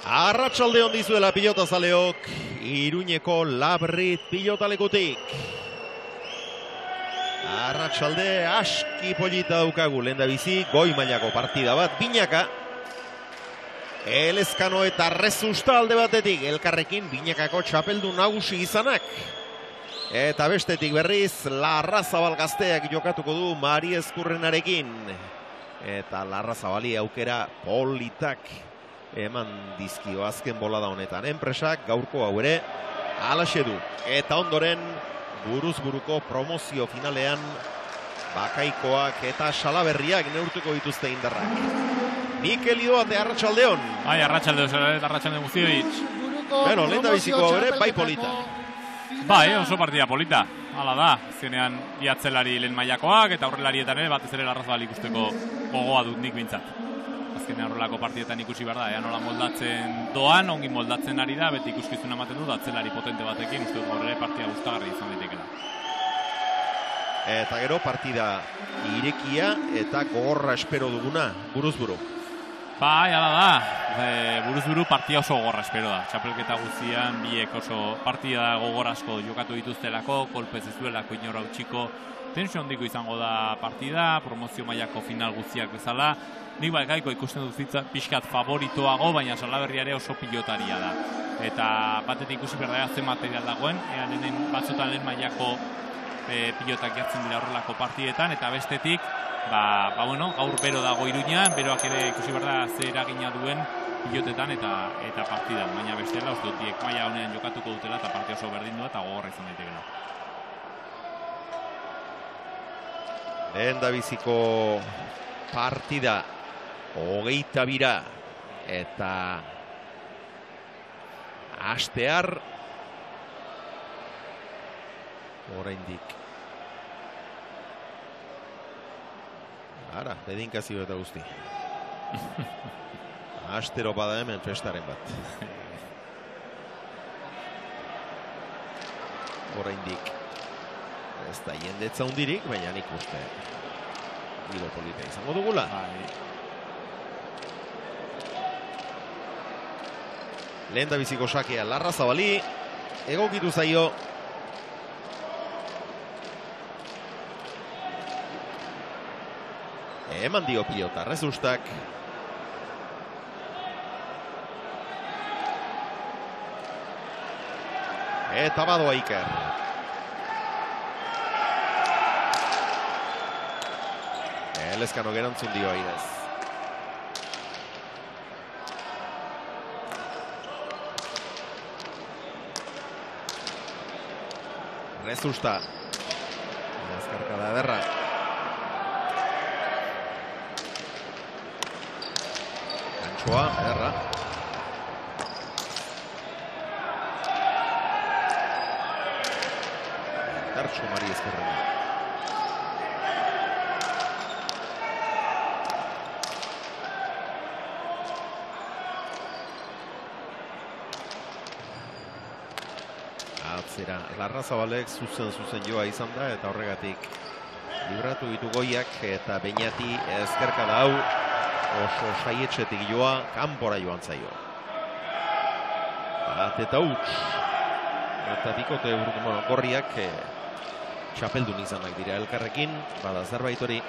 Arratsalde on dizuela pilotazaleok, Iruñeko Labrit pilotalekutik. Arratsalde aski polita daukagu, lehendabizi goi mailako partida bat, Binaka. Elezkano eta Rezusta alde batetik, elkarrekin Binakako txapeldu nagusi izanak. Eta bestetik berriz, Larrazabal gazteak jokatuko du Mari Ezkurrenarekin. Eta Larrazabali aukera politak eman dizkio azken bolada honetan. Enpresak gaurko hau ere alaxe du. Eta ondoren buruz buruko promozio finalean Bakaikoak eta Salaberriak neurtuko dituzte indarrak. Mikel Ioate, arratsaldeon. Bai, arratsaldeon guztioi. Bueno, lehendabiziko hau ere bai polita. Bai, oso partida polita. Hala da, zenean bi atzelari lehen mailakoak eta aurrelarietan ere batez ere Larrazabal ikusteko gogoa dut nik bintzat. Azkenean horrelako partidetan ikusi behar da, ea nola moldatzen doan, ongi moldatzen ari da, beti ikuskizuna ematen dut, atzelari potente batekin, uste dut gaur ere partida gustagarri izan daitekela. Eta gero partida irekia eta gogorra espero duguna, buruz buru. Bai, hala da, buruz buru partida oso gogorra espero da. Txapelketa guztian biek oso partida gogorazko jokatu dituztelako, kolpez ez duelako inora utxiko, tensio handiko izango da partida, promozio mailako final guztiak bezala. Nik Bakaiko ikusten dut zitza pixkat favoritoago, baina Salaberria ere oso pilotaria da. Eta batetik ikusi berdea zen material dagoen, batzutan lehen mailako pilotak jartzen dira horrelako partidetan, eta bestetik, bueno, gaur bero dago Iruñan, beroak ere ikusi berda ze eragina duen pilotetan eta partidan, baina bestela uste dutiek maila honean jokatuko dutela eta partida oso berdin du eta gogorra izan daitekela. Lehendabiziko partida 22 eta hastear oraindik. Ara, dedinkazio eta guzti. Astero bada hemen festaren bat. Oraindik ez da jendetza hundirik, baina nik uste giro polita izango dugula. Lehendabiziko sakea Larrazabali, egokitu zaio. Eman dio pilota Rezustak. Eta badoa Iker. Elezkano gerantzun dio aidez. Rezusta. Azkarkada ederra. Antxoa, ederra. Tertxo Mari Ezkurrena. Atzera, Larrazabalek zuzen joa izan da eta horregatik libratu ditu goiak eta Beñati ezkerkada hau oso saietxetik joa, kanpora joan zaio. Eta huts. Eta bikote gorriak txapeldun izanak dira elkarrekin, bada zerbait hori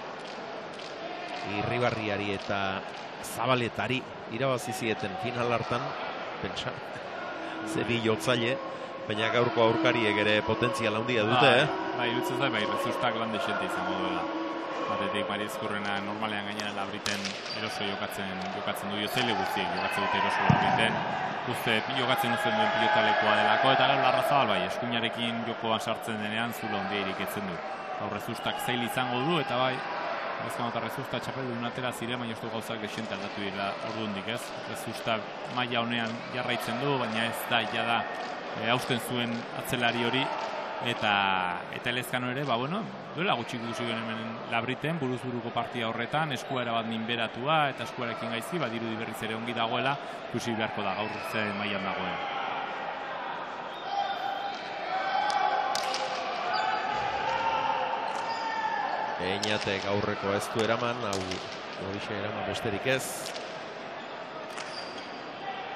Irribarriari eta Zabaletari irabazi zieten final hartan, pentsa, zebi jotzaile, baina gaurko aurkariek ere potentzial handia dute, Bai, irutzez da, Rezustak lan desente izango duela. Batetik Mari Ezkurrena normalean gainera Labriten eroso jokatzen du Jozele guztiek jokatzen dute eroso Labriten. Uste jokatzen uzten duen pilotalekoa delako eta gero Larrazabal bai, eskuinarekin jokoan sartzen denean zula ondia iriketzen du. Gaur Rezustak zail izango du eta bai, Ezkano eta Rezusta txapeldun atera ziren, baina uste gauzak desente aldatu dira ordundik ez. Rezusta maila honean jarraitzen du, baina ez da jada hausten zuen atzelari hori. Eta Elezkano ere, bueno, duela gutxik ikusi duen hemen Labriten, buruz buruko partida horretan, eskuara bat minberatua eta eskuarekin gaizki, dirudi berriz ere ongi dagoela, ikusi beharko da gaur zen mailan dagoen. Eñatek aurreko ez du eraman, hau horixe eraman besterik ez.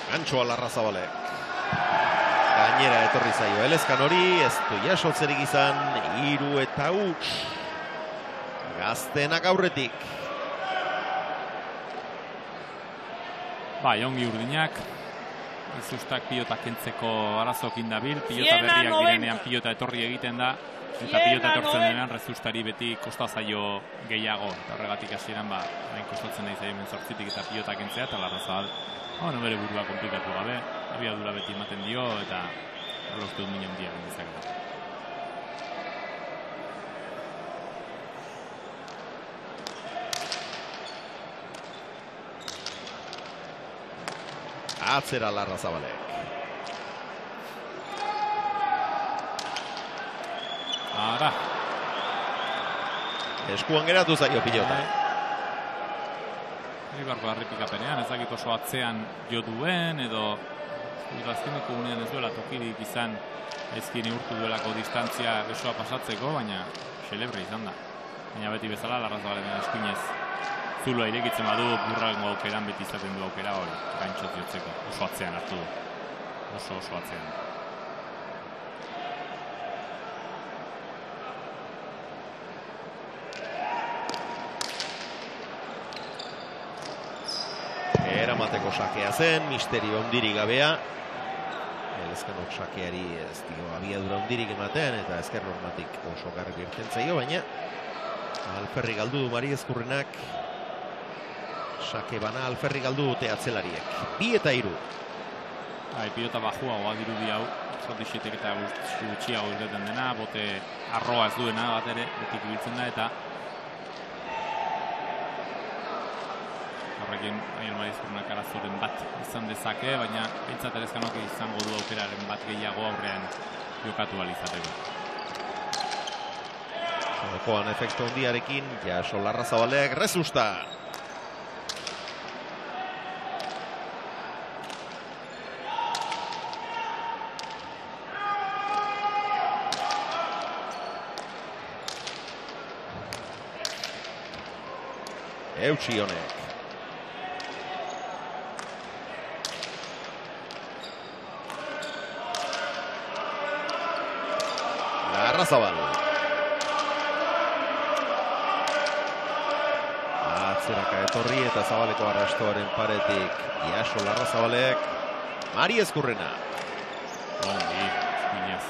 Gantxoa Larrazabalek. Gainera etorri zaio Elezkan hori, ez du jasotzerik izan, 3-huts. Gaztenak aurretik. Bai, ongi urdinak. Izustak pilota kentzeko arazokin dabil, pilota berriak direnean pilota etorri egiten da, eta pilota etortzen denean rezustari beti kosta zaio gehiago. Eta horregatik hasieran hain kostatzen nahi zaio mentzortzitik eta pilota kentzea, eta Larrazabal bere burua komplikatu gabe, abiadura beti ematen dio, eta lortu dut mina handia gendezaketa. Atzera Larrazabalek. Ara. Eskuan geratu zaio pilota. Ibarko harripikapenean, ezagik oso atzean jo duen, edo azkeneko unean ez duela tokirik izan ezkin urtu duelako distantzia besoa pasatzeko, baina xelebre izan da. Baina beti bezala Larrazabalen eskuinez zuloa irekitzen badu, burrango aukeran beti izaten du aukera hori, gaintxot jotzeko, oso atzean hartu du. Oso atzean. Eramateko sakea zen, misterio ondiri gabea. Elezkanok sakeari ez dio abiadura ondirik ematen, eta ezker normatik oso garbi irten zaio, baina alferri galdu du Mari Ezkurrenak. Sake bana alferri galdu dute atzelariek. 2-3. Pilota bajua oa dirudi hau, zotixetek eta gutxiago irreten dena, bote arroa ez duena bat ere, betik ibiltzen da, eta horrekin Mari Ezkurrenak arazoren bat izan dezake, baina bintzat Elezkanok izango du aukeraren bat gehiago aurrean jokatu alizateko. Jokoan efektu hondiarekin, jaso Larrazabalek rezusta. Eutsi honek. Larrazabal. Atzeraka etorri eta Zabaleko arrastoaren paretik jaso Larrazabalek. Mari Ezkurrena. Ongi, eskuinez.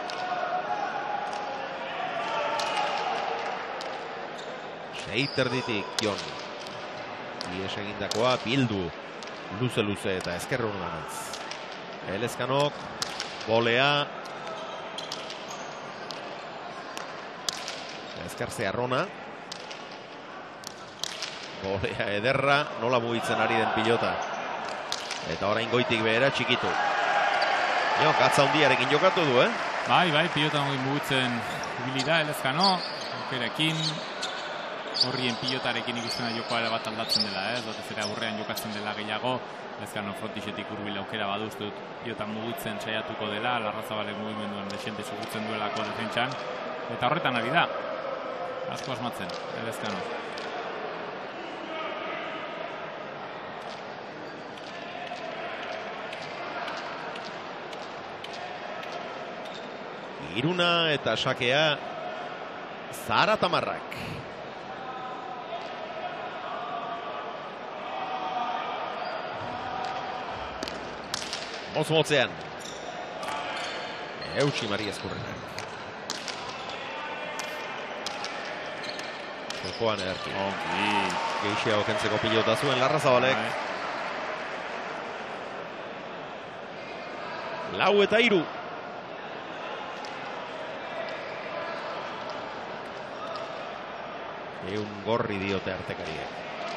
Seiterditik Jon. Ies egindakoa bildu. Luze eta ezkerronganaz. Elezkanok. Bolea. Ezkerze arrona. Bolea ederra. Nola mugitzen ari den pilota. Eta orain goitik behera txikitu. Jo, gatza hundiarekin jokatu du, Bai, pilota mugitzen ibilida Elezkano. Aukerekin. Horrien pilotarekin ikustena jokoa bat aldatzen dela, batez ere aurrean jokatzen dela gehiago, Elezkano frontisetik hurbil aukera badu, uste dut pilota mugitzen saiatuko dela, Larrazabalen mugimenduan desente sugutzen duelako defentsan, eta horretan ari da, asko asmatzen, Elezkano. Iruna eta sakea Zara Tamarrak. Motz-motzean. Eutsi Mari Ezkurrenak. Jokoan ederki. Geixeago kentzeko pilota zuen Larrazabalek. 4-3. Eun gorri diote artekariek.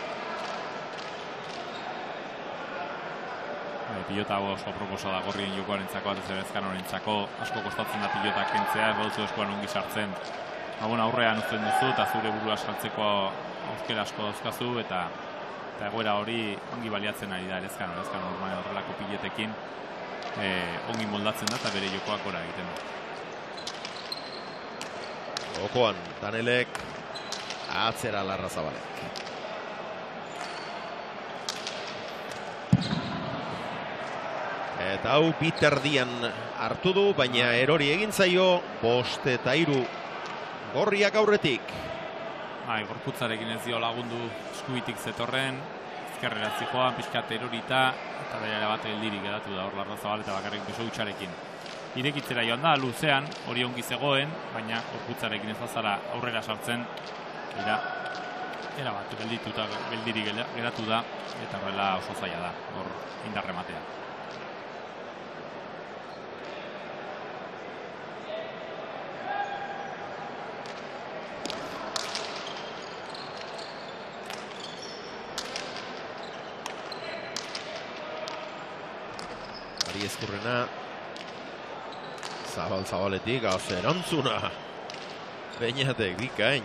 Pilota oso proposa da gorrien jokoaren txako, atez Elezkanoren txako, asko kostatzen da pilota kentzea, ez baduzu eskuan ongi sartzen. Aurrean uzten duzu, eta zure burua sartzeko aukera asko dauzkazu, eta egoera hori ongi baliatzen ari da Elezkano. Elezkano normalen horrelako piletekin ongi moldatzen da, eta bere jokoak gora egiten da. Jokoan, Danelek, atzera Larrazabalek. 2 Eta hau biterdian hartu du, baina erori egin zaio, 5 eta 3 gorriak aurretik. Gorputzarekin ez dio lagundu eskubitik zetorren, ezkerrera zijoan, pixkat erorita, eta bere bat geldirik edatu da hor Larrazabal eta bakarrik beso hutsarekin. Irekitzera joan da, luzean, hori ongi zegoen, baina gorputzarekin ez bazara aurrera sartzen, era bat geldirik geratu da, eta horrela oso zaila da, hor indarrematea. Ari Ezkurrena zabaletik erantzuna Beñatek bikain.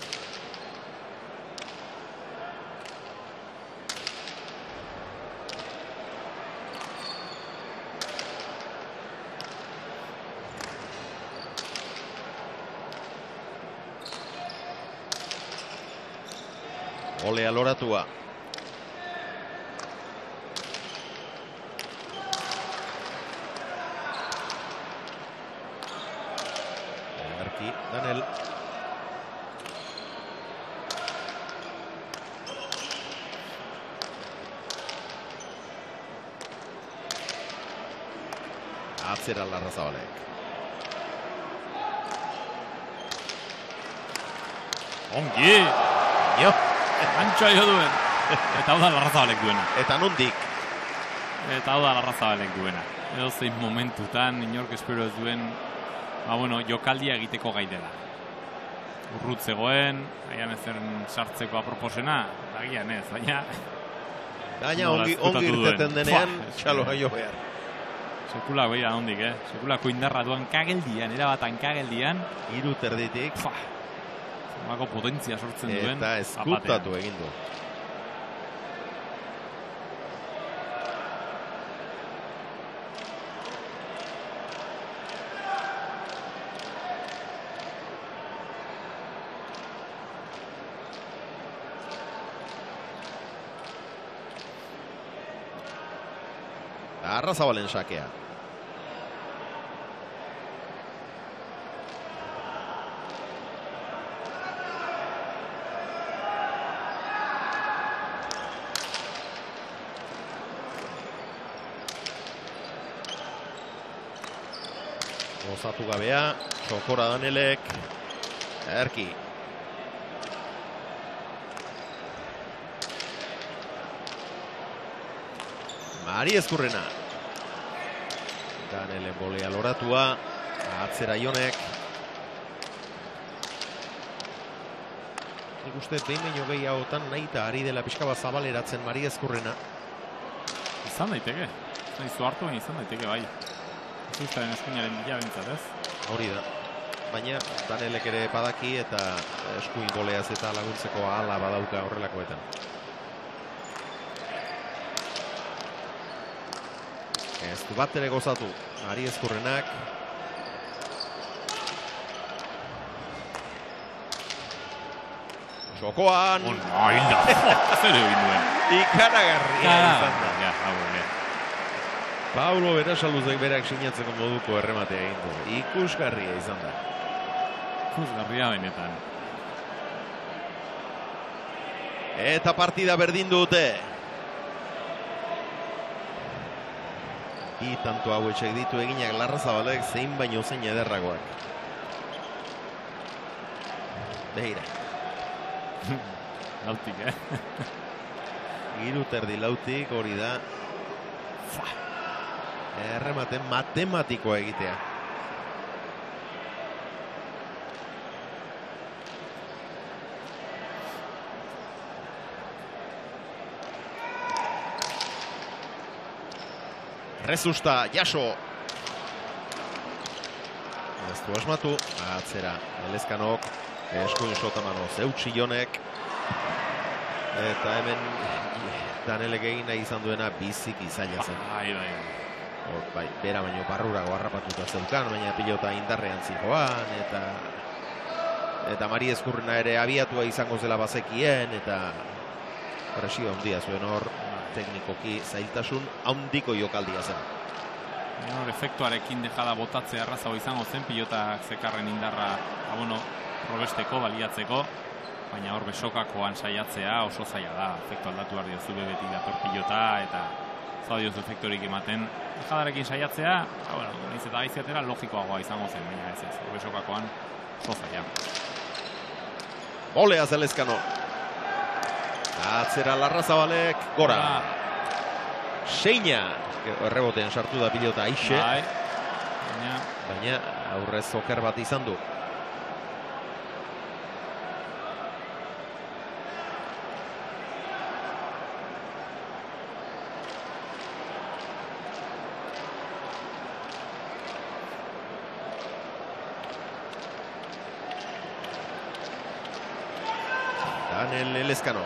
Olea loratua. Danel. Atzera Larrazabalek. Ongi! Jo! Antxoa jo duen. Eta hau da Larrazabalek duena. Eta nondik? Eta hau da Larrazabalek duena. Edo zein momentutan, inork espero ez duen, jokaldia egiteko gai dela. Urrut zegoen, aian ezen sartzeko aproposena, agian ez, baina... Baina ongi irteten denean, txaloa jo behar. Sekula behira ondik, Sekulako indarra duan kageldian, erabatan kageldian. 3 terditik. Zemako potentzia sortzen duen. Eta eskutatu egin du. Larrazabalen sakea. Gozatu gabea, Sokora Danelek, Erki. Mari Ezkurrena. Danelen bolea loratua, atzera Ionek. Nik uste behin baino gehiagotan nahi eta ari dela pixka bat zabaleratzen Mari Ezkurrena. Izan daiteke, izu hartu baina izan daiteke bai. Zuztaren eskuinaren bila bentzat ez? Hori da. Baina Danelek ere badaki eta eskuin boleaz eta laguntzeko ahala badauka horrelakoetan. Ez du bat ere gozatu, Mari Ezkurrenak. Txokoan! Hilda! Zer egin duen? Ikaragarria izan da. Paulo Berasaluzek berak sinatzeko moduko errematea egin du. Ikusgarria izan da. Ikusgarria benetan. Eta partida berdin dute. Bi tanto hauetxek ditu eginak Larrazabalek zein baino zein ederragoak. Begira. Lautik, 3 terdi lautik hori da. Errematen matematikoa egitea. Rezusta, jaso. Ez du asmatu, atzera, Elezkanok, eskuin sotamano zeutsi Jonek. Eta hemen Danelek egin nahi izan duena biziki zaila zen. Bai, bera baino barrurago harrapatuta zeukan, baina pilota indarrean zijoan, eta Mari Ezkurrena ere abiatua izango zela bazekien, eta presio handia zuen hor, teknikoki zailtasun handiko jokaldia zen. Efektuarekin dejada botatzea errazago izango zen, pilotak zekarren indarra probesteko, baliatzeko, baina hor besokakoan saiatzea oso zaila da. Efektu aldatu behar diozu beti dator pilota, eta zadiozu efektorik ematen. Dejadarekin saiatzea, niz eta gaiziatera logikoagoa izango zen, baina ez, hor besokakoan oso zaila. Olea Zelezkano. Atzera Larrazabalek, gora. Seina. Errebotean sartu da pilota Aixe. Baina aurrez oker bat izan du. Daniel Elezkano.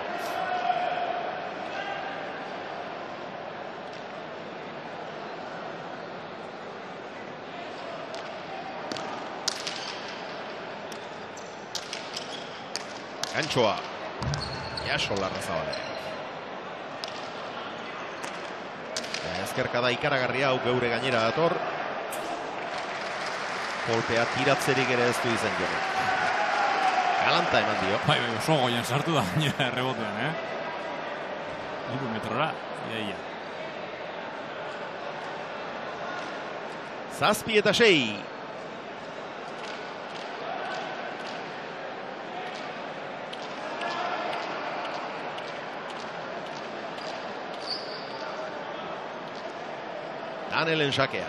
Gantxoa. Jaso Larrazabale. Ezkerkada ikaragarria hau geure gainera dator. Kolpea tiratzerik ere ez du izan jone. Galanta eman dio. Bai, oso goian sartu da baina errebotean, 3 metrora. Ia. 7 eta 6. Danelen sakea.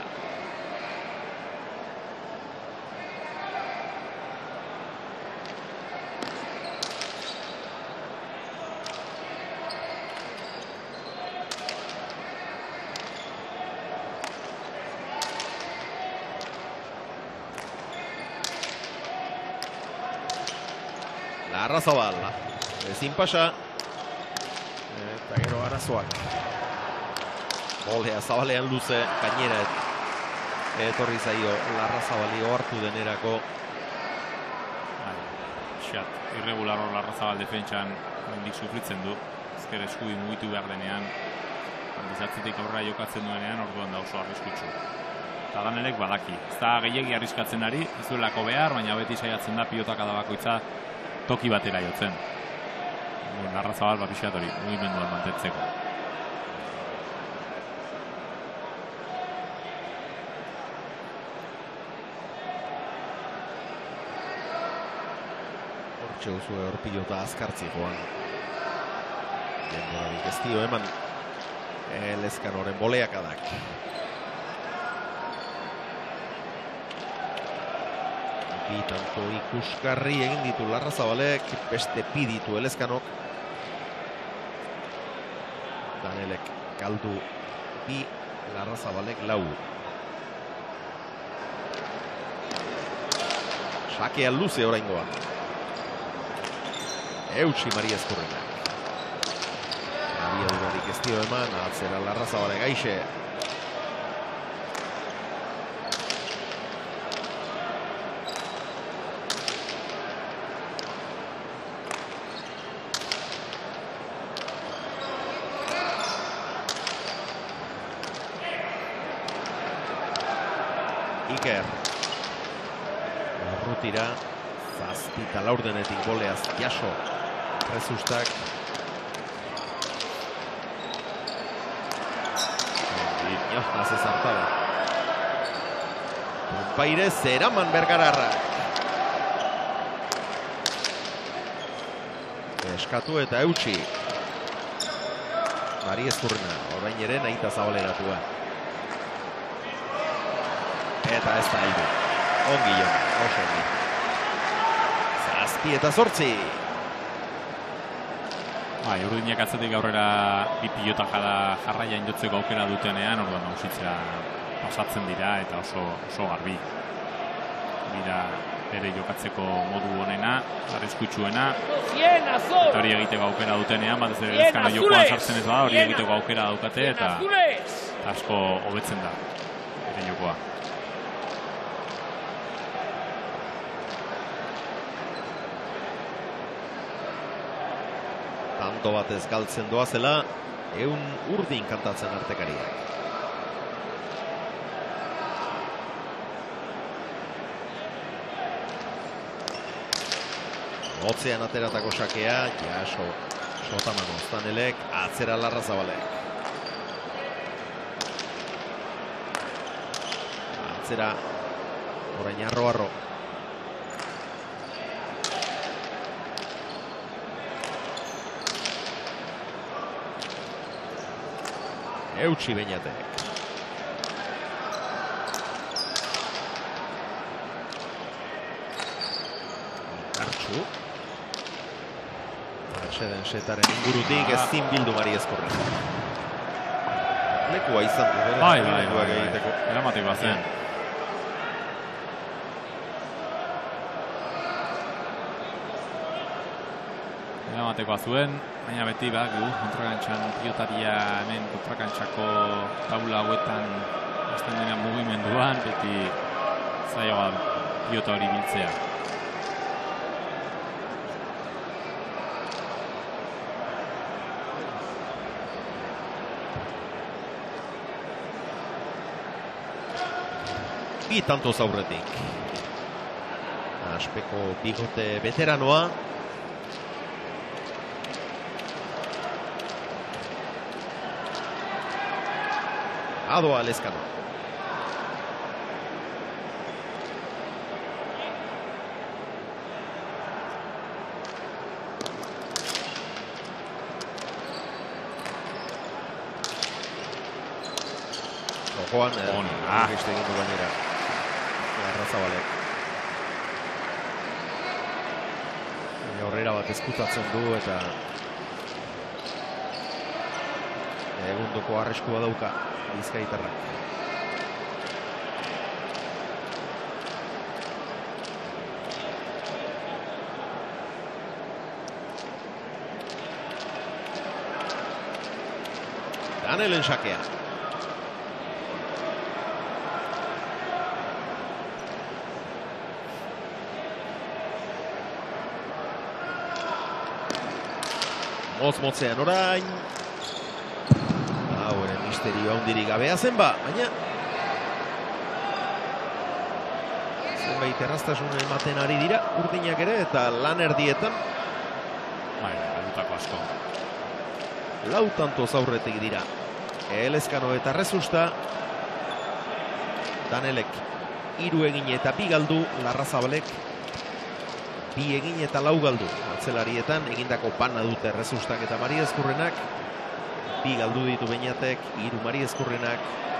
Larrazabal. Ezin pasa. Eta gero arazoak. Olea Zabalean luze gainera etorri zaio Larrazabali ohartu denerako. Irregular hor Larrazabal defentsan hendik sufritzen du. Ezker eskubi mugitu behar denean, handizatzetik aurra jokatzen duenean orduan da oso arriskutsu. Eta Danelek badaki. Ez da gehiegi arriskatzen ari, ez duelako behar, baina beti saiatzen da pilotak adabakoitza toki batera jotzen. Larrazabal pixat hori, mugimenduan mantentzeko. Hortxe hor pilota azkartzi joan. Denborarik ez dio eman Elezkanoren boleakadak. Bi tanto ikusgarri egin ditu Larrazabalek, beste piditu Elezkanok. Danelek galdu bi, Larrazabalek 4. Sakea luze oraingoa. Eutsi Maria Ezkurrenak. Abiadurarik ez dio eman, atzera Larrazabale Aixe. Iker. Urrutira. 7-4 goleaz jaso. Rezustak. Haze zartaba. Paire zeraman Bergararra. Eskatu eta eutsi. Mari Ezkurrena, orain ere nahita zabaleratua. Eta ez da heldu. Ongi jo, oso ongi. 7 eta 8. Urdinak atzetik aurrera bi pilota jarraian jotzeko aukera dutenean, orduan nausitzea pasatzen dira eta oso garbi. Dira bere jokatzeko modu honena, arriskutsuena. Eta hori egiteko aukera dutenean, batez ere Elezkano jokoan sartzen ez bada, hori egiteko aukera daukate eta asko hobetzen da bere jokoa. Tanto batez galtzen doazela, 100 urdin kantatzen artekariak. Motzean ateratako sakea, jaso Sotamano Stanelek, atzera Larrazabalek. Atzera, orain arro. Eutsi Beñatek. Artxu. Artxeden setaren ingurutik ezin bildu Mari Ezkurren. Lekua izan du. Bai. Eramateko zen. Eramatekoa zuen, baina beti kontrakantxan pilotaria hemen kontrakantxako taula hauetan hasten denean mugimenduan, beti zaila pilota hori biltzea. Bi tantoz aurretik. Aspeko bigote veteranoa. Adoa Lezcano. Jokoan, beste egin du gainera. Larrazabalek. Horrera bat eskutatzen du eta egundoko arriskua dauka Bizkaitarrak. Danelen sakea. Motzean orain. Hauen misterio handirik gabea zen baina zenbait erraztasun ematen ari dira urdinak ere eta lan erdietan. Lagutako asko. Lau tantoz aurretik dira. Lezcano eta Rezusta. Danelek 3 egin eta 2 galdu, Larrazabalek 2 egin eta 4 galdu. Atzelarietan egindako bana dute Rezustak eta Mari Ezkurrenak. 2 galdu ditu Beñatek, 3 Mari Ezkurrenak.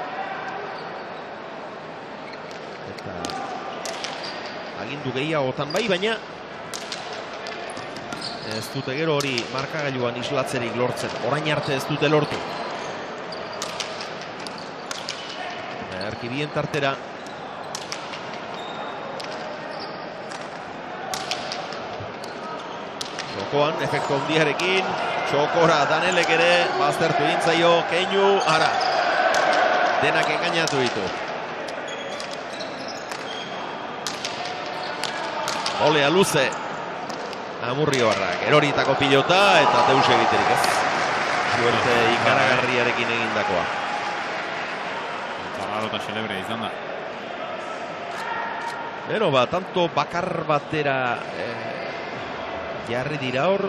Eta agindu gehiagotan bai, baina ez dute gero hori markagailuan islatzerik lortzen. Orain arte ez dute lortu. Erkibien tartera. Jokoan, efektu handiarekin. Txokora Danelek ere baztertu egin Keinu, ara. Denak engainatu ditu. Olea luze. Amurrioarrak, eroritako pilota eta deus egiterik ez. Suerte ikaragarriarekin egindakoa. Zarraro eta celebre izan da. Beno, tanto bakar batera jarri dira hor,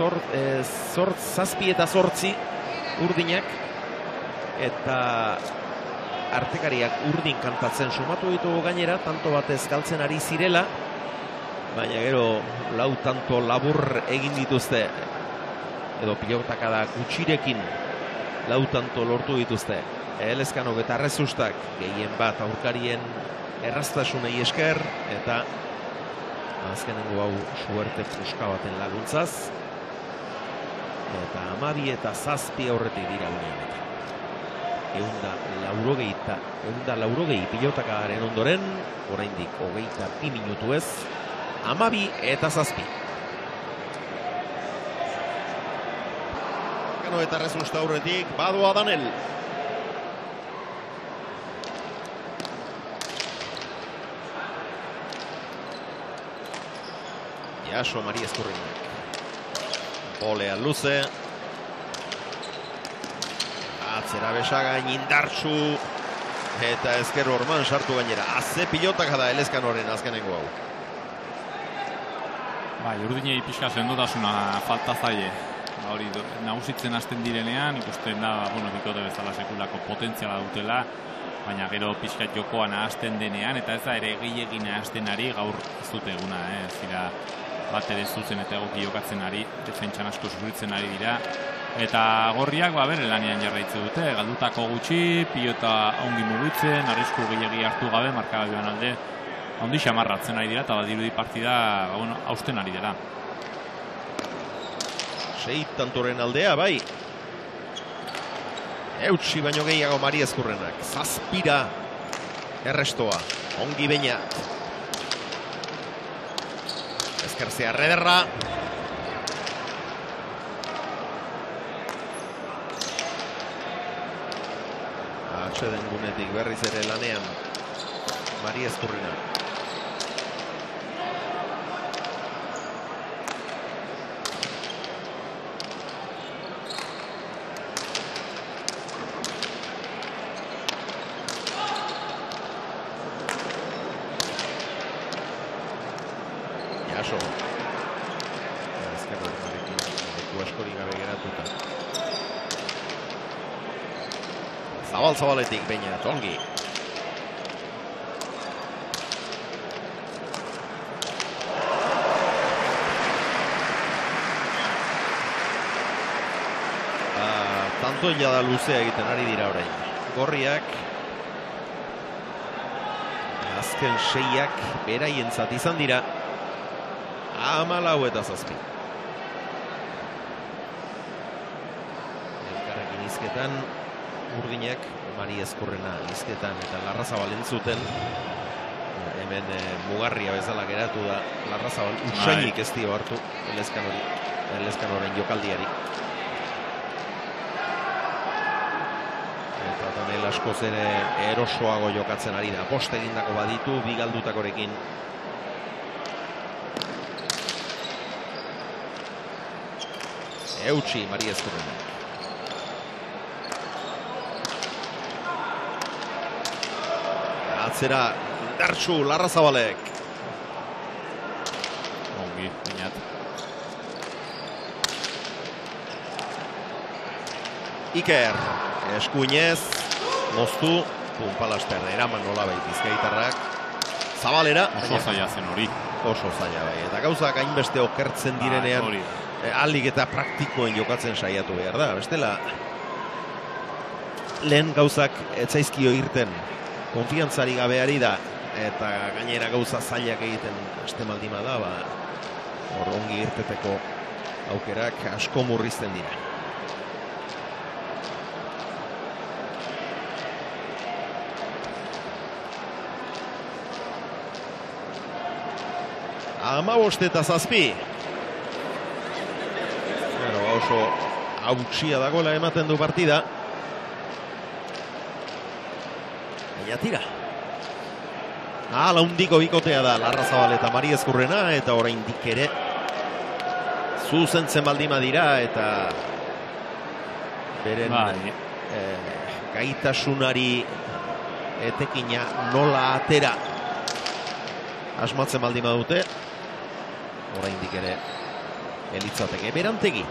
zazpi eta 8 urdinak, eta artekariak urdin kantatzen sumatu ditu gainera, tanto batez galtzen ari zirela, baina gero lau tanto labur egin dituzte, edo pilotakada gutxirekin lau tanto lortu dituzte. Lezcanok eta Rezustak gehien bat aurkarien erraztasunei esker, eta azkenengo hau suerte puska baten laguntzaz, eta 12 eta 7 aurretik dira unean. 180 pilotakaren ondoren, oraindik 22 minutu ez, 12 eta 7. Lezcano eta Rezusta aurretik, badoa Danel. Jaso Mari Ezkurrenak. Olea luze. Atzera besagain indartsu. Eta ezker orman sartu gainera. Aze pilotak da Lezcanoren azkenengo hau. Bai, urdinei pixka sendotasuna falta zaie. Hori nagusitzen hasten direnean, ikusten da, bikote bezala sekulako potentziala dutela, baina gero pixkat jokoan hasten denean, eta ez da ere gehiagin hasten ari, gaur ez dute eguna, ez dira bat ere zuzen eta egoki jokatzen ari, defentsan asko sufritzen ari dira, eta gorriak bere lanean jarraitze dute, galdutako gutxi, pilota ongi mugitzen, arrisku gehiagi hartu gabe, markagailuan alde, ondi xamarratzen ari dira, eta badirudi partida hausten ari dela. 6 tantoren aldea, bai. Eutsi baino gehiago Mari Ezkurrenak. 7 errestoa. Ongi Beñat. Ezkerzea Rederra. Atxeden gunetik berriz ere lanean Mari Ezkurrenak. Jaso. Ezkerretarekin leku askorik gabe geratuta. Zabal-zabaletik Beñat, ongi. Tanto jada luzea egiten ari dira orain. Gorriak azken 6ak beraientzat izan dira. 14-7. Elkarrekin izketan urdinak Mari Ezkurrena izketan eta Larrazabal entzuten. Hemen mugarria bezala geratu da Larrazabal usainik ez dio hartu Elezkanoren jokaldiari. Eta Tanel askoz ere erosoago jokatzen ari da. Post egindako baditu, bi galdutakorekin. Eutsi Mari Ezkurrena. Atzera Dartsu Larrazabalek. Ongi, Beñat. Iker, eskuinez, moztu, Punpalaster eraman nolabait Bizkaitarrak. Zabalera. Oso zaila zen hori. Oso zaila bai. Eta gauzak hainbeste okertzen direnean, alik eta praktikoen jokatzen saiatu behar da. Bestela, lehen gauzak etzaizkio irten, konfiantzari gabeari da, eta gainera gauza zailak egiten estemaldima da, hor ongi irteteko aukerak asko murrizten dira. Amabost eta 7. Oso hautsia dagoela ematen du partida. Baina tira. Laundiko bikotea da Larrazabal eta Mari Ezkurrena, eta oraindik ere zuzentzen baldima dira, eta beren gaitasunari etekina nola atera asmatzen baldima dute. Oraindik ere elitzateke Berantegi.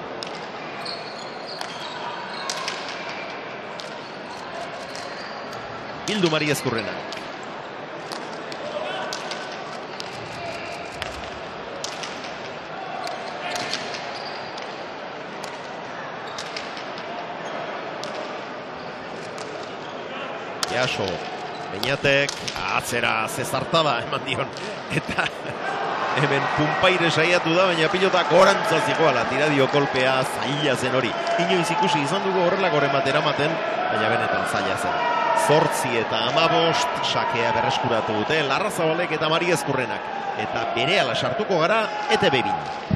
Bildu Mari Ezkurrena. Jaso, Beñatek, atzera zezartada eman dion, eta hemen Punpaire saiatu da, baina pilota gorantza zikoala, tira dio kolpea zaila zen hori. Inoiz ikusi izan dugu horrelakoren bat eramaten, baina benetan zaila zen. 8 eta 15 sakea berreskuratu dute Larrazabalek eta Mari Ezkurrenak. Eta berehala sartuko gara ETB-bin.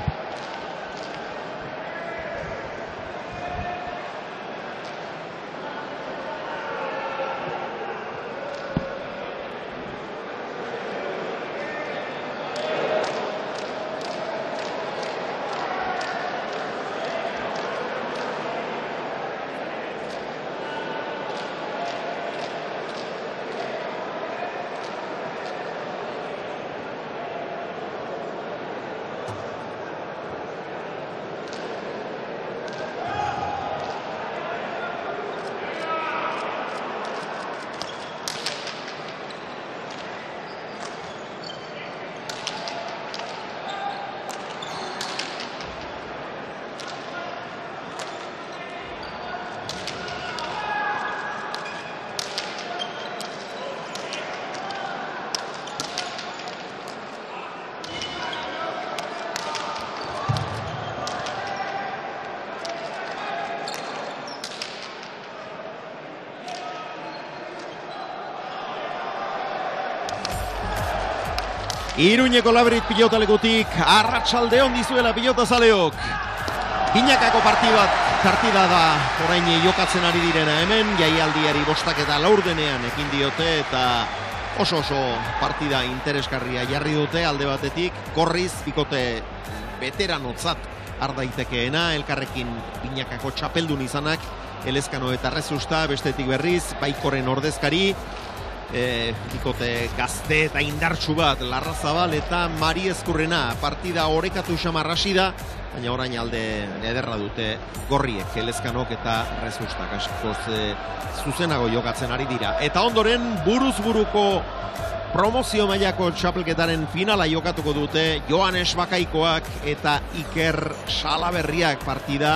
Iruñeko Labrit pilotalekutik arratsaldeon dizuela pilotazaleok. Binakako partida da orain jokatzen ari direna hemen, jaialdiari 5:04 ekin diote eta oso partida interesgarria jarri dute alde batetik, gorriz bikote veteranotzat ardaitekeena, elkarrekin Binakako txapeldun izanak, Elezkano eta Rezusta, bestetik berriz, Baikoren ordezkari, bikote gazte eta indartsu bat, Larrazabal eta Mari Ezkurrena, partida orekatu xamarrasi da, baina orain alde ederra dute gorriek, Elezkanok eta Rezustak askoz zuzenago jokatzen ari dira. Eta ondoren buruz buruko promozio mailako txapelketaren finala jokatuko dute Joanes Bakaikoak eta Iker Salaberriak, partida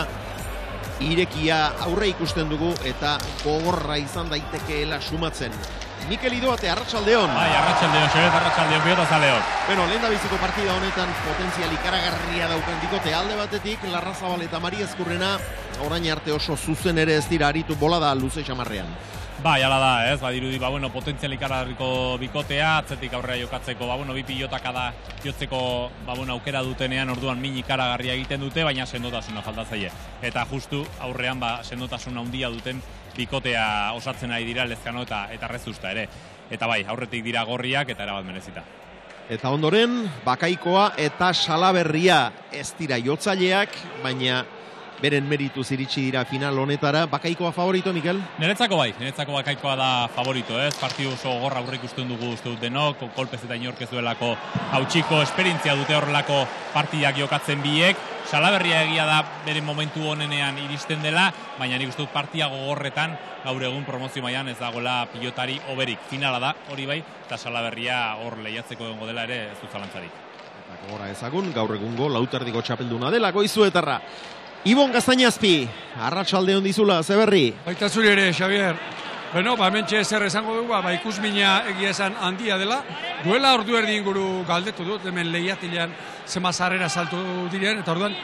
irekia aurre ikusten dugu eta gogorra izan daitekeela sumatzen. Mikel Idoate, arratsaldeon. Bai, arratsaldeon, xeret arratsaldeon, pilotazaleok. Lehen biziko partida honetan potentzial ikaragarria daukan bikote alde batetik, Larrazabal eta Mari Ezkurrena orain arte oso zuzen ere ez dira aritu bolada luze xamarrean. Bai, ala da, ez, badirudi, potentzial ikaragarriko bikotea, atzetik aurrera jokatzeko, bi pilotaka da jotzeko, aukera dutenean, orduan min ikaragarria egiten dute, baina sendotasuna falta zaie. Eta justu aurrean, sendotasuna handia duten bikotea osatzen ari dira Elezkano eta Rezusta ere. Eta bai, aurretik dira gorriak eta erabat merezita. Eta ondoren, Bakaikoa eta Salaberria ez dira jotzaileak, baina beren merituz iritsi dira final honetara. Bakaikoa favorito, Mikel? Niretzako bai, niretzako Bakaikoa da favorito, ez? Partidu oso gorra aurre ikusten dugu uste dut denok, kolpez eta inork ez duelako hautsiko esperientzia dute horrelako partidak jokatzen biek. Salaberria egia da bere momentu honenean iristen dela, baina nik uste dut partia gogorretan gaur egun promozio mailan ez dagoela pilotari oberik. Finala da, hori bai, eta Salaberria hor lehiatzeko egongo dela ere ez dut zalantzarik. Eta gogora ezagun, gaur egungo lauterdiko txapelduna dela Goizuetarra. Ibon Gaztainazpi, arratsaldeon dizula, zeberri? Baita zuri ere, Xavier. Hementxe zer esango dugu, ikusmina egia esan handia dela. Duela ordu erdi inguru galdetu dut, hemen lehiatilean zema sarrera saltu diren, eta orduan,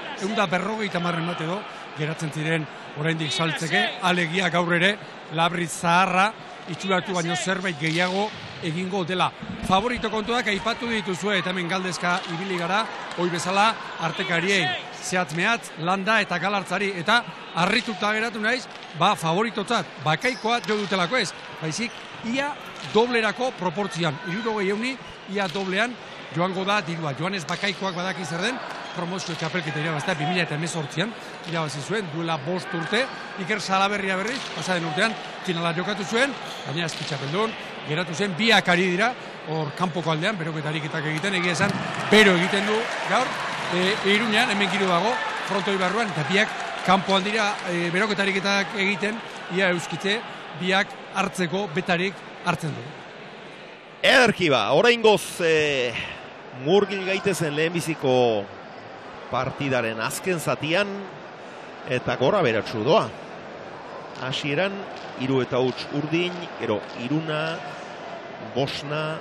150 bat edo, geratzen ziren oraindik saltzeke, alegia gaur ere, Labrit zaharra, itxuratu baino zerbait gehiago egingo dela. Favorito kontuak aipatu dituzue, eta hemen galdezka ibili gara, hoi bezala, artekariei, zehatz-mehatz, landa eta galartzari, eta harrituta geratu naiz, favoritotzat, Bakaikoa jo dutelako ez, baizik, ia doblerako proportzioan, 60 ia doblean joango da dirua. Joanes Bakaikoak badaki zer den, promozio txapelketa irabaztea 2018an, irabazi zuen, duela 5 urte, Iker Salaberria berriz, pasaden urtean, finala jokatu zuen, baina ezki txapeldun, geratu zen, biak ari dira, hor kanpoko aldean, beroketariketak egiten, egia esan, bero egiten du gaur, Iruñean, hemen giro dago, frontoi barruan, eta biak kanpoan dira beroketariketak egiten, ia euskitze, biak hartzeko betarik hartzen du. Ederki oraingoz murgil gaitezen lehenbiziko partidaren azken zatian, eta gora beratsu doa. Hasieran 3-0 urdin, gero Iruna, Bosna,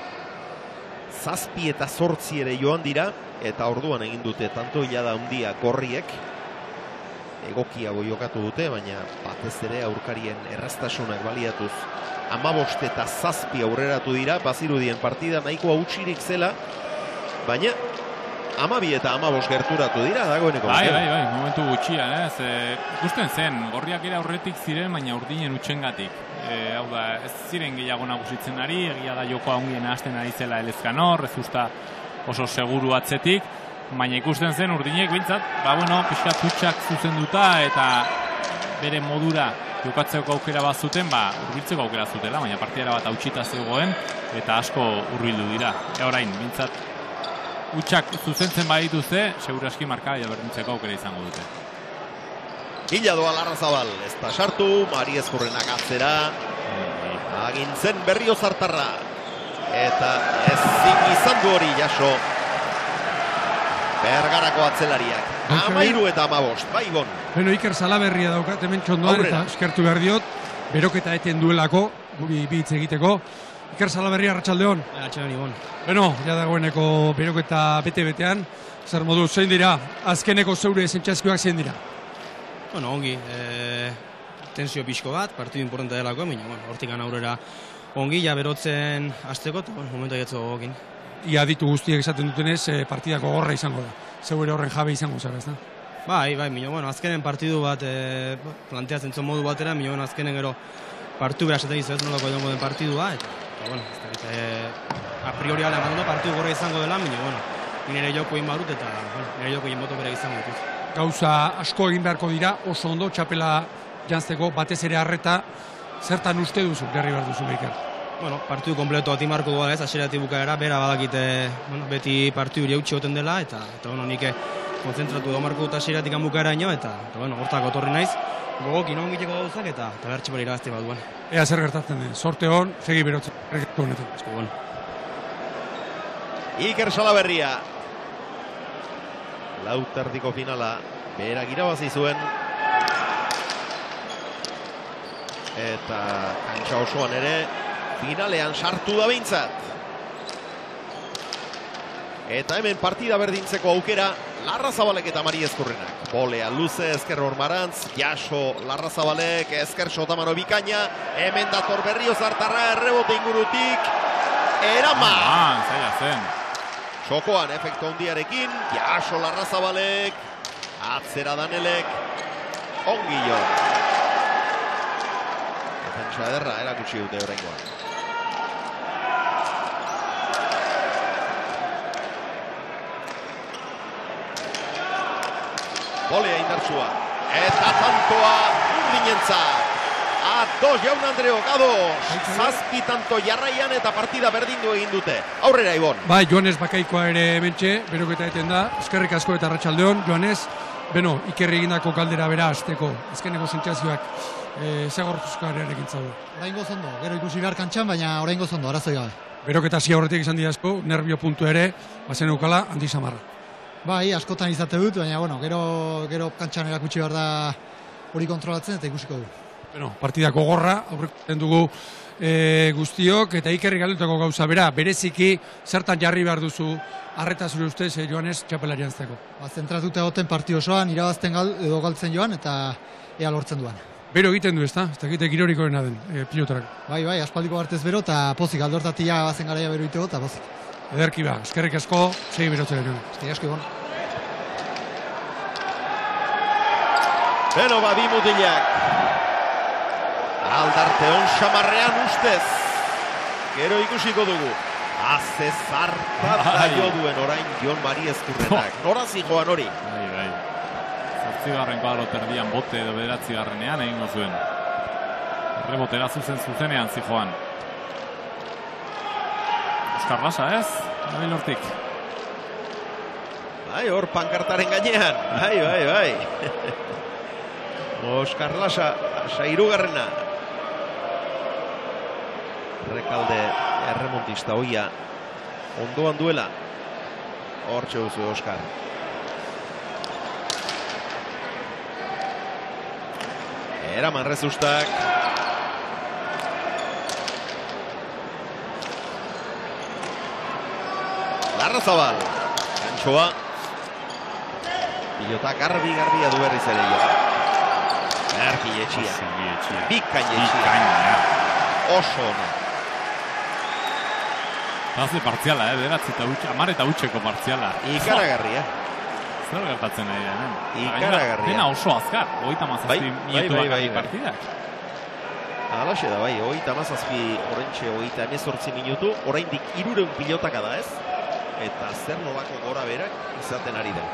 7 eta 8 ere joan dira, eta orduan egin dute tanto hilada handia gorriek, egokiago jokatu dute, baina batez ere aurkarien erraztasunak baliatuz 15 eta 7 aurreratu dira, bazirudien partida nahiko hautsirik zela, baina 12 eta 15 gerturatu dira dagoeneko. Bai, momentu gutxian, ez? Ikusten zen, gorriak ere aurretik ziren, baina urdinen utxengatik. Hau da, ez ziren gehiago nagusitzen ari, egia da jokoa ongien hasten ari zela Elezkano, Rezusta oso seguru atzetik, baina ikusten zen urdinek bintzat, pixkat hutsak zuzenduta eta bere modura jokatzeko aukera bat zuten, urbiltzeko aukera zutela, baina partidara bat hautsita zegoen eta asko urbildu dira. Orain, bintzat, hutsak zuzentzen badituzte, seguraski markaia berdintzeko aukera izango dute. Hila doa Larrazabal, ez da sartu, Mari Ezkurrenak atzera, agintzen Berriozartarra, eta ezin izan du hori jaso Bergarako atzelariak. 13 eta 15, bai Ibon. Iker Salaberria daukat, hemen txondoan, eta eskertu behar diot, beroketa eten duelako, guri bitz egiteko. Iker Salaberria, arratsaldeon. Arratsaldeon, Ibon. Ja dagoeneko beroketa bete-betean, zer modu, zein dira, azkeneko zeure zentxazkoak zein dira? Ongi, tensio pixko bat, partidu importante delako, baina hortik aurrera ongi, ja berotzen hasteko, eta momentu aiatzu gogokin. ia ditu guztiek esaten dutenez, partidako gorra izango da. Zeu ere horren jabe izango zara, ez da? Bai, azkenen partidu bat planteatzen zuen modu batera, azkenen gero partidu bera esaten izu ez nolako edango den partidua, eta a priori ala eman partidu gorra izango dela, nire joko egin barut eta nire joko egin boto bera izango dituz. Gauza asko egin beharko dira, oso ondo txapela jantzeko, batez ere harreta, zertan uste duzu, jarri behar duzu Mikel? Partidu kompleto bat imarko duela ez, hasieratik bukaera, bera badakite beti partidu eutxi goten dela, eta nik konzentratu da marko dut hasieratik bukaera ino, eta hortak otorri naiz, gogoki non giteko gauzak, eta bertxipara irabazte bat duen. Ea zer gertatzen den, sorte hon, segi berotzen, rekatu honetan. Iker Salaberria. Lauterdiko finala, berak irabazi zuen. Eta kantxa osoan ere, finalean sartu da behintzat. Eta hemen partida berdintzeko aukera, Larrazabalek eta Mari Ezkurrenak. Bolea luze, ezker Ormarantz, jaso Larrazabalek, ezker Sotamano bikaina, hemen dator Berrio Zartarra, errebote ingurutik, eraman! Zaila zen. Txokoan efektu handiarekin, jaso Larrazabalek, atzera Danelek, ongi jo. Defensa ederra erakutsi dute oraingoan. Bolea indartsua, eta tantoa urdinentzat. Ados jaun Andreok, ados. Zazpi tanto jarraian eta partida berdindu egin dute. Aurrera, Ibon. Bai, Joanes Bakaikoa ere mentxe, beroketa eten da. Eskerrik asko eta arratsaldeon, Joanes. Beno, Ikerri egindako galdera bera azteko. Azkeneko sentsazioak zegorpuzkarearekin zaude. Oraingo zondo, gero ikusi behar kantxan, baina oraingo zondo, arazoi gabe. Beroketa hasi aurretik izan didazko, nervio puntu ere, bazen eukala, handi samarra. Bai, askotan izate dut, baina gero kantxan erakutsi behar da hori kontrolatzen eta ikusiko du. Bueno, partidako gorra, aurrekoten dugu guztiok, eta Ikerri galdutako gauza bera, bereziki zertan jarri behar duzu arreta zure ustez, Joanes, txapelari jantzeko. Zentratuta goten partido osoan, irabazten edo galtzen joan, eta ea lortzen duan. Bero egiten du, ezta? Ez dakite girorikoena den, pilotarak. Bai, aspaldiko bartez bero, eta pozik, aldortatia bazen garaia bero itego, eta pozik. Ederki ba, eskerrik asko, segi berotzen ere. Eskerrik asko, Ibon. Beno, bi mutilak. Aldarte on xamarrean ustez. Gero ikusiko dugu. Aze zartat daio duen orain Jon Mari Ezkurrenak. Nora zijoan hori? Bai. 8. kuadro terdian bote edo 9. egingo zuen. Rebotera zuzenean zijoan. Oskar Lasa ez? Nabil hortik. Bai, hor pankartaren gainean. Bai. Oskar Lasa, hirugarrena. Rekalde erremontista hoia. Ondoan duela. Hortxe duzu Oskar. Eraman rezustak. Larrazabal. Kantxoa. Pilota garbi-garbia du berriz ere jo. Erki etxia. Bikain etxia. Oso ona. Haze partziala, amar eta utxeko partziala. Ikaragarria. Zer gertatzen nahi da, Ikaragarria. Dena oso azkar, 37 minutuak ari partidak. Alaxe da, 37, orentxe 38 minutu, oraindik 300 pilotaka da ez? Eta zer nolako gora berak izaten ari da.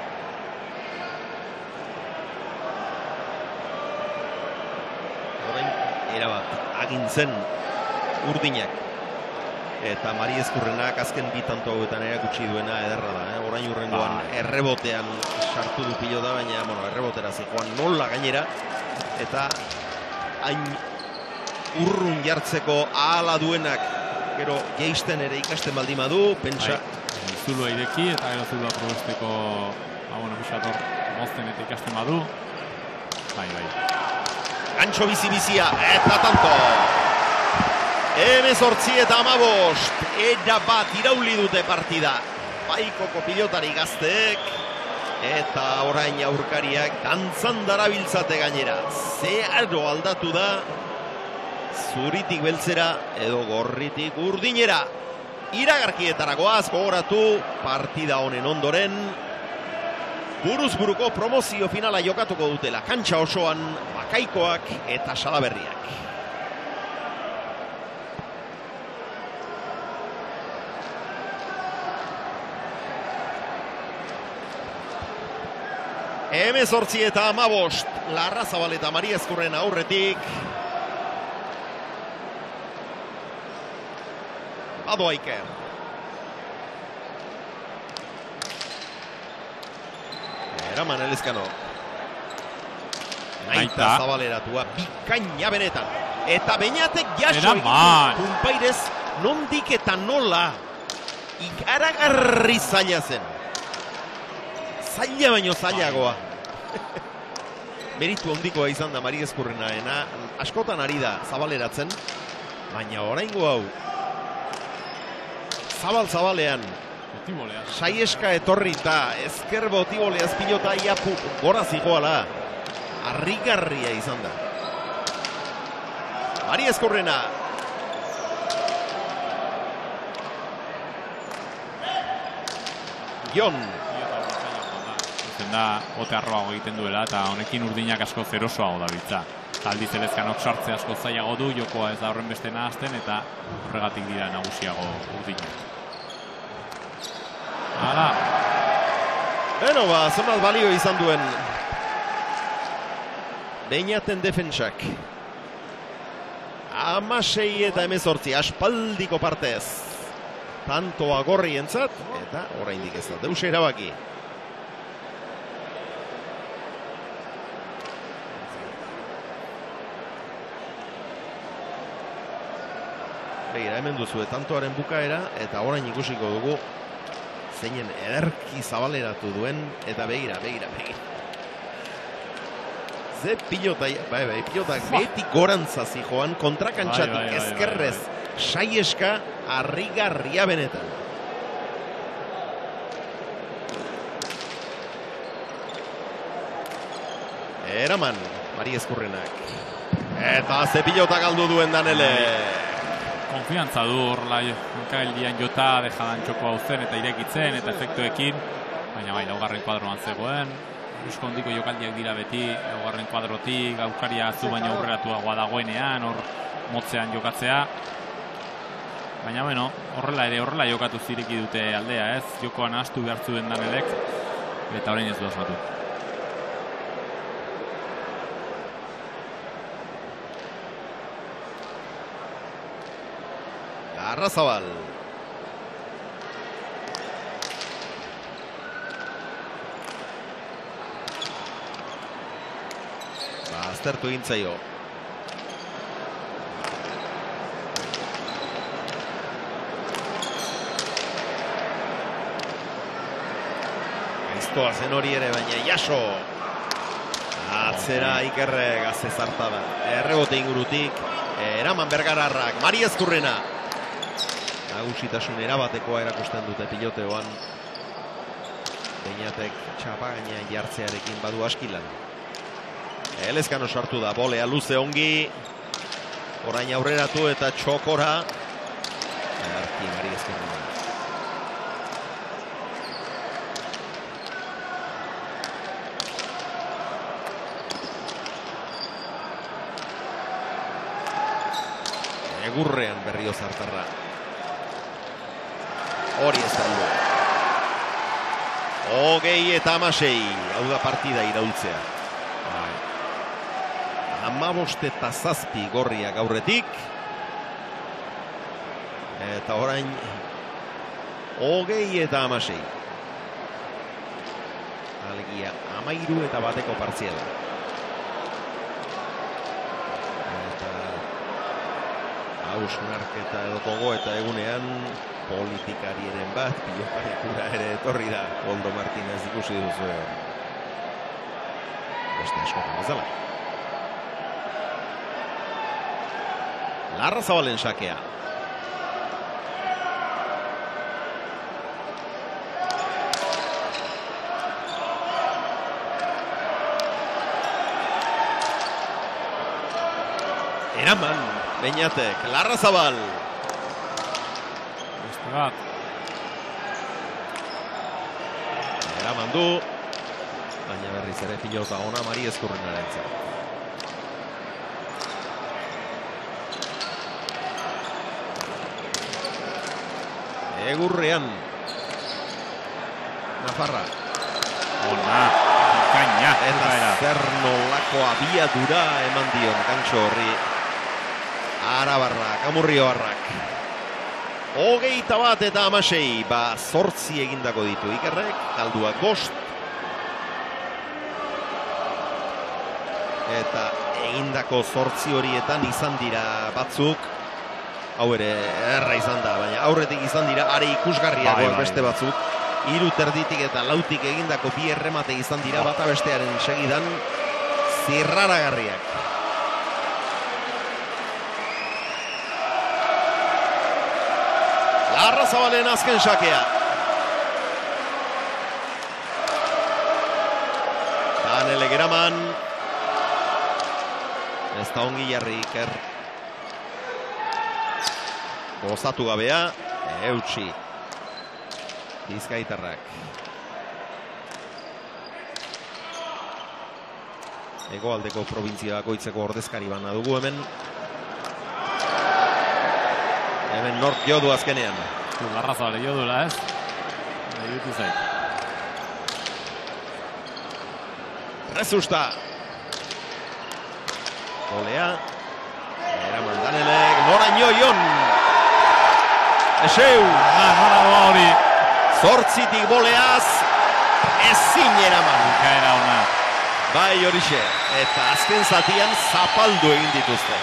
Orain, erabat, agintzen urdinak. Eta Mari Ezkurrenak azken bitanto hauetan erakutsi duena ederra da. Orain urrengoan errebotean sartu du pilota, baina errebotera zijoan nola gainera. Eta hain urrun jartzeko ahala duenak gero geisten ere ikasten baldin badu, pentsa. Zulua ireki eta gero zulua probesteko pisator mozten eta ikasten badu. Bai. Gantxo bizia eta tanto. 18 eta 15, era bat irauli dute partida. Baikoko pilotari gazteek, eta orain aurkariak dantzan darabiltzate gainera. Zeharo aldatu da, zuritik beltzera edo gorritik urdinera. iragarkietara goaz, gogoratu partida honen ondoren buruz buruko promozio finala jokatuko dutela kantxa osoan Bakaikoak eta Salaberriak. Hemezortzi eta 15 Larrazabal eta Maria Ezkurren aurretik. Bado Aiker. Eraman Elezkano. Naita zabaleratua bikaina benetan. Eta Beñatek jaso egin Punpairez nondik eta nola. Ikaragarri zaila zen. Zaila baino zailagoa. Meritu ondikoa izan da Maria Ezkurrenaena. Askotan ari da zabaleratzen. Baina oraingo hau. Zabal-zabalean. Saieska etorrita. Ezker botiboleaz pilota ia gora zigoala. Harrigarria izan da. Maria Ezkurrena. Jon. Da, ote arroago egiten duela eta honekin urdinak asko zerosoago da bitza. Aldiz Elezkanok sartze asko zailago du, jokoa ez da horren beste nahazten eta horregatik dira nagusiago urdinak. Hala. Beno ba, zonat balio izan duen Beñaten defentsak. 16 eta 18 aspaldiko partez. Tantoa gorri entzat, eta oraindik ez da deus erabaki. Begira, hemen duzue tantoaren bukaera, eta orain ikusiko dugu zeinen ederki zabaleratu duen, eta begira. Ze pilotak beti gorantza zijoan, kontrakantxatik ezkerrez saieska harrigarria benetan. Eraman, Maria Ezkurrenak. Eta ze pilotak galdu duen Danele. Konfiantza du horrela hankaildian jota dejadan txoko hau zen eta irekitzen eta efektuekin. Baina bai, laugarren kuadroan zegoen. Eusko hondiko jokaldiak dira beti, laugarren kuadrotik, aukaria zu baina aurreratuagoa dagoenean, hor motzean jokatzea. Baina bueno, horrela jokatu zireki dute aldea, ez? Jokoan astu behar zuen Danelek, eta orain ez du asmatu. Arrazabal. Aztertu egintzaio. Gaiztoa zen hori ere, baina jaso. Atzera Ikerre Gazte zartada. Errebote ingurutik. Eraman Bergararrak. Maria Ezkurrena. Nagusitasun erabatekoa erakusten dute piloteoan. Beñatek txapagaina jartzearekin badu askilan. Elezkano sartu da, bolea luze ongi. Orain aurreratu eta txokora. Arki Maria Ezkurrena. Egurrean berrio zartarra. Hori ez da du. 20 eta 16. Hau da partida iraultzea. 15 eta 7 gorriak aurretik. Eta orain 20 eta 16. Alegia 13 eta bateko partziala. Eta hausnarketa edo gogoeta egunean politikariaren bat, pilokarekura ere etorri da. Koldo Martinez ikusi duzu. Beste askotan bezala. Larrazabalen sakea. Eraman, Beñatek, Larrazabal. Eraman du, baina berriz ere pilota ona Mari Ezkurrenarentzat. Egurrean Nafarra Ona, ikaina. eta zer nolako abiadura eman dion kantxo horri Arabarrak, Amurrioarrak 21 eta 16, 8 egindako ditu Ikerrek, galduak 5 eta egindako 8 horietan izan dira batzuk. Hau ere erra izan da, baina aurretik izan dira are ikusgarriagoak beste batzuk. 3 terditik eta 4tik egindako 2 erremate izan dira bata bestearen segidan zirraragarriak. Larrazabalen azken sakea. Danele Geraman. Ez da ongi jarri Iker. Gozatu gabea, eutxi. Bizkaitarrak. Hegoaldeko provintzia bakoitzeko ordezkari bana dugu hemen. Hemen nork jodu azkenean. Larrazabale jodula, ez? Irutu zait. Rezusta. Golea. Eraman Danelek, noraino jon. Eseu. Nora hori. 8tik boleaz, ezin eraman. Bukaera ona. Bai horixe, eta azken zatian zapaldu egin dituzte.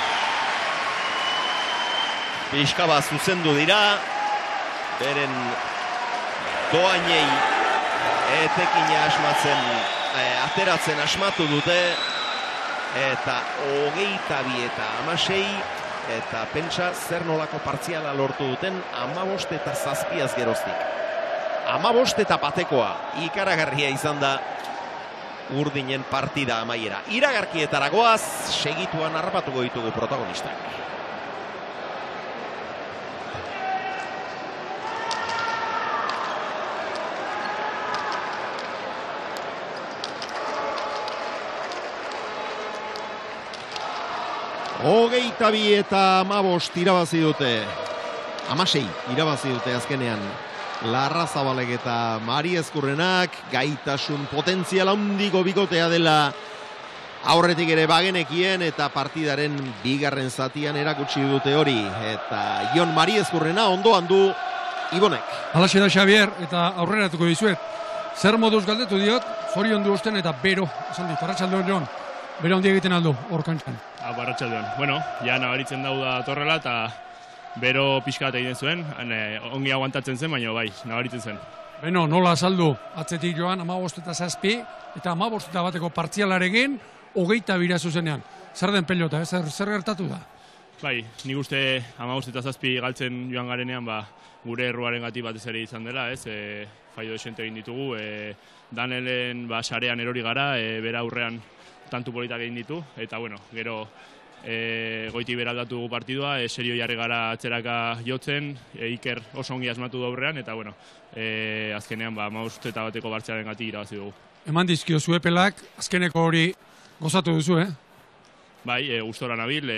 Pixkaba zuzendu dira, beren doainei etekina asmatzen, ateratzen asmatu dute, eta 22 eta 16, eta pentsa zer nolako partziala lortu duten 15 eta 7 geroztik. 15 eta batekoa, ikaragarria izan da urdinen partida amaiera. Iragarkietara goaz, segituan harrapatuko ditugu protagonistak. Hogeita 2 eta 15 irabazi dute. 16 irabazi dute azkenean. Larrazabalek eta Mari Ezkurrenak, gaitasun potentzial handiko bikotea dela aurretik ere bagenekien eta partidaren bigarren zatian erakutsi dute hori. Eta Jon Mari Ezkurrena ondoan du Ibonek. Halaxe da Xavier, eta aurreratuko dizuet. Zer moduz galdetu diot, zorion du osten eta bero, esan dit, arratsaldeon Jon, bero handi egiten aldu, hor kantxan. Arratsaldeon. Bueno, ja nabaritzen dau da torrela eta bero pixka bat egiten zuen, ongi aguantatzen zen, baina bai, nabaritzen zen. Beno, nola azaldu, atzetik joan 15 eta 7, eta 15 eta bateko partzialarekin, 22 zuzenean. Zer den pelota, zer gertatu da? Bai, nik uste 15 eta 7 galtzen joan garenean, gure erruaren gati batez ere izan dela, faio desente egin ditugu, Danelen sarean erori gara, bera aurrean tantu politak egin ditu, eta bueno, gero goiti beraldatu dugu partidua, serio jarri gara atzeraka jotzen, Iker oso ongi asmatu du aurrean, eta bueno, azkenean 15 eta bateko partzialaren gati irabazi dugu. Eman dizkio zuepelak, azkeneko hori gozatu duzu, Bai, gustora nabil,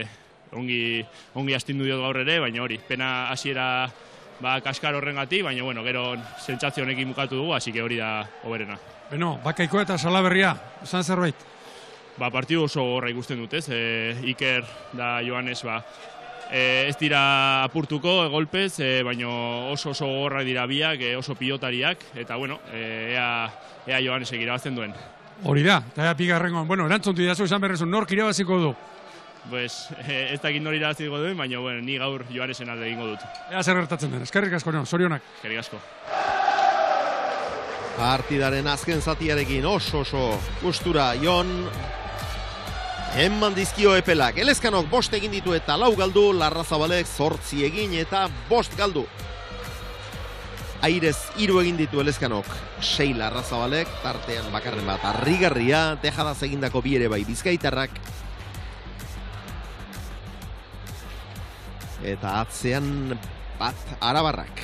ongi astindu diot gaur ere, baina hori, pena hasiera kaskar horrengatik, baina bueno, gero sentsazio honekin bukatu dugu, hasi que hori da hoberena. Beno, Bakaiko eta Salaberria, esan zerbait? Partidu oso gorra ikusten dut, ez? Iker da Joanes, ez dira apurtuko golpez, baina oso gorra dira biak, oso pilotariak, eta bueno, ea Joanesek irabazten duen. Hori da, eta ea bigarrengoan. Bueno, erantzuntu didazu izan berrezun, nork irabaziko du? Pues, ez dakit nori irabaziko duen, baina bueno, ni gaur Joanesen alde egingo dut. Ea zer gertatzen den, eskerrik asko, zorionak. Eskerrik asko. Partidaren azken zatiarekin oso gustura Jon. Eman dizkio epelak. Elezkanok 5 egin ditu eta 4 galdu, Larrazabalek 8 egin eta 5 galdu. Airez 3 egin ditu Elezkanok, 6 Larrazabalek, tartean bakarren bat harrigarria, Tejadaz egindako 2 ere bai Bizkaitarrak. Eta atzean bat arabarrak.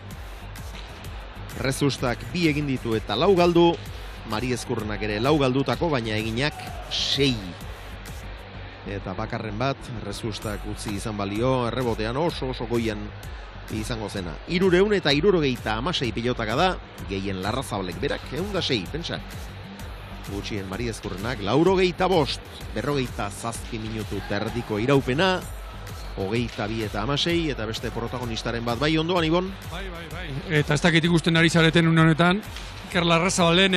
Rezustak 2 egin ditu eta 4 galdu, Mari Ezkurrenak ere 4 galdutako, baina eginak 6. Eta bakarren bat, Rezustak utzi izan balio, errebotean oso goian izango zena. 376 pilotaka da, gehien Larrazabalek berak, 106, pentsa. Gutxien Mari Ezkurrenak, 85, 47 minutu terdiko iraupena, 22 eta 16, eta beste protagonistaren bat bai ondoan, Ibon? Bai. Eta ez dakit ikusten ari zareten une honetan, Iker Larrazabalen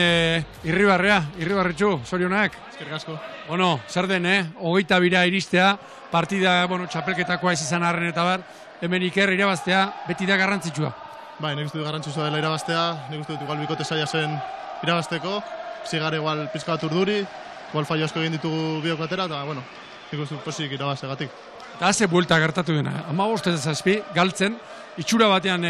irribarretxu, zorionak. Eskerrik asko. Bueno, zer den, 22 iristea, partida, txapelketakoa ez izan arren eta bar, hemen Iker irabaztea, beti da garrantzitsua. Bai, nik uste dut garrantzitsua dela irabaztea, nik uste dut igual bikote saia zen irabazteko, zigar igual pizka bat urduri, igual fallo asko egin ditugu biok batera, eta, nik uste dut posik irabaztegatik. Eta haze buelta gertatu dena, 15 galtzen, itxura batean,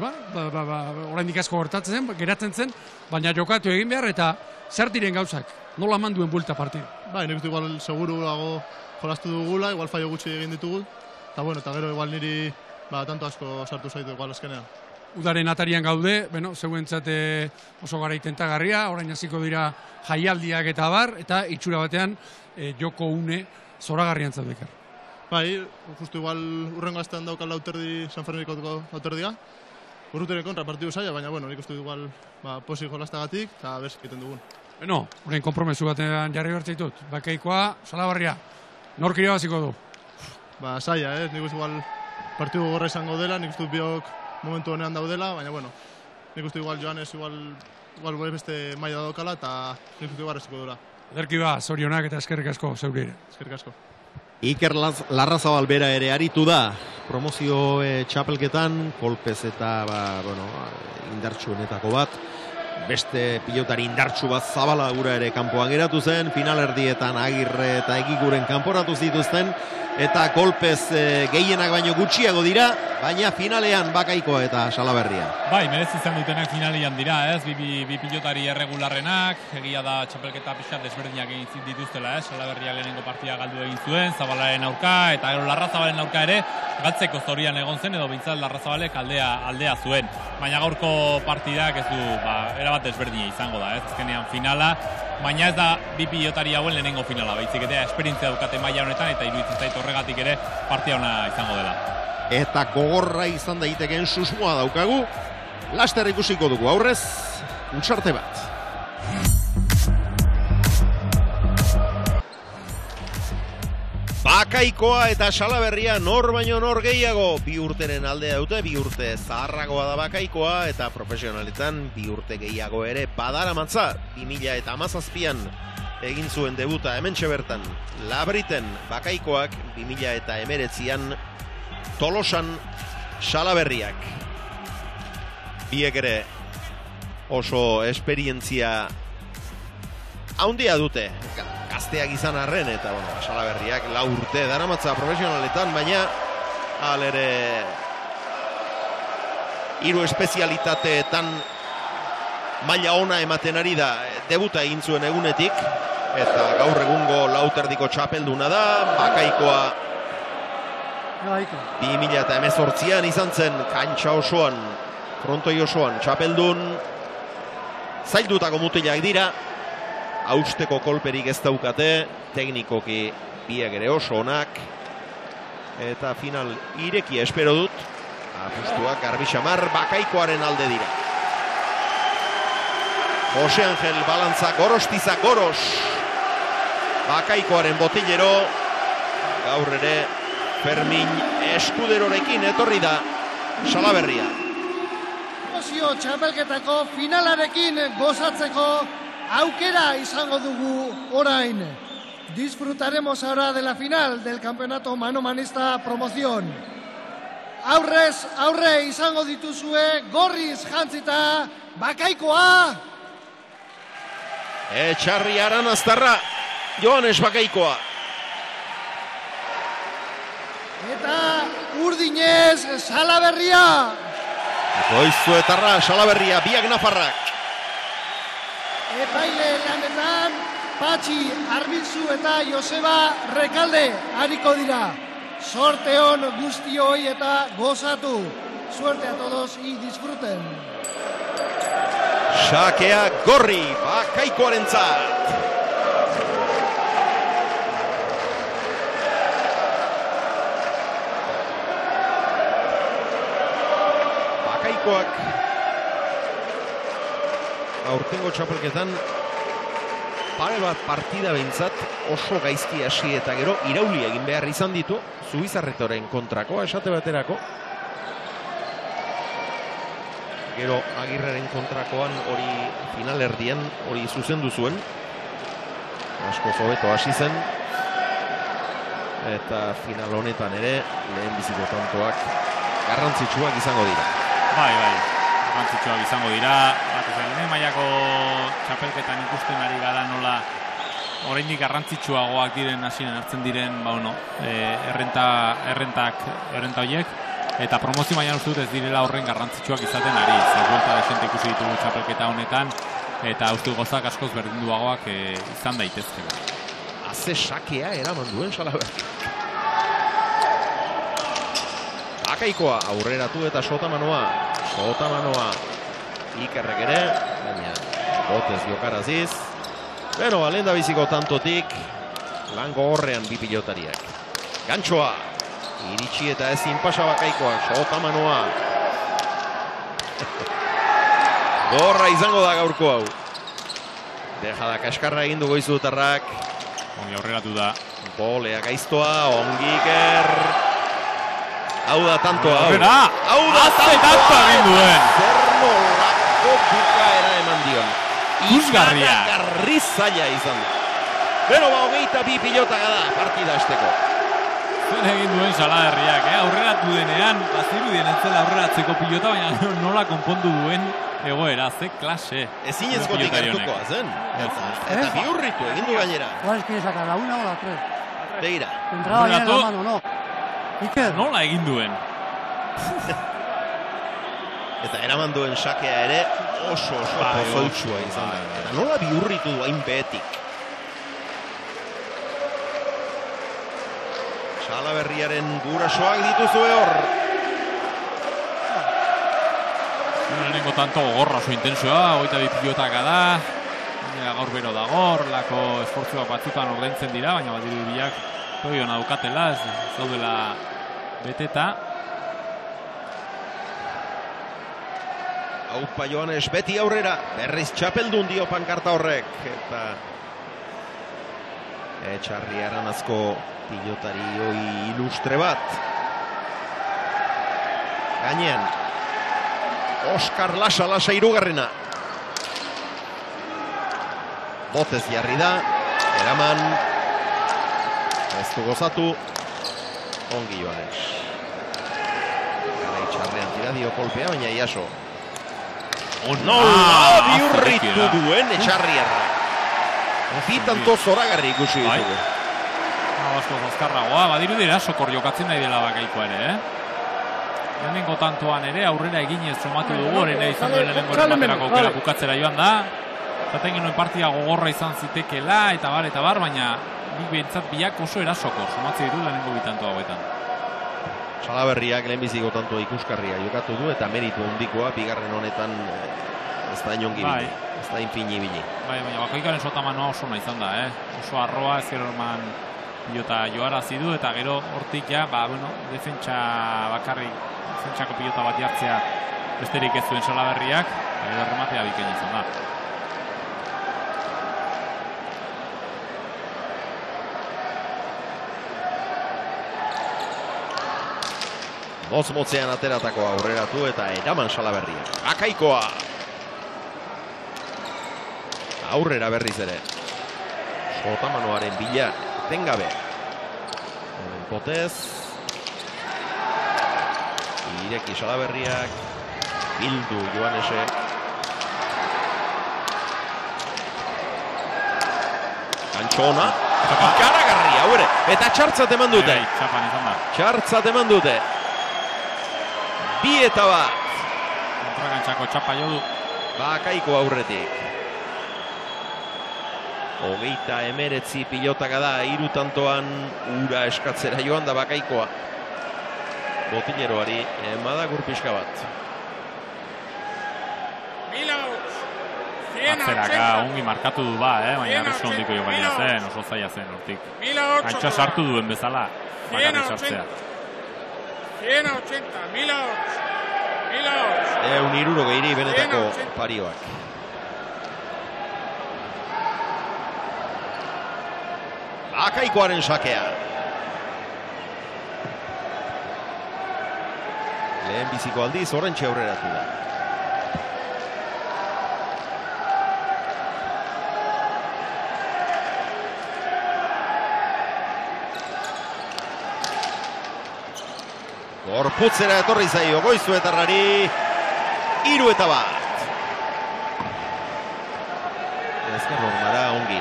oraindik asko geratzen zen, baina jokatu egin behar eta zer diren gauzak, nola manduen buelta partida. Bai, nik uste igual seguruago jolastu dugula, igual fallo gutxi egin ditugu, eta gero igual niri tanto asko sartu zaitu igual azkenean. Udaren atarian gaude, zeuentzat oso gara itentagarria, orain hasiko dira jaialdiak eta bar, eta itxura batean joko une zoragarrian zaudekar. Bai, justu igual urrengo astean daukal lauterdi, San Ferminiko lauterdia. Urruteren kontra partidu zaila, baina nik uste igual posik jolastagatik, eta berz egiten dugun. Orain konpromesu batean jarri bertzaitut. Bakaikoa, Salaberria, nork irabaziko du? Zaila, nik uste igual partidu gorra izango dela, nik uste biok momentu honean daudela, baina nik uste igual Joanes igual beste maila daukala, eta nik uste igual eziko dela. Ederki zorionak eta eskerrik asko zeurire. Eskerrik asko. Iker Larrazabal bera ere aritu da promozio txapelketan, kolpez eta indartsuenetako bat. Beste pilotari indartsu bat Zabala gura ere kanpoan geratu zen, finalerdietan Agirre eta Egiguren kanporatu zituzten, eta kolpez gehienak baino gutxiago dira, baina finalean Bakaikoa eta Salaberria. Bai, merezi izan dutenak finalean dira, ez? Bi pilotari erregularrenak, egia da txapelketa pixat desberdinak egin dituztela, ez? Salaberria lehenengo partida galdu egin zuen, Zabalaren aurka, eta gero Larrazabalen aurka ere, galtzeko zorian egon zen, edo bintzat Larrazabalek aldea zuen. Baina gaurko partidak ez du, erabat desberdina izango da, ez? Azkenean finala, baina ez da bi pilotari hauen lehenengo finala, baizik eta esperientzia daukate maila honetan, eta iruditzen zait horregatik ere partida ona izango dela. Eta gogorra izan daitekeen susmoa daukagu, laster ikusiko dugu aurrez, utsarte bat. Bakaikoa eta Salaberria nor baino nor gehiago, 2 urteren aldea dute, 2 urte zaharragoa da Bakaikoa, eta profesionaletan 2 urte gehiago ere badaramatza, 2017an egin zuen debuta hementxe bertan Labriten Bakaikoak, 2019an Tolosan Salaberriak. Biek ere oso esperientzia handia dute, gazteak izan arren, eta Salaberriak 4 urte daramatza profesionaletan, baina ere 3 espezialitateetan maila ona ematen ari da, debuta egin zuen egunetik, eta gaur egungo lauterdiko txapelduna da, Bakaikoa 2018an izan zen kantxa osoan, frontoi osoan txapeldun, zaildutako mutilak dira, hausteko kolperik ez daukate, teknikoki biak ere oso onak, eta final irekia espero dut, apustuak garbi xamar Bakaikoaren alde dira. Jose Angel balantza Gorostiza Goros, Bakaikoaren botillero, gaur ere Fermin Eskuderorekin etorri da Salaberria. Promozio txapelketako finalarekin gozatzeko aukera izango dugu orain. Disfrutaremos ahora de la final del campeonato manomanista promoción. Aurrez aurre izango dituzue gorriz jantzita Bakaikoa. Etxarri Aranaztarra, Joanes Bakaikoa. Eta urdinez Salaberria. Goizuetarra Salaberria, biak nafarrak. Epaile lanetan Patxi Arbizu eta Joseba Rekalde hariko dira. Sorte on guztioi eta gozatu. Suerte a todos y disfruten. Sakea gorri, Bakaikoarentzat. Bakaikoak aurtengo txapelketan pare bat partida behintzat oso gaizki hasi eta gero irauli egin behar izan ditu Zubizarretoren kontrakoa esate baterako. Gero Agirreren kontrakoan hori finalerdian hori zuzendu zuen. Asko hobeto hasi zen. Eta final honetan ere lehen biziko tantoak garrantzitsuak izango dira. Bai, garrantzitsuak izango dira. Lehen mailako txapelketan ikusten ari gara nola oraindik garrantzitsuagoak diren hasieran hartzen diren errenta horiek. Eta promozio mailan uste dut ez direla horren garrantzitsuak izaten ari. Buelta desente ikusi ditugu txapelketa honetan, eta uste gozak askoz berdinduagoak izan daitezkela. Haze sakea eraman duen Salaberri. Bakaikoa aurreratu eta Sotamanoa. Ikerrek ere, baina botez jokaraziz. Beno, lehen da biziko tantotik, lango horrean bi pilotariak. Gantxoa. Iritsi eta ezin pasa Bakaikoa, Sotamanoa. Gorra izango da gaurko hau. Dejada kaskarra egin du Goizutarrak. Ongi aurreratu da. Polea gaiztoa, ongi Iker. Hau da tantoa, hau. Hau da tantoa egin duen. Zer nolako bukaera eman dion. Ikusgarria. Ikarri zaila izan da. Beno, hogeita bi pilota gada partida esteko. Zer egin duen Salaberriak, aurreratu denean, bazirudien entzela aurreratzeko pilota, baina nola konpondu duen egoera, ze klase. Ezinezkotik hartukoa zen. Eta bihurritu egin du gainera. ¿Cuál es que saca, la 1 o la 3? Begira. Entraba ya en la mano, ¿no? Iker. Nola egin duen. Eta eraman duen sakea ere oso pozoitsua izan da. Eta nola bihurritu duain behetik. Salaberriaren gurasoak dituzue hor. Lehenengo tanto gogorra oso intensoa, 22 pilotaka da. Gaur bero dago, lako esfortzuak batzutan ordaintzen dira, baina badiru biak hona daukatela, ez daudela beteta. Aupa Joanes, beti aurrera, berriz txapeldun dio pankarta horrek. Eta Etxarri Aranazko pilotari ilustre bat. Gainean Oskar Lasa hirugarrena. Botez jarri da, eraman. Ez du gozatu. Ongi Joanes. Garai txarrean tira dio kolpea, baina iaso. Nola bihurritu duen Etxarriarra. Bitanto zoragarri ikusi ditugu. Asko azkarragoa, badiru dira sokor jokatzen nahi dela Bakaikoa ere, Lehenengo tantoan ere aurrera eginez somatu dugu, horrela izan duen lehenengo ematerako aukera bukatzera joan da. Zaten genuen partida gogorra izan zitekela, eta bar, baina nik behintzat biak oso erasokor somatze ditu lehenengo bitanto hauetan. Salaberriak lehenbiziko tantoa ikuskarria jokatu du, eta meritu handikoa, bigarren honetan ez da inongi bili, ez da inpini bili. Bai, baina Bakaikoaren Sotamanoa oso nahi izan da, oso arroa, ez gero eman pilota joarazi du, eta gero hortik ja, defentsa bakarrik, defentsako pilota bat jartzea besterik ez zuen Salaberriak, eta gero rematea bikain izan da. Motz-motzean ateratako aurreratu eta eraman Salaberria. Bakaikoa! Aurrera berriz ere. Sotamanoaren bila, tengabe. Potez. Ireki Salaberriak. Bildu Joanesek. Gantxona. Ikaragarri, hau ere. Eta txartzat eman dute. Txartzat eman dute. Bi eta bat. Kontragantxako txapa jo du. Bakaiko aurretik. 29 pilotaka da, 3 tantoan ura eskatzera joan da Bakaikoa. botineroari emadak urpiska bat. Atzeraka ongi markatu du baina arresu hondiko jokalia zen, oso zaila zen hortik. Gantxa sartu duen bezala, bakarri sartzea. 180, 1008. 160 benetako parioak. Bakaikoaren sakea. Lehen biziko aldiz, horrentxe aurreratu da. Gorputzera etorri zaio Goizuetarrari 3-1. Ezker normara ongi.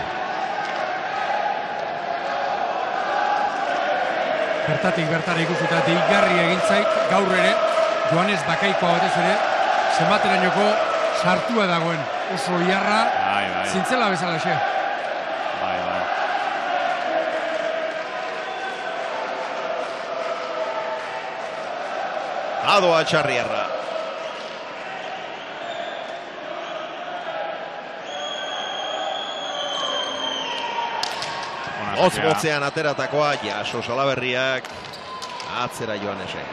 Bertatik bertara ikusita deigarri egin zait gaur ere Joanes Bakaikoa batez ere zenbaterainoko sartua dagoen. Oso iarra zintzela bezalaxe. Bai. Adoa Txarriarra. Hotz-botzean ateratakoa, Jaso Salaberriak, atzera Joanesek.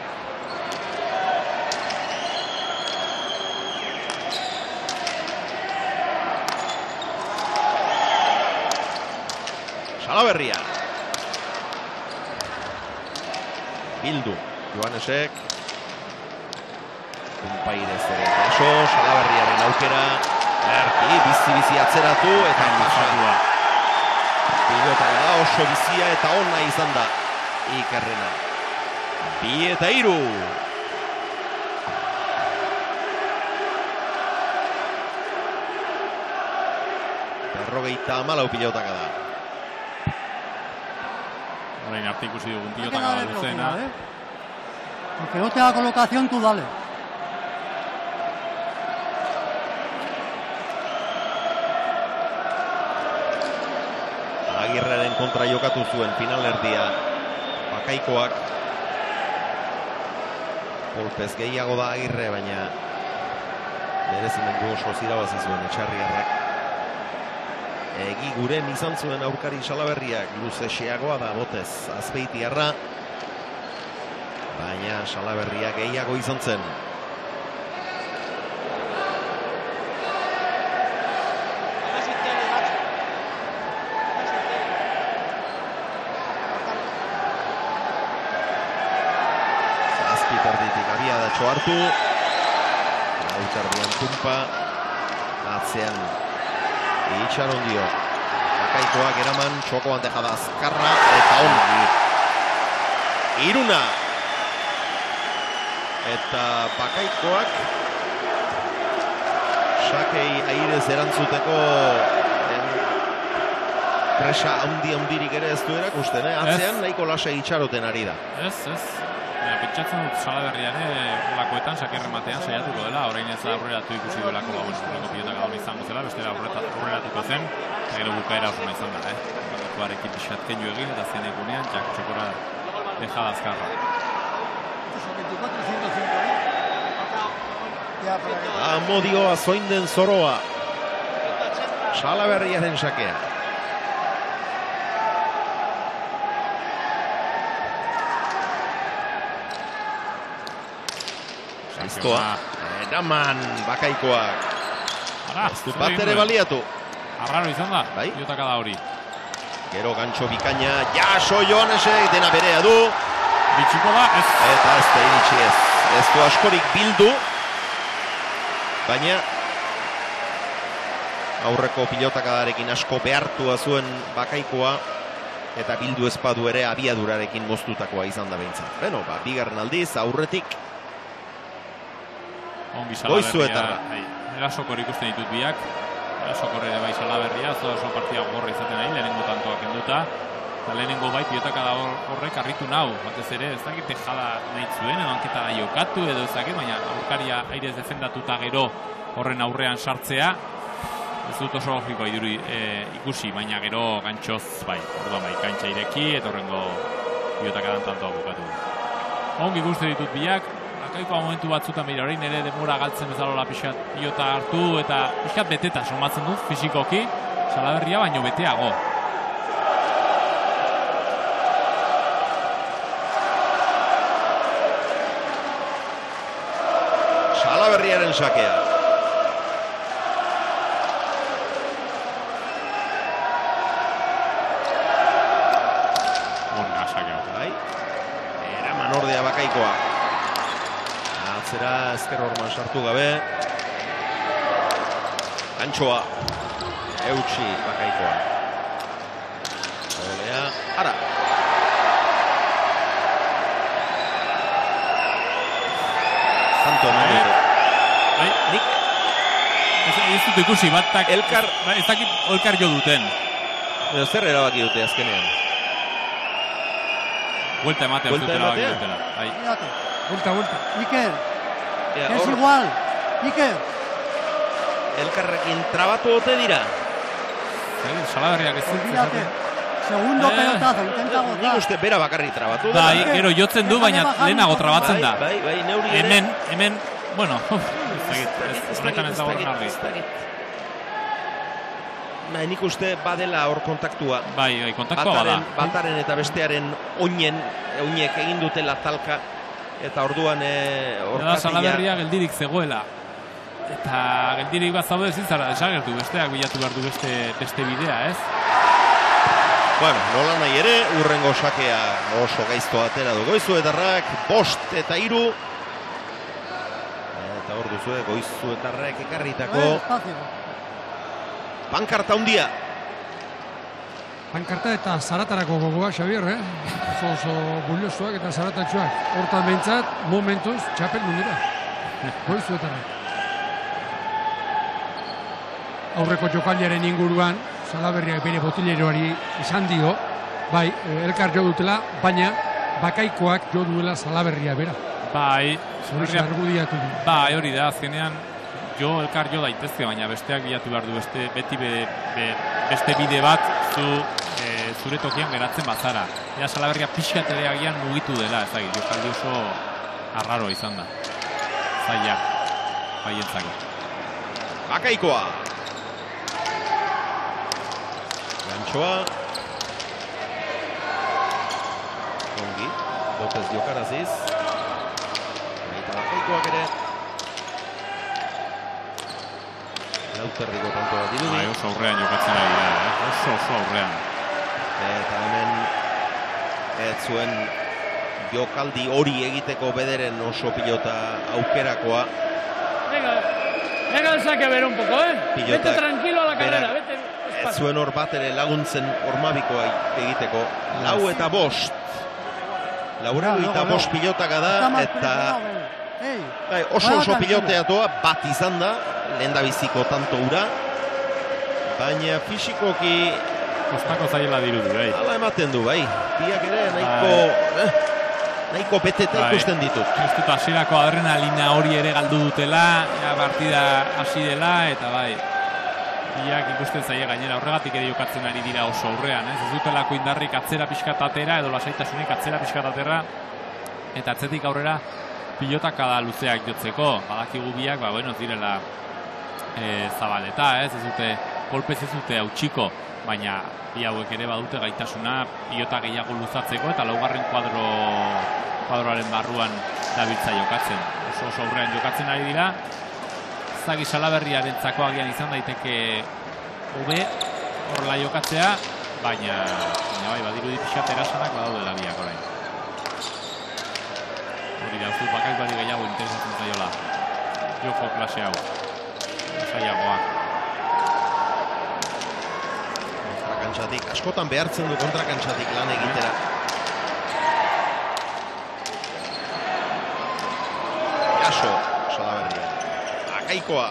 Salaberria. Bildu, Joanesek. Kunpairez ere Jaso, Salaberriaren aukera. Erki, bizi atzeratu eta pasatua. Pilota da oso bizia eta ona izan da Ikerrena. 2-3. Berrogeita 14 pilotaka da. Orain arte ikusi dugun pilotaka da luzena. Aunque no te haga colocación, tú dale. Agirreren kontra jokatu zuen finalerdia Bakaikoak. Kolpez gehiago da Agirre, baina merezimendu oso zirabazi zuen Etxarriarrak. Egi guren izan zuen aurkari Salaberriak, luze xeagoa da botez Azpeitiarra, baina Salaberriak gehiago izan zen. Hartu Lautardian Tumpa atzean itxaron dio Bakaikoak eraman txokoan dejada azkarra eta ongi 3-1 eta Bakaikoak sakei airez erantzuteko presa handirik ere ez du erakusten, atzean nahiko lasa itxaroten ari da. Ez. Pentsatzen dut Salaberriare lakoetan sakerrematean saiatuko dela, orain ez aurreratu ikusi duelako pilotak hori izango zela, bestela aurreratuko zen, eta gero bukaera oso nahi izan da, Bakaikoarekin pixatken jo egin, eta zen egunean, txokora dejada azkarra. Amodioa zoinden zoroa, Salaberriaren sakea. Iztoa, eraman Bakaikoak. Ez du bat ere baliatu. Arraro izan da, pilotaka da hori. Gero gantxo bikaina, Jaso Joanesek dena berea du. Bitxiko da, ez. Eta ez da iritsi ez. Ez du askorik bildu. Baina aurreko pilotakadarekin asko behartua zuen Bakaikoa. Eta bildu ezpadu ere abiadurarekin moztutakoa izan da behintzat. Beno, bigarren aldiz, aurretik. Goizuetarra. Erasokor ikusten ditut biak. Erasokor ere bai Salaberria, oso partia gorra izaten nahi, lehenengo tantoak enduta. Eta lehenengo bai pilotaka da horrek harritu nau. Batez ere, ez dakit tejada nahi zuen, emanketa da jokatu edo ez dakit, baina aurkaria airez defendatuta gero horren aurrean sartzea. Ez dut oso logikoa ikusi, baina gero gantxoz bai. Orduan bai, kantxa ireki eta horrengo pilotaka dan tantoa bukatu. ongi ikuste ditut biak, Bakaikoa momentu batzutan bera, orain ere demora galtzen bezalola pixat pilota hartu eta pixat beteta somatzen du fisikoki, Salaberria baino beteago. Salaberriaren sakea. Ona sakea. Bai. Eraman ordea Bakaikoa. Atzera ezker horman sartu gabe. Antxoa. Eutxi Bakaikoa. Olea. Ara. Tanto eman Bai, nik ez dut ikusi batak Elkar ez dakit elkar jo duten. Edo zer erabaki dute azkenean? Vuelta ematea Vuelta erabaki ematea? dutela. Bai. Fíjate. Vuelta. Iker, Ea, es hor, igual. Iker, elkarrekin trabatu ote dira. Salaberriak ez olvídate. Segundo pelotazo, intenta Nik botar. uste bera bakarrik trabatu dela. Bai, gero jotzen du, baina lehenago trabatzen da. Bai, neuri ere. Hemen, bueno, honetan ez dago argi. Bai, nik uste badela hor kontaktua. Bai, kontaktua bada. Bataren eta bestearen oinek egin dutela talka. Eta orduan Da Salaberria geldirik zegoela. Eta geldirik bat zaude ezin zara desagertu, besteak bilatu behar du beste bidea, ez? Bueno, nola nahi ere, urrengo sakea oso gaizto atera du Goizuetarrak, 5 eta 3. Eta hor duzue, Goizuetarrak ekarritako Espacio. pankarta handia. Pankarta eta zaratarako gogoa, Xabier, oso buliosoak eta zaratatxoak. Hortan behintzat, momentuz, txapel dira. Goizuetarrak. Aurreko jokaldiaren inguruan, Salaberriak bere botileroari esan dio, bai, elkar jo dutela, baina Bakaikoak jo duela Salaberria bera. Bai, Hori argudiatu du. bai, hori da, azkenean jo elkar jo daitezke, baina besteak bilatu behar du beti beste bide bat zure tokian geratzen bazara. Ea Salaberria pixkat ere agian mugitu dela, ezagik, jokaldi oso arraroa izan da. Zaila, baientzako. Bakaikoa. Gantxoa. Ongi, López jokaraziz. Eta Bakaikoak ere. Lauterriko tanto bat dirudi. Bai, oso aurrean jokatzen ari da, oso aurrean. Eta hemen ez zuen jokaldi hori egiteko bederen oso pilota aukerakoa. Venga el saque a ver un poco, Pilotak Vete tranquilo a la carrera, berak vete. ez zuen hor bat ere laguntzen hormabikoa egiteko. 4 eta 5. 4 eta 5 pilotaka da, eta bai, oso piloteatua bat izan da, lehen da biziko tanto ura, baina fisikoki Kostako zaiela dirudi, bai. hala ematen du, bai. Biak ere nahiko beteta ikusten ditut. Ez dut hasierako adrenalina hori ere galdu dutela, partida hasi dela, eta bai, biak ikusten zaie gainera, horregatik ere jokatzen ari dira oso aurrean, ez dutelako indarrik atzera pixkat atera, edo lasaitasunik atzera pixkat atera, eta atzetik aurrera pilotakada luzeak jotzeko, badakigu biak, ez direla zabaleta, ez dute, kolpez ez dute hautsiko, baina bi hauek ere badute gaitasuna pilota gehiago luzatzeko eta laugarren kuadroaren barruan dabiltza jokatzen. Oso aurrean jokatzen ari dira. Zagi Salaberriarentzako agian izan daiteke hobe horrela jokatzea, baina bai, badirudi pixat erasanak badaudela biak orain. Hori da, uste Bakaikoari gehiago interesatzen zaiola. Joko klase hau. Zailagoak. Kontrakantzatik, askotan behartzen du kontrakantzatik lan egitera. Jaso, Salaberria. Bakaikoa.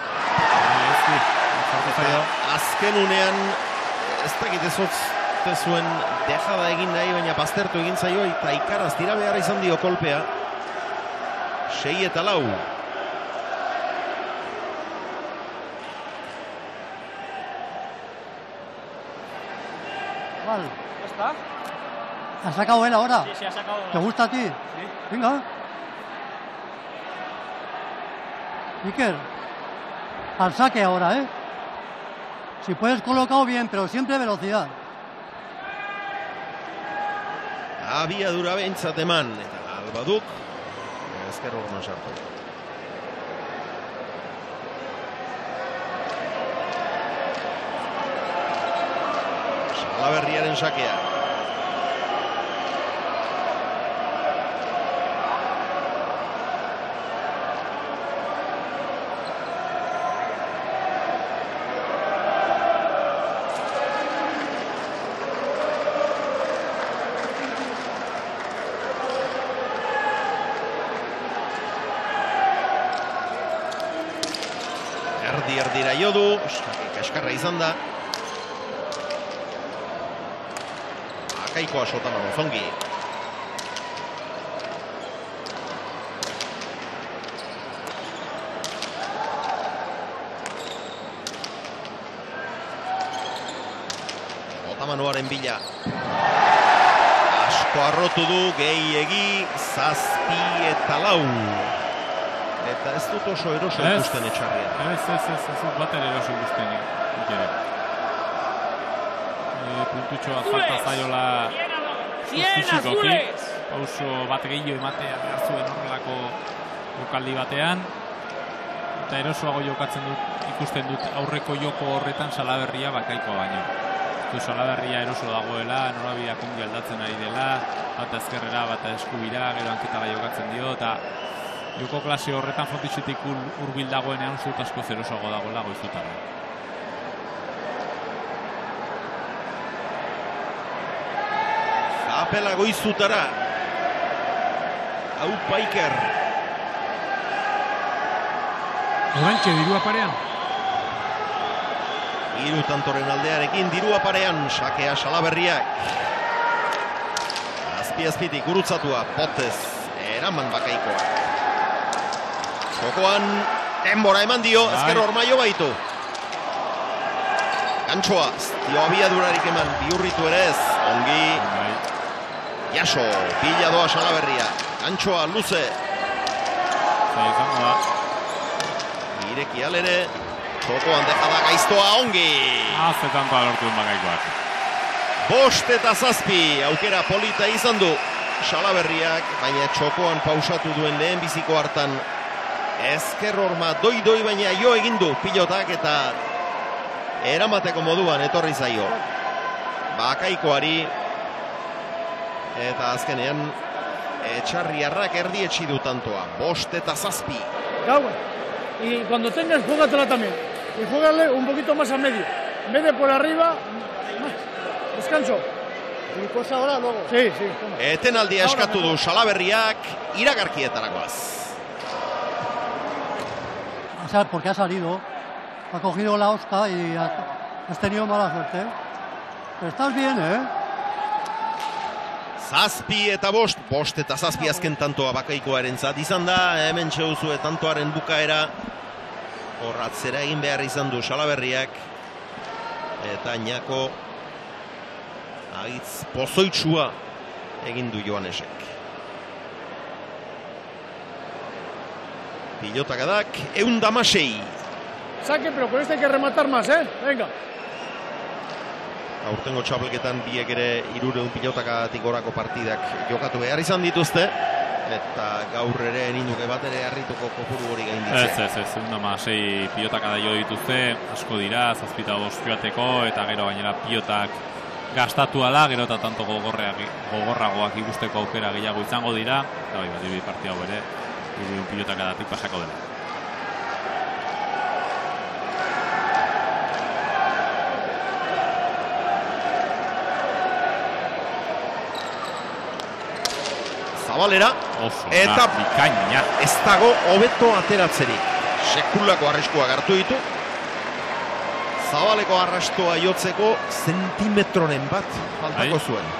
Eta azken unean, ez dakit ez zuen dejada egin nahi, baina baztertu egin zaio, eta ikaraz tira behar izan dio kolpea. 6 eta 4. Vale. ¿Ya está? ¿Ha sacado él ahora? Sí, ha sacado. ¿Te gusta a ti? Sí. Venga. Iker, al saque ahora, ¿eh? Si puedes colocado bien, pero siempre velocidad. Abiadura behintzat eman, eta Albaduk, ezker horren sartu. Salaberriaren sakea. Erdira jo du, kaskarra izan da. Akaikoa Sotaman Ozongi. Sotamanoaren bila. Asko arrotu du, gehiegi, 7 eta 4. Eta ez dut oso eroso ikusten etxarrian. Ez, baten eroso ikusten ikusten. Puntutxoa falta zaiola fizikoki. Pauso bat gehiago ematea behar zuen horrelako jokaldi batean. Eta erosoago jokatzen dut, ikusten dut aurreko joko horretan Salaberria bakaikoa baino. Salaberria eroso dagoela, norabideak ongi aldatzen ari dela, bat ezkerrera, bat eskubira, gero hanketara jokatzen dio, eta joko klase horretan fontitxetik urbil dagoenean uste dut asko zerosoago dagoela Goizutarra. Zapela Goizutara. Aupa Iker. Orantxe, dirua parean. Hiru tantoren aldearekin dirua parean, sakea Salaberriak. Azpi-azpitik gurutzatua, potez, eraman bakaikoa. Jokoan, denbora eman dio, ezker Ormaio baitu. Gantxoa, dio abiadurarik eman, biurritu ere ez, ongi. Jaso, pila doa Salaberria. Gantxoa, luze. Ireki alere, jokoan dejada gaiztoa, ongi. Azetantoa lortuen bakaikoak. 5 eta 7, aukera polita izan du Salaberriak, baina txokoan pausatu duen lehen biziko hartan. Ezker Orma doi baina jo egin du pilotak eta eramateko moduan etorri zaio bakaikoari eta azkenean etxarriarrak erdietsi du tantoa. 5 eta 7. Y cuando tengas, juégatela también. Y juégale un poquito más a medio. En vez de por arriba, descanso. Y cosa ahora luego. Sí. Etenaldia eskatu du Salaberriak iragarkietarakoaz. O sea, porque ha salido, ha cogido la hosta y has tenido mala suerte. Pero estás bien, ¿eh? 7 eta 5, 5 eta 7 azken tantoa bakaikoaren zat izan da, hemen txeuzue tantoaren bukaera, horratzera egin behar izan du Salaberriak, eta Ñako aitz pozoitsua egin du Joanesek. Pilotakadak, 116. Saque, pero con este hay que rematar más, ¿eh? Venga. Aurtengo txapelketan biek ere 300 pilotakatik gorako partidak jokatu behar izan dituzte, eta gaur ere ninuke bat ere harrituko kopuru hori gainditzea. Ez, 116 pilotakada jo dituzte, asko dira, 7 eta 5 joateko, eta gero gainera pilotak gastatu ala, gero eta tanto gogorragoak ikusteko aukera gehiago izango dira, eta bai, bat partia hau ere, 300 pilotakadatik pasako dela. Zabalera, eta bikaina. Ez dago hobeto ateratzerik. Sekulako arriskua hartu ditu. Zabaleko arrastoa jotzeko zentimetroren bat faltako zuen.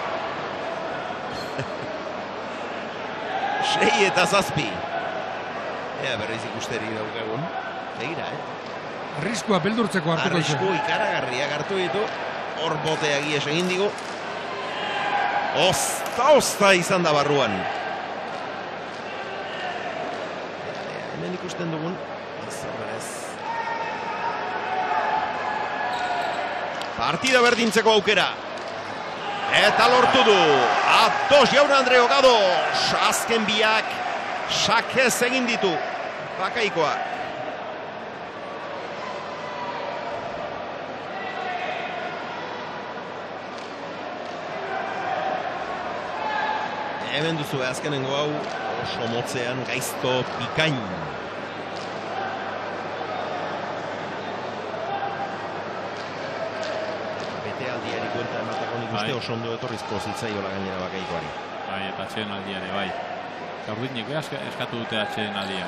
6 eta 7. Ea berriz ikusteri daukagun. Begira, Arriskua beldurtzeko hartuko zuen. Arrisku ikaragarriak hartu ditu. Hor botea gies egin digu. Ozta izan da barruan. Hemen ikusten dugun. Partida berdintzeko aukera. Eta lortu du. Atos Jaun Andre Gados. Azken biak sakez egin ditu. Bakaikoak. Hemen duzu azkenengo hau oso motzean gaizto bikain. Betealdiari kuenta emateko nik uste oso ondo etorrizko zitzaiola gainera Bakaikoari. Bai, eta atxeden aldiare, bai. Gaurdinik eskatu dute atxeden aldia.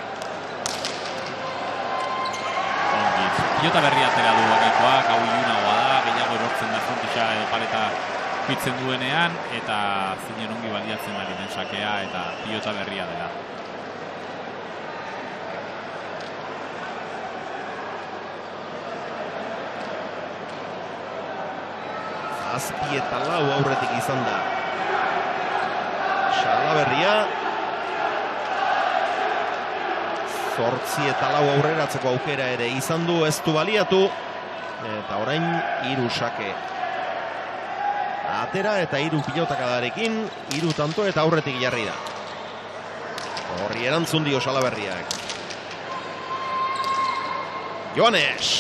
Pilota berria atera du Bakaikoak, hau ilunagoa da, gehiago erortzen da frontisa edo paleta pitzen duenean, eta zinen ongi baliatzen ari den sakea, eta pilota berria dela. Zazpi eta lau aurretik izan da. Salaberria. 8 eta 4 aurreratzeko aukera ere izan du, ez du baliatu. Eta orain 3 sake. Atera eta 3 pilotakadarekin, 3 tanto eta aurretik jarri da. Horri erantzun dio Salaberriak. Joanes.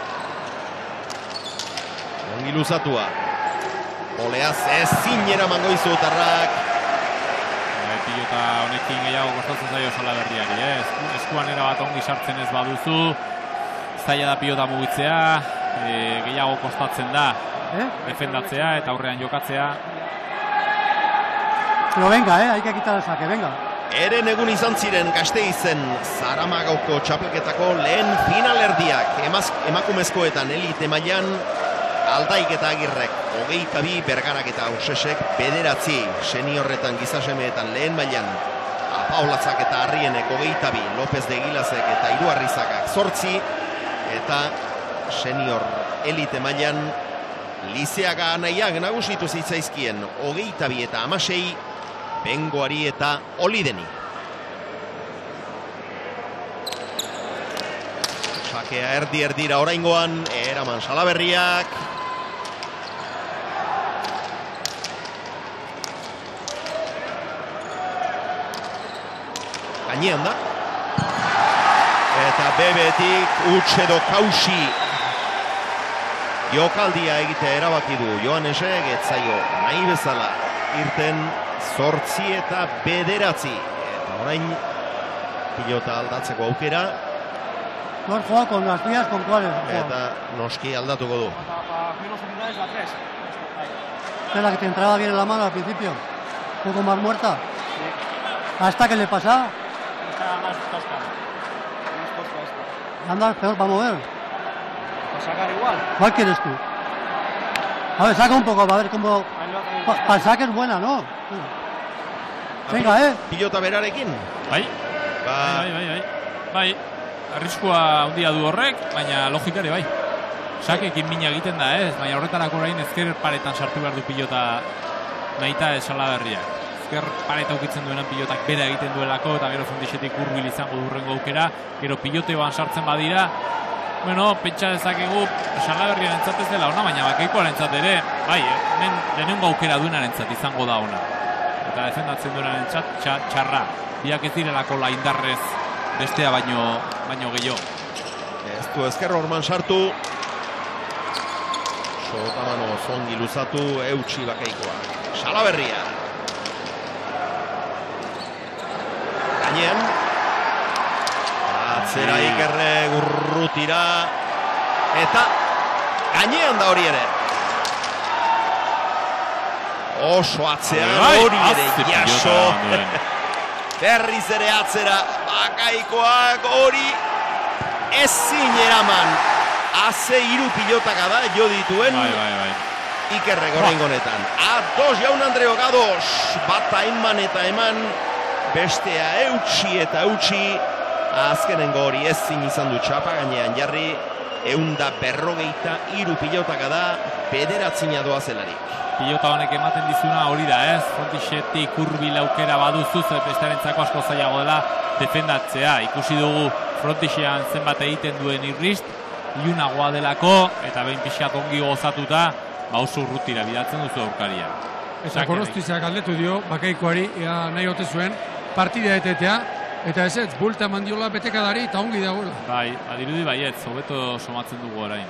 Ongi luzatua. Oleaz ezin eramango izutarrak. Pilota honekin gehiago kostatzen zaio Salaberriari, eskuan erabat ongi sartzen ez baduzu, zaila da pilota mugitzea, gehiago kostatzen da defendatzea eta aurrean jokatzea. Pero venga, hay que quitar el saque, venga. Eren egun izan ziren Gasteizen Zaramagoko txapelketako lehen finalerdiak, emakumezkoetan elite mailan Aldaik eta Agirrek 22, Bergarak eta Ausesek 9, seniorretan gizasemeetan lehen mailan Apaolatzak eta Arrienek 22, López de Gilazek eta Iruarrizakak 8, eta senior elite mailan Lizeaga Anaiak nagusitu zitzaizkien 22 eta 16, Bengoari eta Olideni. Sakea erdi-erdira oraingoan, eraman Salaberriak. Gainean da. Eta bebetik utxe edo kausi. Jokaldia egitea erabaki du Joanesek, etzaio nahi bezala irten 8 eta 9. Eta orain pilota aldatzeko aukera. No juega con las vías con cuáles. Eta noski aldatuko du. Es la que te entraba bien en la mano al principio. Un poco más muerta. ¿Hasta que le pasa? Estaba más tosca. Anda, peor para mover. Para sacar igual. ¿Cuál quieres tú? A ver, saca un poco, a ver cómo... Para el saque es buena, ¿no? Venga, Pilota berarekin. Bai. Bai. Arriskua handia du horrek, baina logikare bai. Sakekin mina egiten da, baina horretarako orain ezker paretan sartu behar du pilota nahita Salaberriak. Ezker pareta ukitzen duenan pilotak bera egiten duelako, eta gero fondixetik hurbil izango durrengo aukera, gero piloteoan sartzen badira, bueno, pentsa dezakegu Salaberrian entzat ez dela ona, baina Bakaikoaren entzat ere, bai, hemen lehenengo aukera duenaren entzat izango da ona. Eta defendatzen duenaren entzat txarra. Biak ez direlako laindarrez bestea baino gehiago. Ez du ezker horman sartu. Sotamano zongi luzatu, eutxi Bakaikoa. Salaberria. Gainean. Atzera Ikerre urrutira. Eta gainean da hori ere. Oso atzean hori ere jaso. Berriz ere atzera. Bakaikoak hori ezin eraman. Haze 3 pilotaka da jo dituen. Bai. Ikerre gorengonetan. Ados Jaun Andre Gados. Bata eman eta eman. Bestea eutxi eta eutxi. Azkenengo hori ezin izan du txapa gainean jarri. 153 pilotaka da, bederatzina doa zelarik. Pilota honek ematen dizuna hori da, ez? Frontixetik hurbil aukera baduzu, bestearentzako asko zailago dela defendatzea. Ikusi dugu frontixean zenbat egiten duen irrist, ilunagoa delako, eta behin pixkat ongi gozatuta, oso urrutira bidatzen duzu aurkaria. Eta Gorostiak galdetu dio, Bakaikoari, nahi ote zuen, partida etetea, eta ez bulta mandiola betekadari eta ongi dagoela. Bai, adirudi baiet, hobeto somatzen dugu orain.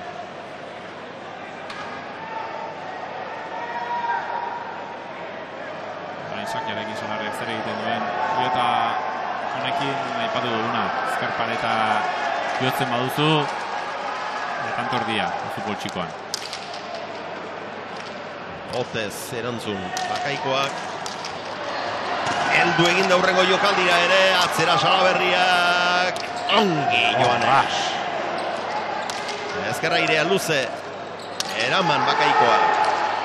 Orain sakiarekin Salaberriak zer egiten duen, pilota honekin aipatu duguna, ezker pareta jotzen baduzu, kantordia, futbol txikoan. Otez erantzun Bakaikoak. Heldu egin da hurrengo jokaldira ere, atzera Salaberriak. Ongi Joanes. Ezkerra irea luze. Eraman Bakaikoak.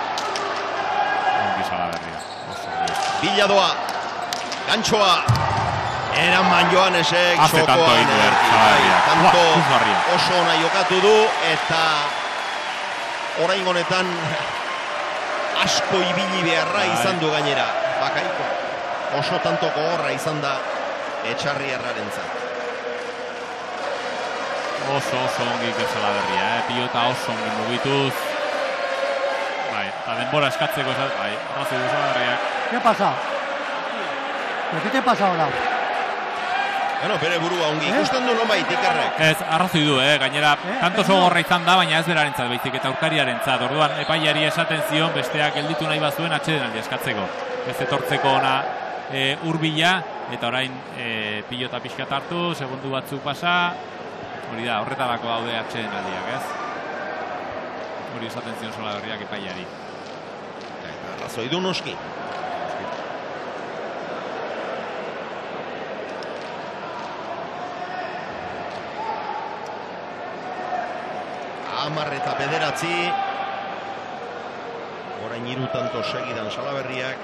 Ongi Salaberria. Bila doa. Gantxoa. Eraman Joanesek txokoan. Tanto oso ona jokatu du eta orain honetan asko ibili beharra izan du gainera, Bakaiko. Oso tanto gogorra izan da Etxarri errarentzat. Oso ongi Salaberria, pilota oso ongi mugituz. Bai, eta denbora eskatzeko, bai, arrazoi du Salaberria. ¿Qué pasa? ¿Qué te pasa ahora? Bueno, bere burua ongi ikusten du nonbait Ikerrek. Ez, arrazoi du, gainera, tanto gogorra izan da, baina ez berarentzat, baizik eta aurkariarentzat. Orduan, epaiari esaten zion, besteak gelditu nahi bazuen atsedenaldi eskatzeko. Ez etortzeko ona hurbila, eta orain pilota pixkat hartu, segundu batzuk pasa, hori da, horretarako daude atsedenaldiak, ez? Hori esaten zion Salaberriak epaiari. Eta arrazoi du noski. Amar eta bederatzi. Orain 3 tanto segidan Salaberriak.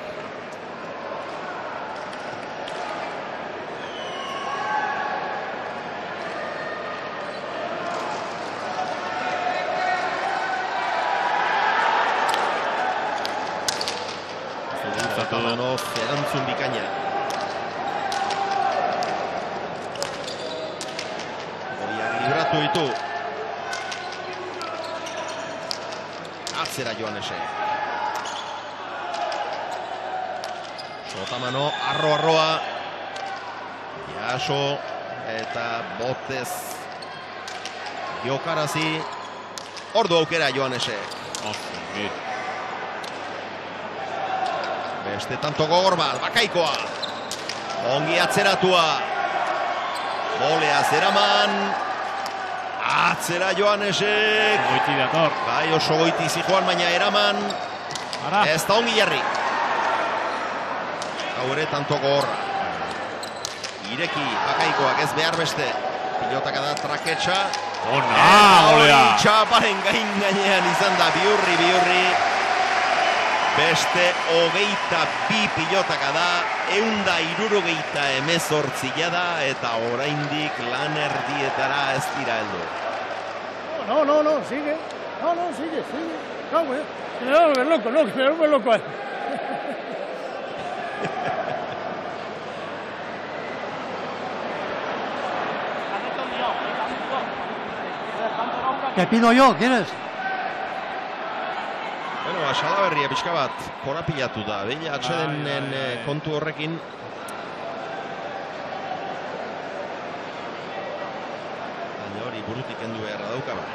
Zatamanoz erantzun bikaina. Goiak libratu ditu. Atzera Joanesek. Sotamano, arroa. Jaso eta botez jokarazi. Ordu aukera Joanesek. Beste tanto gogor bat, Bakaikoa. Ongi atzeratua. Bolea zeraman. Atzera Joanesek. Goiti dator. Bai, oso goiti zijoan, baina eraman. Ez da ongi jarri. Hau ere tanto gogorra. Ireki Bakaikoak ez behar beste. Pilotaka da traketxa. Olea. Txaparen gainean izan da biurri. Beste 22 pilotaka da, 168 da, eta oraindik lan erdietara ez dira heldu. No, sigue. No, sigue. No, güey. Que me va a volver loco, que me vuelve loco. Te pido yo, ¿quieres? Bueno, Salaberria pixka bat korapilatu da, behin atsedenen kontu horrekin. Baina hori burutik endu beharra dauka ba.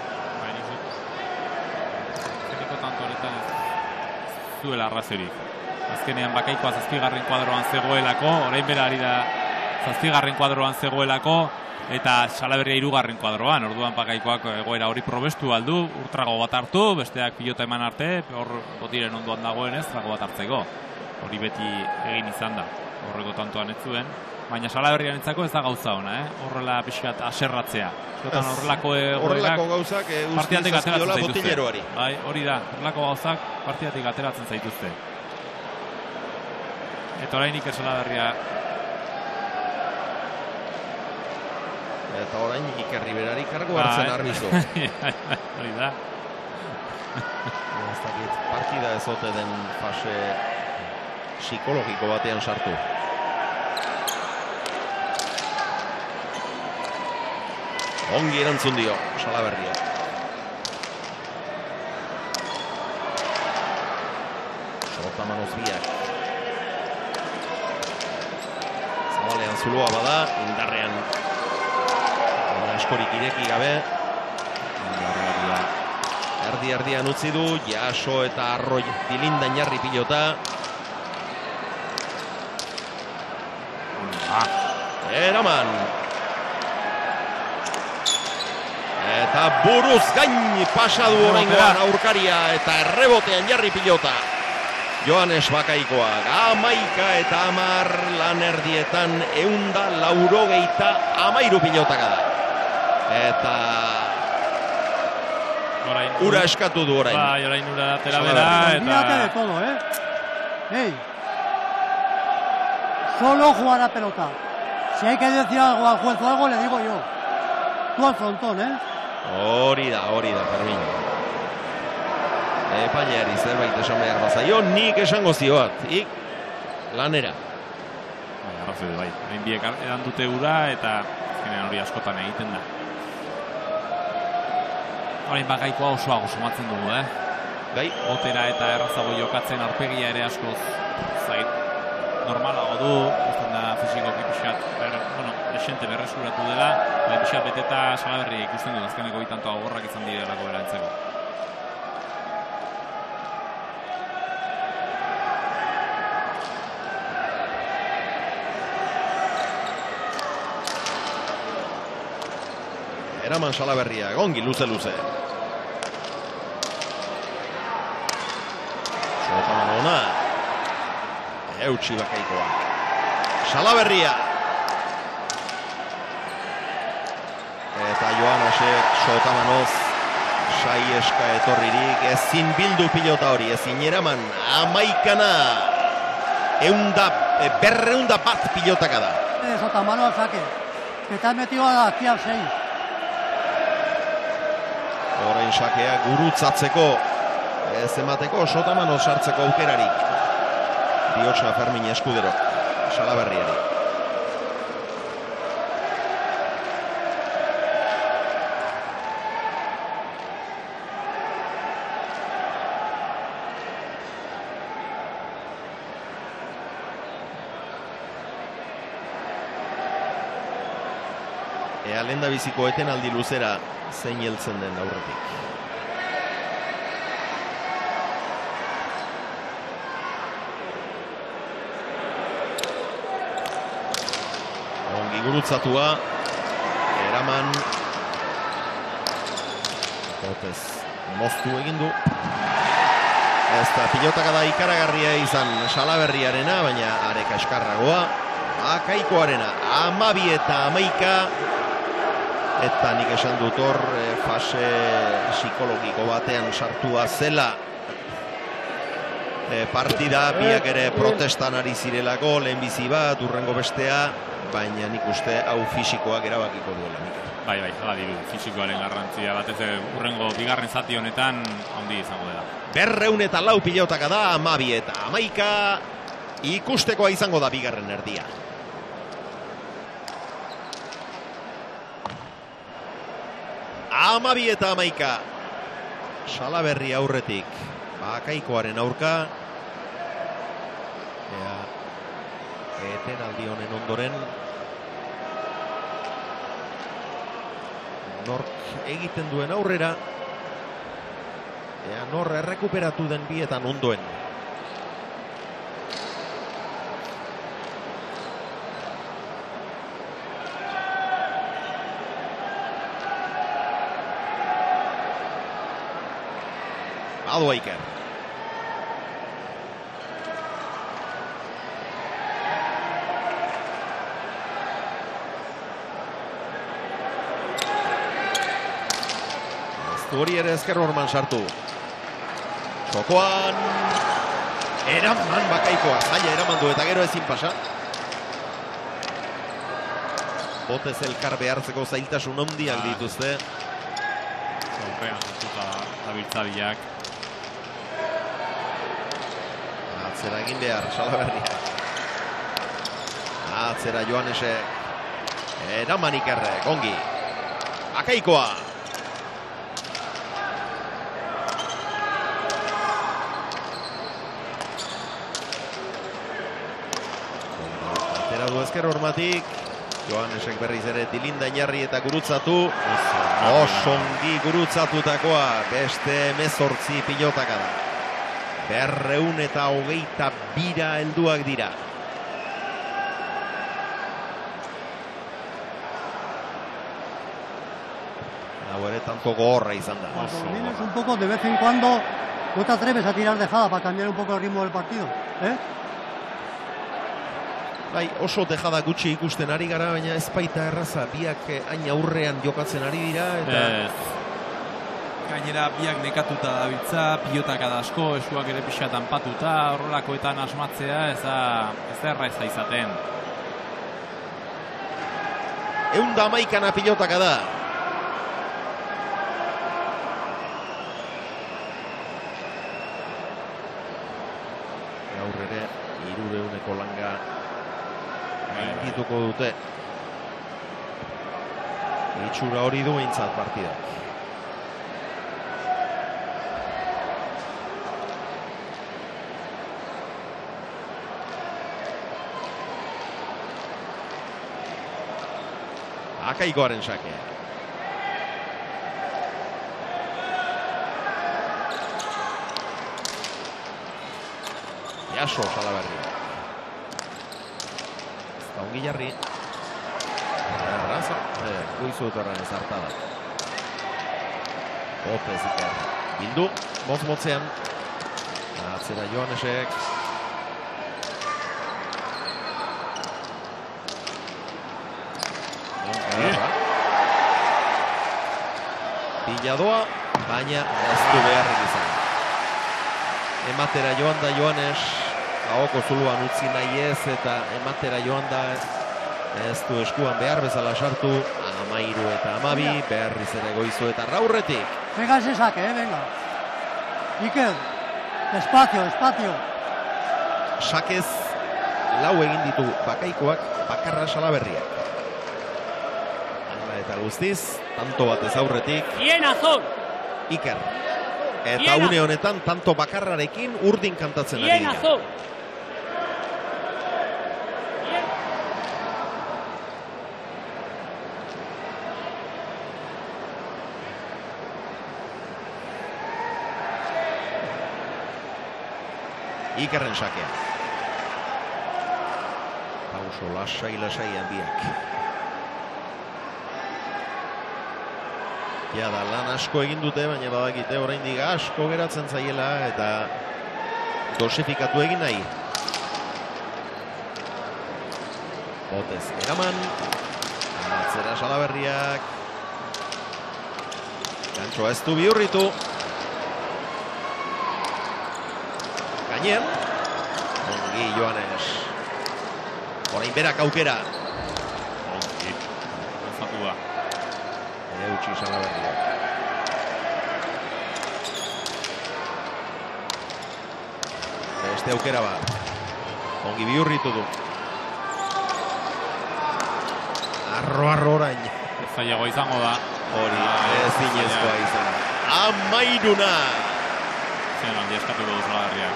Zeniko tanto honetan ez zuela arrazorik. Azkenean Bakaikoa 7. kuadroan zegoelako, orain bera ari da 7. kuadroan zegoelako, eta Salaberria 3. kuadroan. Orduan Bakaikoak egoera hori probestu aldu, urtrago bat hartu, besteak pilota eman arte, hor botiren ondoan dagoenez, trago bat hartzeko. Hori beti egin izan da, horreko tantoan ez zuen. Baina Salaberrian entzako ez da gauza ona, horrela pixkat aserratzea. Horrelako gauzak partidatik ateratzen zaituzte. Botileroari. Bai, hori da, horrelako gauzak partidatik ateratzen zaituzte. Eta orainik Salaberria Eta orain Iker Riberari kargo hartzen Arbizu. Hori da. Ez dakit, partida ez ote den fase psikologiko batean sartu. Ongi erantzun dio, Salaberria. Sotamanoz biak. Zabalean zuloa bada, indarrean askorik ireki gabe. Erdi-erdian utzi du, Jaso eta Arroi dilindan jarri pilota. Eraman. Eta buruz gain pasadu oraingoan aurkaria eta errebotean jarri pilota. Joanes Bakaikoa, 11-10 lan erdietan 183 pilotaka da. Eta ura eskatu du orain. Bai, orain ura atera bera. Olvídate de todo, Hey, solo jugar a pelota. Si hay que decir algo al juez o algo, le digo yo. Tú al frontón, Hori da, Fermin. Epaileari zerbait esan behar bazaio, nik esango zioat. Lanera. Arrazoi, bai. Hain biek edan dute ura eta azkenean hori askotan egiten da. Horein Bakaikoa osoago somatzen dugu, Bai. Otera eta errazago jokatzen arpegia ere askoz zait. Normalago du, usten da fizikoki pixat, esente berreskuratu dela, pixat beteta Salaberria ikusten du, azkeneko bitantoa gogorrak izan direlako berantzeko. Eraman Salaberria, gongi luze-luze. Sotaman ona. Eutsi Bakaikoa. Salaberria. Eta Joanasek Sotamanoz saieska etorririk ezin bildu pilota hori, ezin Eraman. 11-100 bat pilotaka da. Sotamano al saque. Que te has metido aquí al 6. Orain sakea gurutzatzeko ez emateko Sotamanoz sartzeko aukerarik. Diotsa Fermin Eskudero, Salaberriari. Ea lenda biziko etenaldi luzera zein heltzen den aurretik. Gurutzatua, Eraman, Otez moztu egin du. Ez da pilotaka da ikaragarria izan Salaberriarena, baina areka eskarragoa. Bakaikoarena, 12-11, eta nik esan dut hor fase psikologiko batean sartua zela. Partida, biak ere protestan ari zirelako, lehenbizi bat, urrengo bestea, baina nik uste hau fisikoak erabakiko duela. Bai, hala diru, fisikoaren garrantzia batez urrengo bigarren zati honetan handi izango dela. 204 pilotaka da, 12-11, ikustekoa izango da bigarren erdia. Amabi eta 11, Salaberri aurretik, Bakaikoaren aurka. Etenaldi honen ondoren nork egiten duen aurrera, nor errekuperatu den bietan ondoen. Badoa Iker. Hori ere ezker horman sartu. Txokoan Eraman Bakaikoa. Zaila eraman du eta gero ezin pasa. Botez elkar behartzeko zailtasun handiak dituzte. Aurrean zuzuta dabiltzabiak. Atzera egin behar, Salaberriak. Atzera Joanesek. Eraman Ikerrek, ongi. Akaikoa. Atera du ezker hormatik. Joanesek berriz ere Dilinda Inarri eta gurutzatu. Osongi gurutzatutakoa. Beste 18 pilotaka da. 222 helduak dira. Hau ere tanto gogorra izan da. Cuando vienes un poco de vez en cuando, no te atreves a tirar dejada para cambiar un poco el ritmo del partido, ¿eh? Bai, oso dejada gutxi ikusten ari gara, baina ez baita erraza, biak hain aurrean jokatzen ari dira, eta... Gainera, biak nekatuta dabiltza, pilotaka da asko, eskuak ere pixatan patuta, horrelakoetan asmatzea, ez da erraza izaten. 111 pilotaka da. Gaur ere, 300 langa gaindituko dute. Itxura hori du eintzat partidak. Akaikoaren sake. Jaso Salaberria. Ez da ongi jarri. Erraza. Goizu etorren ez hartada. Lopez Iker. Bildu. Motz-motzean. Atzera Joanesek. Biladoa, baina ez du beharrik izan. Ematera joan da Joanes, ahoko zuluan utzi nahi ez, eta ematera joan da ez du eskuan behar bezala sartu. 13 eta 12, berriz ere Goizu eta Raurretik. Venga ese saque, venga. Iker, despacio, despacio. Sakez, 4 egin ditu Bakaikoak, bakarra Salaberriak. Eta guztiz, tanto batez aurretik. Bien azul. Iker. Eta une honetan, tanto bakarrarekin urdin kantatzen ari dira. Azul. Ikerren sakea. Pauso lasai handiak. Ja da, lan asko egin dute, baina badakite oraindik asko geratzen zaiela eta dosifikatu egin nahi. Botez eraman. Atzera Salaberriak. Gantxoa ez du bihurritu. Gainen. Ongi Joanes. Orain berak aukera. Ongi. Gozatu da. Eutxi Salaberriak. Beste aukera bat. Ongi bihurritu du. Arro orain. Ez zailago izango da. Hori, ez zinezkoa izan. 13. Zen handi eskatuko du Salaberriak.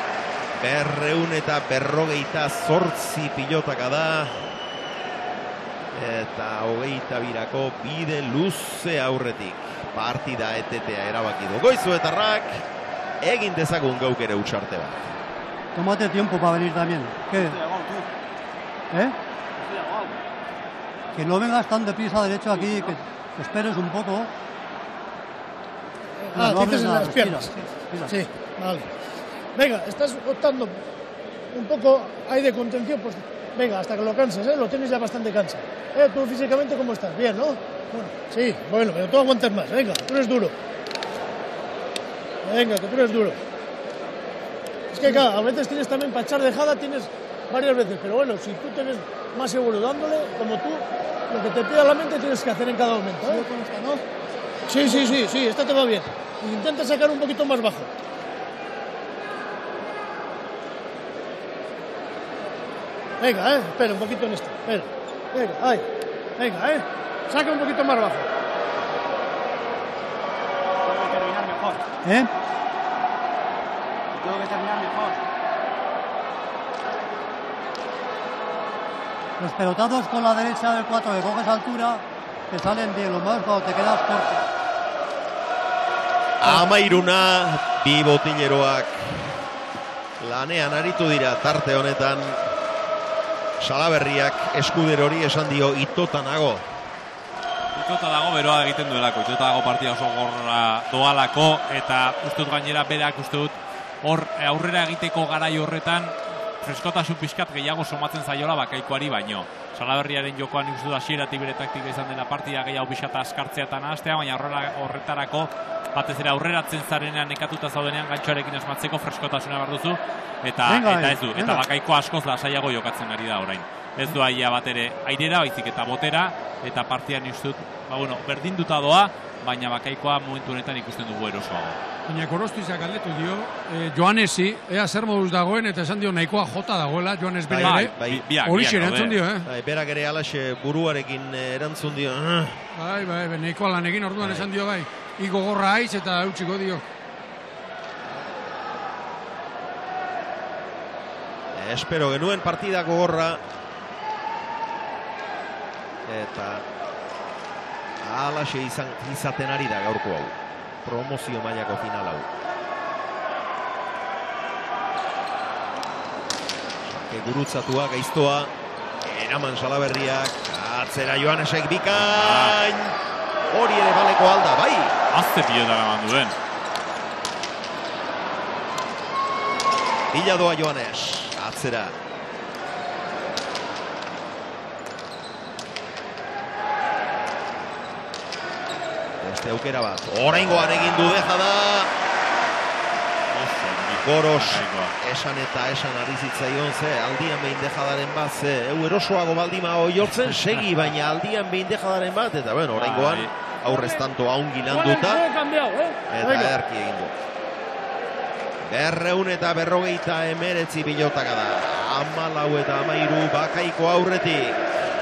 258 pilotaka da. Eta 22ko bide luze aurretik. Partida etetea erabaki du Goizuetarrak. Egin dezagun gauk ere utxarte bat. Tómate tiempo para venir también. ¿Qué? ¿Eh? Que no vengas tan deprisa derecho aquí, que esperes un poco. Tienes en las piernas. Sí, vale. Venga, estás optando un poco ahí de contención, pues venga, hasta que lo canses, ¿eh? Lo tienes ya bastante cansado. Tú físicamente, ¿cómo estás? Bien, ¿no? Bueno, sí, bueno, pero tú aguantes más. Venga, tú eres duro. Venga, que tú eres duro. Es que, claro, a veces tienes también para echar dejada, tienes varias veces, pero bueno, si tú te ves más seguro dándole, como tú, lo que te pida la mente tienes que hacer en cada momento. ¿Eh? Sí, esta te va bien. Intenta sacar un poquito más bajo. Venga, espera un poquito en esto. Espera. Venga, ahí. Venga, saca un poquito más bajo. Tengo que terminar mejor. Tengo que terminar mejor. Los pelotazos con la derecha del 4 que coges altura te salen bien, lo más cuando te quedas corto. Amairuna, bi botileroak lanean aritu dira tarte honetan. Salaberriak eskuderori esan dio itota nago. Itota dago beroa egiten duelako, itota dago partida oso gorra doalako, eta uste dut gainera berak uste dut hor aurrera egiteko garai horretan freskotasun pixkat gehiago somatzen zaiola Bakaikoari baino. Salaberriaren jokoan uste dut hasieratik bere taktika izan dela partida gehiago pixata askartzea eta nahastea, baina horretarako batez ere aurreratzen zarenean nekatuta zaudenean gantxoarekin asmatzeko freskotasuna behar duzu, eta ez du, eta Bakaiko askoz lasaiago jokatzen ari da orain. Ez du aia bat ere airera, baizik eta botera, eta partian ustut, berdinduta doa, baina Bakaikoa momentu honetan ikusten dugu erosoago. Baina Gorostiak galdetu dio, Joanesi, ea zer moduz dagoen, eta esan dio nahikoa jota dagoela, Joanes bere ere, hori erantzun dio, Berak ere alaxe buruarekin erantzun dio. Bai, nahikoa lan egin orduan esan dio, bai, igo gorra aiz eta eutxiko dio. Espero genuen partida gogorra. Eta alaxe izaten ari da gaurko hau. Promozio mailako final hau. Gurutzatua, gaiztoa. Eraman Salaberriak. Atzera Joanesek bikain. Hori ere baleko alda, bai. Azte pilota gaman duen. Bila doa Joanes. Atzera. Beste aukera bat. Oraingoan egin du deja da. Goros esan eta esan ari zitzaion ze aldian behin dejadaren bat ze erosoago baldima oiortzen segi baina aldian behin dejadaren bat eta bueno, oraingoan aurrez tanto aungi landuta eta erki egin du. 249 pilotaka da. 14 eta 13 Bakaiko aurretik.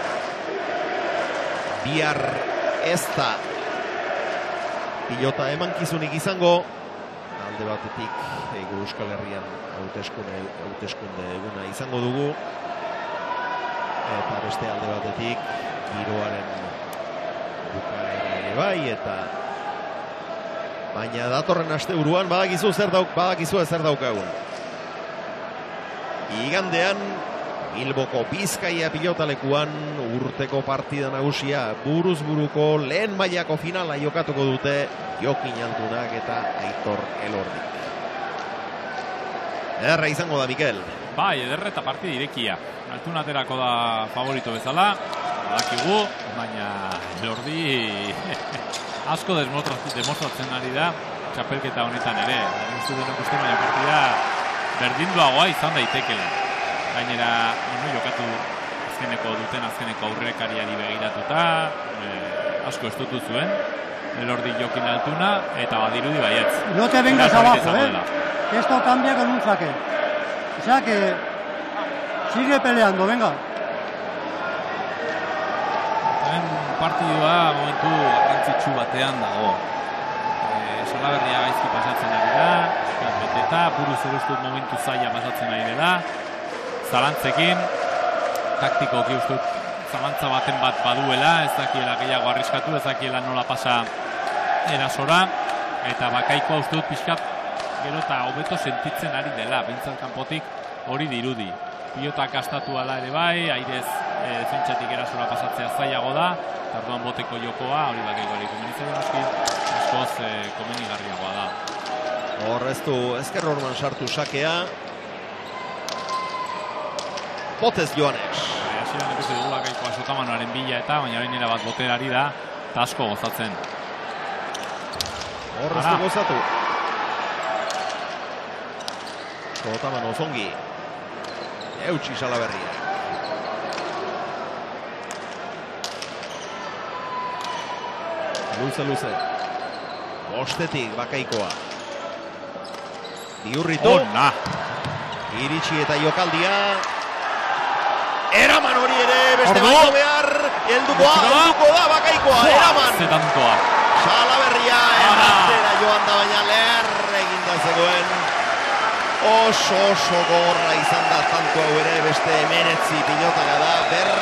Bihar ez da pilota emankizunik izango. Alde batetik Euskal Herrian hauteskunde eguna izango dugu. Eta beste alde batetik giroaren bukaera ere bai eta baina datorren asteburuan badakizu zer daukagun. Igandean Bilboko Bizkaia pilotalekuan urteko partida nagusia buruz buruko lehen mailako finala jokatuko dute Jokin Altunak eta Aitor Elordik. Ederra izango da, Mikel. Bai, ederra eta partida irekia. Altuna aterako da favorito bezala, badakigu, baina Elordi asko demostratzen ari da txapelketa honetan ere. Uste denok uste baina partida berdinduagoa izan daitekela. Gainera, jokatu azkeneko aurrekariari begiratuta, asko estutu zuen, Elordi Jokin Altuna, eta badirudi baietz. No te vengas abajo, Esto cambia con un saque. O sea que sigue peleando, venga. Partidua momentu garrantzitsu batean dago. Salaberria gaizki pasatzen ari da, beteta, buruz erustut momentu zaila pasatzen ari dela, zalantzekin, taktikoki ustut zalantza baten bat baduela, ez dakiela gehiago arriskatu, ez dakiela nola pasa erasora, eta Bakaikoa ustut pixkat gero eta hobeto sentitzen ari dela, bintzat kanpotik hori dirudi. Pilotak gastatu ala ere bai, airez defentsatik erasora pasatzea zailago da, tarduan boteko jokoa, hori Bakaikoari komenitzen noski, askoz komenigarriagoa da. Horreztu ezker orman sartu sakea. Botez Joanes. Hasieran ikusi dugu Bakaikoa sotamanoaren bila eta, baina orain erabat boterari da, eta asko gozatzen. Horreztu gozatu. Sotamano zongi. Eutsi Salaberria. Luze. Bostetik Bakaikoa. Biurritu. Iritsi eta jokaldia. Eraman hori ere, beste baino behar. Helduko da Bakaikoa, eraman. Zetantoa. Salaberria erratera joan da, baina leher eginda zegoen. Oso gorra izan da tanto hau ere, beste 19 pilotara da.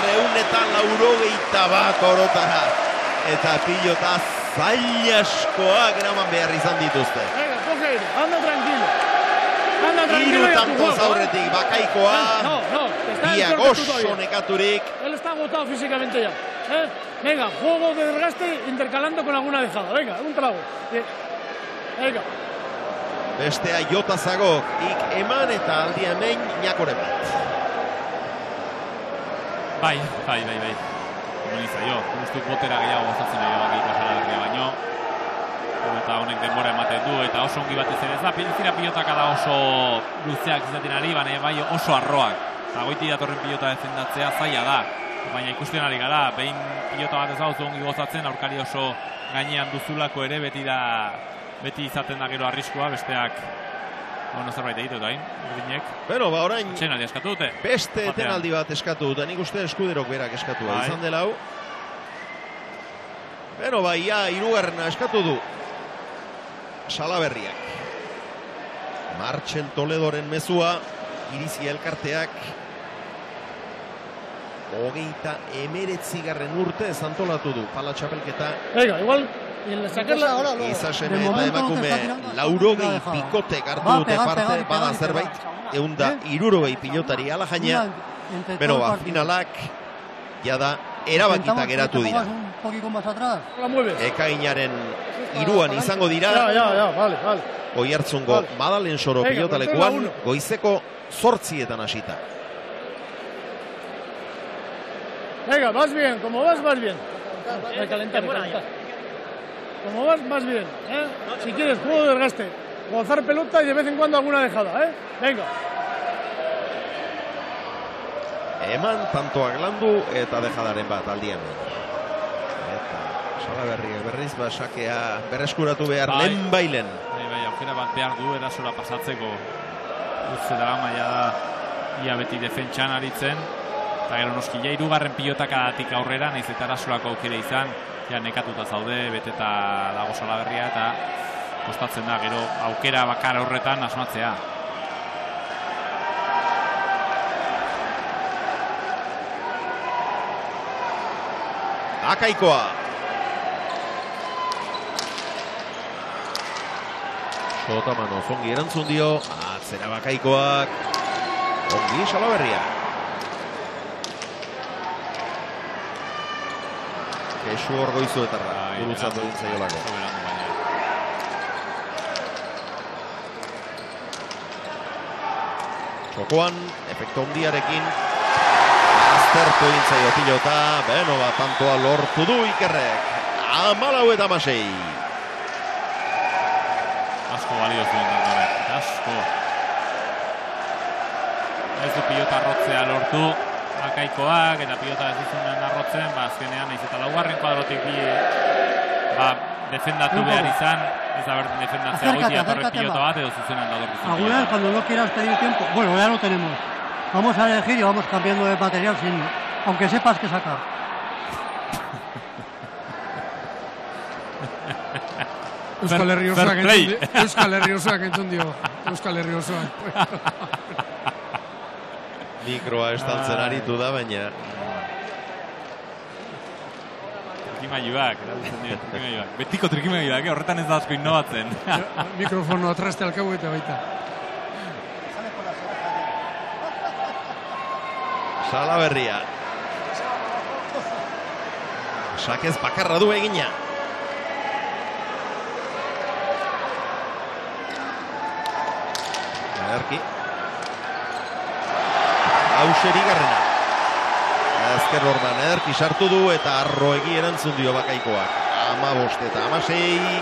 291 orotara. Eta pilota zail askoak eraman behar izan dituzte. Venga, coge aire, anda tranquilo. Hiru tantos aurretik Bakaikoa. No, Biak oso nekaturik. Él está agotado físicamente ya. Venga, juego de desgaste intercalando con alguna dejada. Venga, un trago. Venga. Bestea Jota Zagok eman eta aldi hemen Ñakore bat. Bai. Komuniza jo, guztuk botera gehiago gozatzen ari Bakaikoa Salaberria baino. Eta honek denbora ematen du, eta oso ongi batez ere ez da. Pilizira pilotaka da oso luzeak izaten ari, baina bai oso arroak. Eta goiti datorren pilota defendatzea zaila da. Baina ikusten ari gara, behin pilota bat ez da ongi gozatzen, aurkari oso gainean duzulako ere beti izaten da gero arriskoa, besteak zerbait egitu eta urdinek. Beno, orain atxenaldi eskatu dute. Beste etenaldi bat eskatu dute, nik uste Eskuderok berak eskatu izan dela hau. Beno, hirugarrena eskatu du Salaberriak. Martxel Toledoren mezua, irizi elkarteak 39. urte antolatu du pala txapelketa. Venga, igual sacarla ahora. Izaseme eta emakume 80 pikotek hartu dute parte, bada zerbait, 160 pilotari ala jaina. Beno, finalak jada erabakita geratu dira. Ekainaren 3 izango dira. Vale. Oiartzungo Madalen Soro pilotalekuan goizeko 8 hasita. Venga, vas bien, como vas bien. Calentar. Como vas bien, Si quieres, juego de desgaste. Gozar pelota y de vez en cuando alguna dejada, Venga. Eman tantoak landu eta dejadaren bat aldian. Eta Salaberriak berriz sakea berreskuratu behar lehen bailen. Bai, aukera bat behar du erasora pasatzeko. Utze dara maia da ia beti defentsan aritzen. Eta gero noski ja 3. pilotakatik aurrera, nahiz eta erasorako aukera izan, ja nekatuta zaude, beteta dago Salaberria eta kostatzen da gero aukera bakar horretan asmatzea. Bakaikoa. Sotamano zongi erantzun dio, atzera Bakaikoak, ongi Salaberria. Kesu hor Goizuetarra, gurutzatu dintzaiolako. Txokoan, efekto ondiarekin, aztertu dintzaio pilota, beno bat tantoa lortu du Ikerrek. 14-16. Asko balio zuen dantorek, asko. Ez du pilota arrotzea lortu, Bakaikoak eta pilota ez duzunen arrotzen, azkenean nahiz eta laugarren kuadrotik defendatu behar izan, ez da berten defendatzea goiti datorren pilota bat edo zuzenan datorren Aguilar, cuando no quieras pedir tiempo, bueno, ya lo tenemos. Vamos a elegir y vamos cambiando de material aunque sepas que sacar. Euskal Herri osoak entzun dio. Euskal Herri osoak. Mikroa estaltzen aritu da, baina... Trikimailuak, betiko trikimailuak, horretan ez da asko innovatzen. Mikrofono atraste alkabu eta baita. Salaberria. Sakez bakarra du egina. Ederki. Hauseri garrena. Ezker ordan ederki sartu du eta arroegi erantzun dio Bakaikoak. 15 eta 16.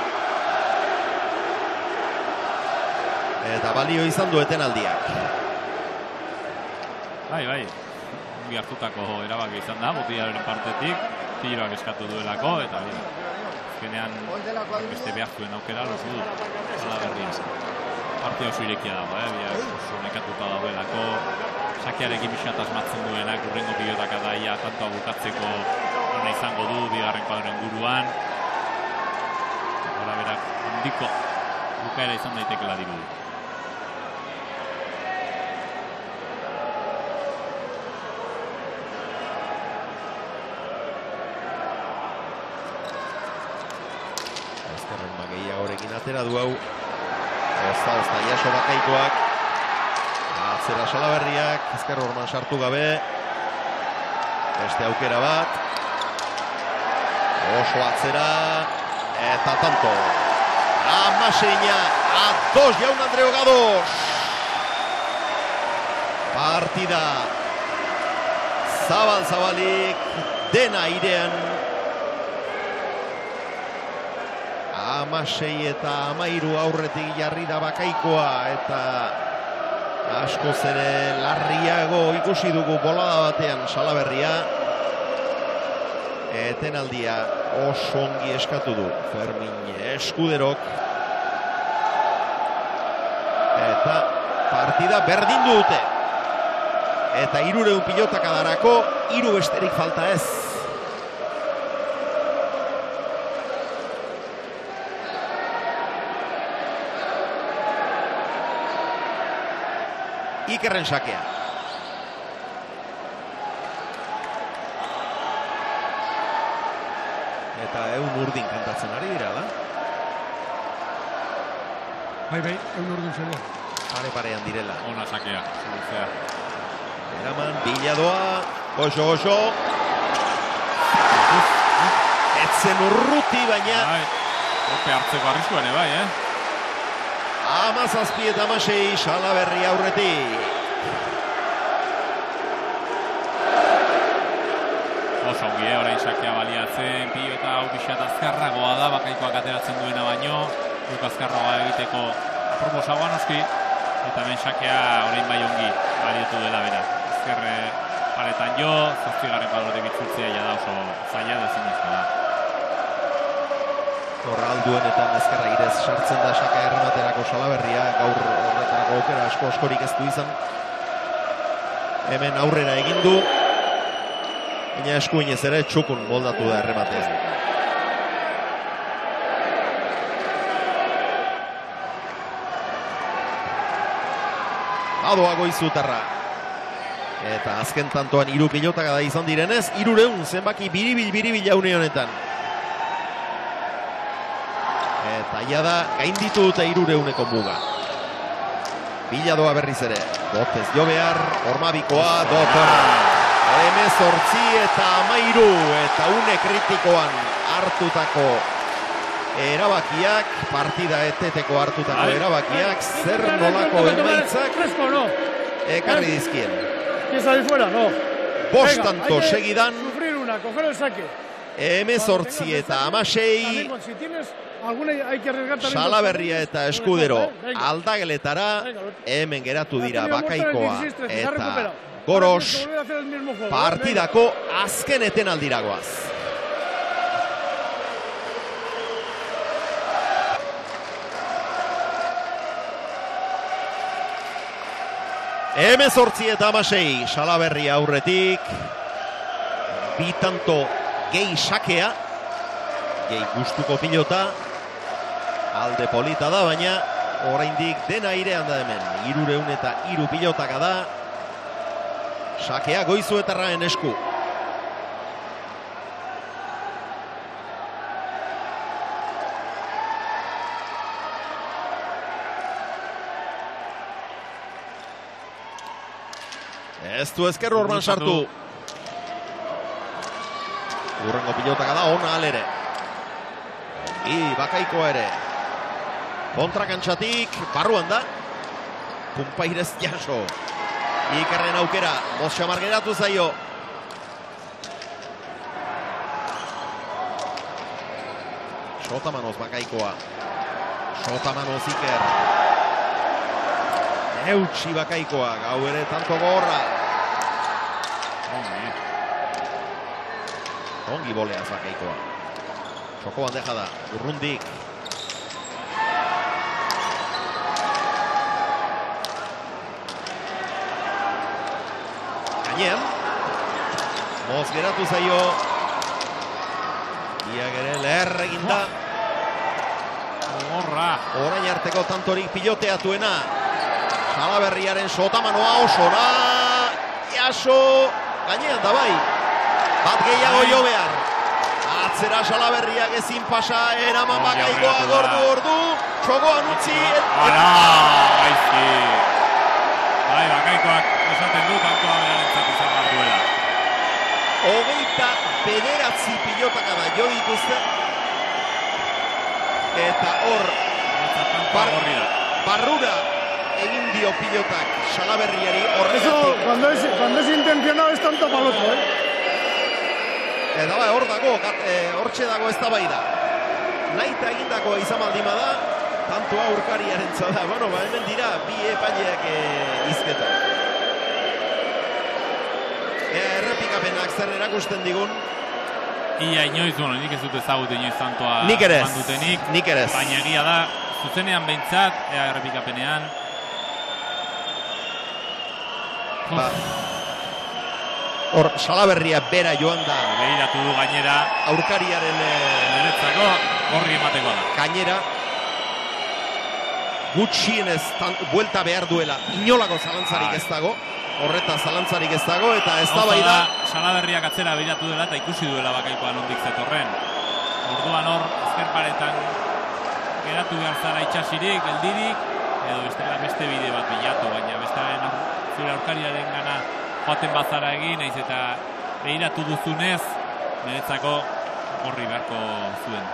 Eta balio izan du etenaldiak. Bai. Ongi hartutako erabaki izan da, botilaren partetik, tiroak eskatu duelako, eta azkenean beste behar zuen aukera losu du. Salaberria. Partia oso irekia dago, biak oso nekatuta daudelako, sakearekin pixkat asmatzen duenak, urrengo pilotaka daia tantoa bukatzeko ona izango du, bigarren kuadroen guruan. Gora berak handiko bukaera izan daitekela dirudi. Horekin atera du hau. Ozta jaso Bakaikoak. Atzera Salaberriak, ezker horman sartu gabe. Beste aukera bat. Oso atzera. Eta tanto. Amaseina, a 2, Jaun Andreu Gados. Partida. Zabalik, dena airean. 16 eta 13 aurretik jarri da Bakaikoa eta askoz ere larriago ikusi dugu bolada batean Salaberria. Etenaldia oso ongi eskatu du Fermin Eskuderok. Eta partida berdin dute. Eta 300 pilotak adarako, 3 besterik falta ez. Ikerren sakea. Eta urdin kantatzen ari dira, da? Bai, urdin zelo. Pare-parean direla. Ona sakea, zeluzea. Eraman, biladoa, goxo. Etzen urruti, baina... Ope hartzeko arriskuan, bai, 17 eta 16 Salaberria aurretik. Oso ongi, orain sakea baliatzen, pilota hau pixat azkarragoa da, Bakaikoak ateratzen duena baino, duk azkarragoa egiteko proposagoan oski, eta hemen sakea orain bai ongi baliatu dela bera. Ezkerre paretan jo, 8. kuadrotik itzultzea ja da oso zaila dezinezkoa da. Alduenetan ezkerra girez sartzen da sakea errematerako Salaberria, gaur horretarako aukera askorik ez du izan. Hemen aurrera egin du, baina eskuinez ere txukun moldatu da errematea. Adoa Goizutarra. Eta azken tantoan 3 pilotak da izan direnez, 300 zenbaki biribil jaune honetan. Eta jada gainditu dute 300eko muga. Biladoa berriz ere. Dotez jo behar, Ormabikoa, Dotora. 18 eta 13 eta une kritikoan hartutako erabakiak, partida eteteko hartutako erabakiak, zer nolako emaitzak ekarri dizkien. Bostanto segidan. 18 eta 16 Salaberria eta Eskudero aldageletara, hemen geratu dira Bakaikoa eta Goros partidako azken etenaldiragoaz. Hemezortzi eta 16 Salaberria aurretik, bitanto gehi sakea, gehi gustuko pilota, alde polita da, baina oraindik dena airean da hemen. 300 eta 3 pilotaka da, sakea Goizuetarraen esku. Ez du ezker horban sartu. Urrengo pilotaka da, ona alere. Bakaikoa ere. Kontrakantxatik, barruan da. Pumpairez jaso. Ikerren aukera, Mosxamar geratu zaio. Sotamanoz Bakaikoa. Sotamanoz Iker. Eutsi Bakaikoa, gau ere tanto gorra. Ongi bolea Zakaikoa. Txoko bandeja da, urrundik. Gainean. Moz geratu zaio. Iak ere leher eginda. Orain arteko tantorik piloteatuena. Salaberriaren sotamanoa osora. Iaso. Gainean da bai. Bat gehiago jo behar. Atzera Salaberriak ezin pasa. Eraman Bakaikoa gordu. Txokoan utzi. Gaizki. Bai, Bakaikoak esaten du kantoa berarentzat izan behar duela. 29 pilotak da jo dituzte. Eta hor barrura egin dio pilotak Salaberriari Eso, cuando es intencionado es tanto paloto, Eta bai, hor dago, hortxe dago ez da bai da. Naita egindakoa izan baldima da, tantoa aurkariaren zada. Bueno, hemen dira, bi epaileak izketan. Errepikapenak zer erakusten digun. Ia inoiz, nik ez dut ezagut inoiz tantoa nik ere ez. Baina egia da, zuzenean behintzat, errepikapenean. Hor, Salaberria bera joan da. Behiratu du gainera. Aurkariaren niretzako gorri emateko da. Gainera, gutxienez buelta behar duela. Inolako zalantzarik ez dago. Horreta zalantzarik ez dago eta ez da bai da. Salaberriak atzera behiratu dela eta ikusi duela Bakaikoa nondik zetorren. Orduan hor, ezkerparetan geratu behar zara itxasirik, geldirik, edo beste bide bat bilatu, baina bestearen zure aurkariaren gana joaten bazara egin, naiz eta behiratu duzunez, niretzako gorri beharko zuen.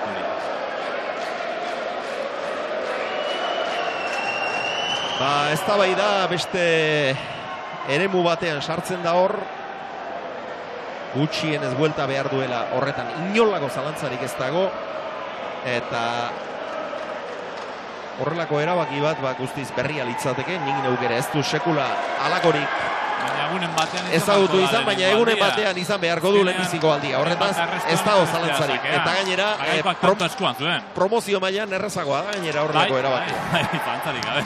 Ez da bai da beste eremu batean sartzen da hor, gutxienez buelta behar duela horretan inolako zalantzarik ez dago, eta horrelako erabaki bat guztiz berria litzateke, nik neukere ez du sekula alakorik ezagutu izan, baina egunen batean izan beharko du lehenbiziko aldia. Horretaz ez dago zalantzarik. Eta gainera promozio mailan errezagoa da gainera horrelako erabaki. Zalantzarik gabe.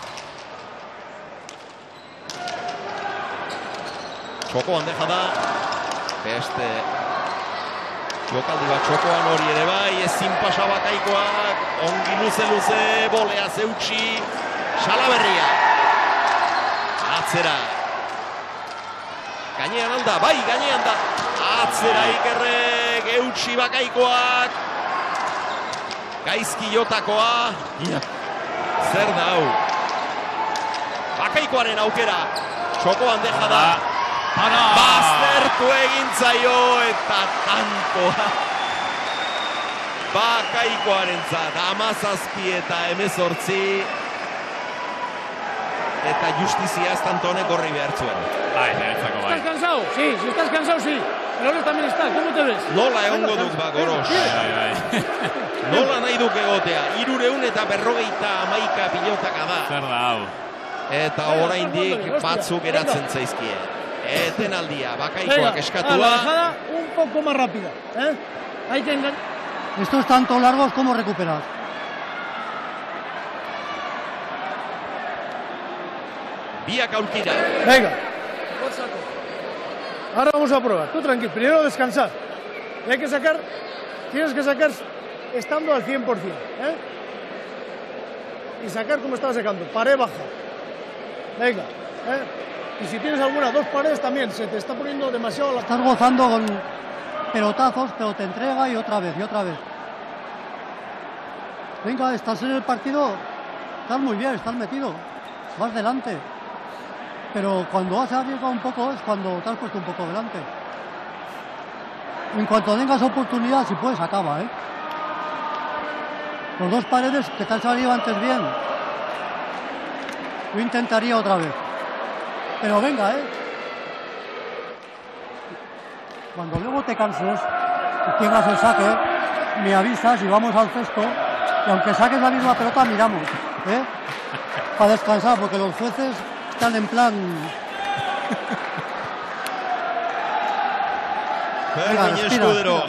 Txoko bandeja da. Beste jokaldi bat txokoan hori ere bai. Ezin pasa Bakaikoak. Ongi luze bolea zeutsi. Salaberria. Atzera. Gainean alda, bai, gainean da. Atzera Ikerrek, eutsi Bakaikoak. Gaizki jotakoa. Zer da hau? Bakaikoaren aukera. Txoko bandeja da. Baztertu egin zaio eta tantoa. Bakaikoaren zat, 17 eta 18. Eta justizia ez tantonek gorri behar zuen. ¿Estás cansado? Sí, si estás cansado, sí. Pero ahora también estás, ¿cómo te ves? Nola egongo duk Goros. Nola nahi duk egotea. 350 pilotaka da. Zer da hau. Eta oraindik batzuk eratzen zaizkie. Etenaldia, Bakaikoak eskatua. La bajada un poco más rápida. Hay que engañar. Estos tanto largos, ¿cómo recuperas? Biak aurkira. Venga. Ahora vamos a probar. Tú tranquilo. Primero descansar. Y hay que sacar. Tienes que sacar estando al 100%. Y sacar como estaba sacando. Pared baja. Venga. Y si tienes alguna, 2 paredes también. Se te está poniendo demasiado la... Estás gozando con pelotazos, pero te entrega y otra vez, y otra vez. Venga, estás en el partido. Estás muy bien, estás metido. Vas delante. Pero cuando has arriesgado un poco es cuando te has puesto un poco delante. En cuanto tengas oportunidad, si puedes, acaba, Los 2 paredes que te han salido antes bien. Yo intentaría otra vez. Pero venga, Cuando luego te canses y tengas el saque, me avisas y vamos al cesto. Y aunque saques la misma pelota, miramos, Para descansar, porque los jueces están en plan... Fermin Escudero.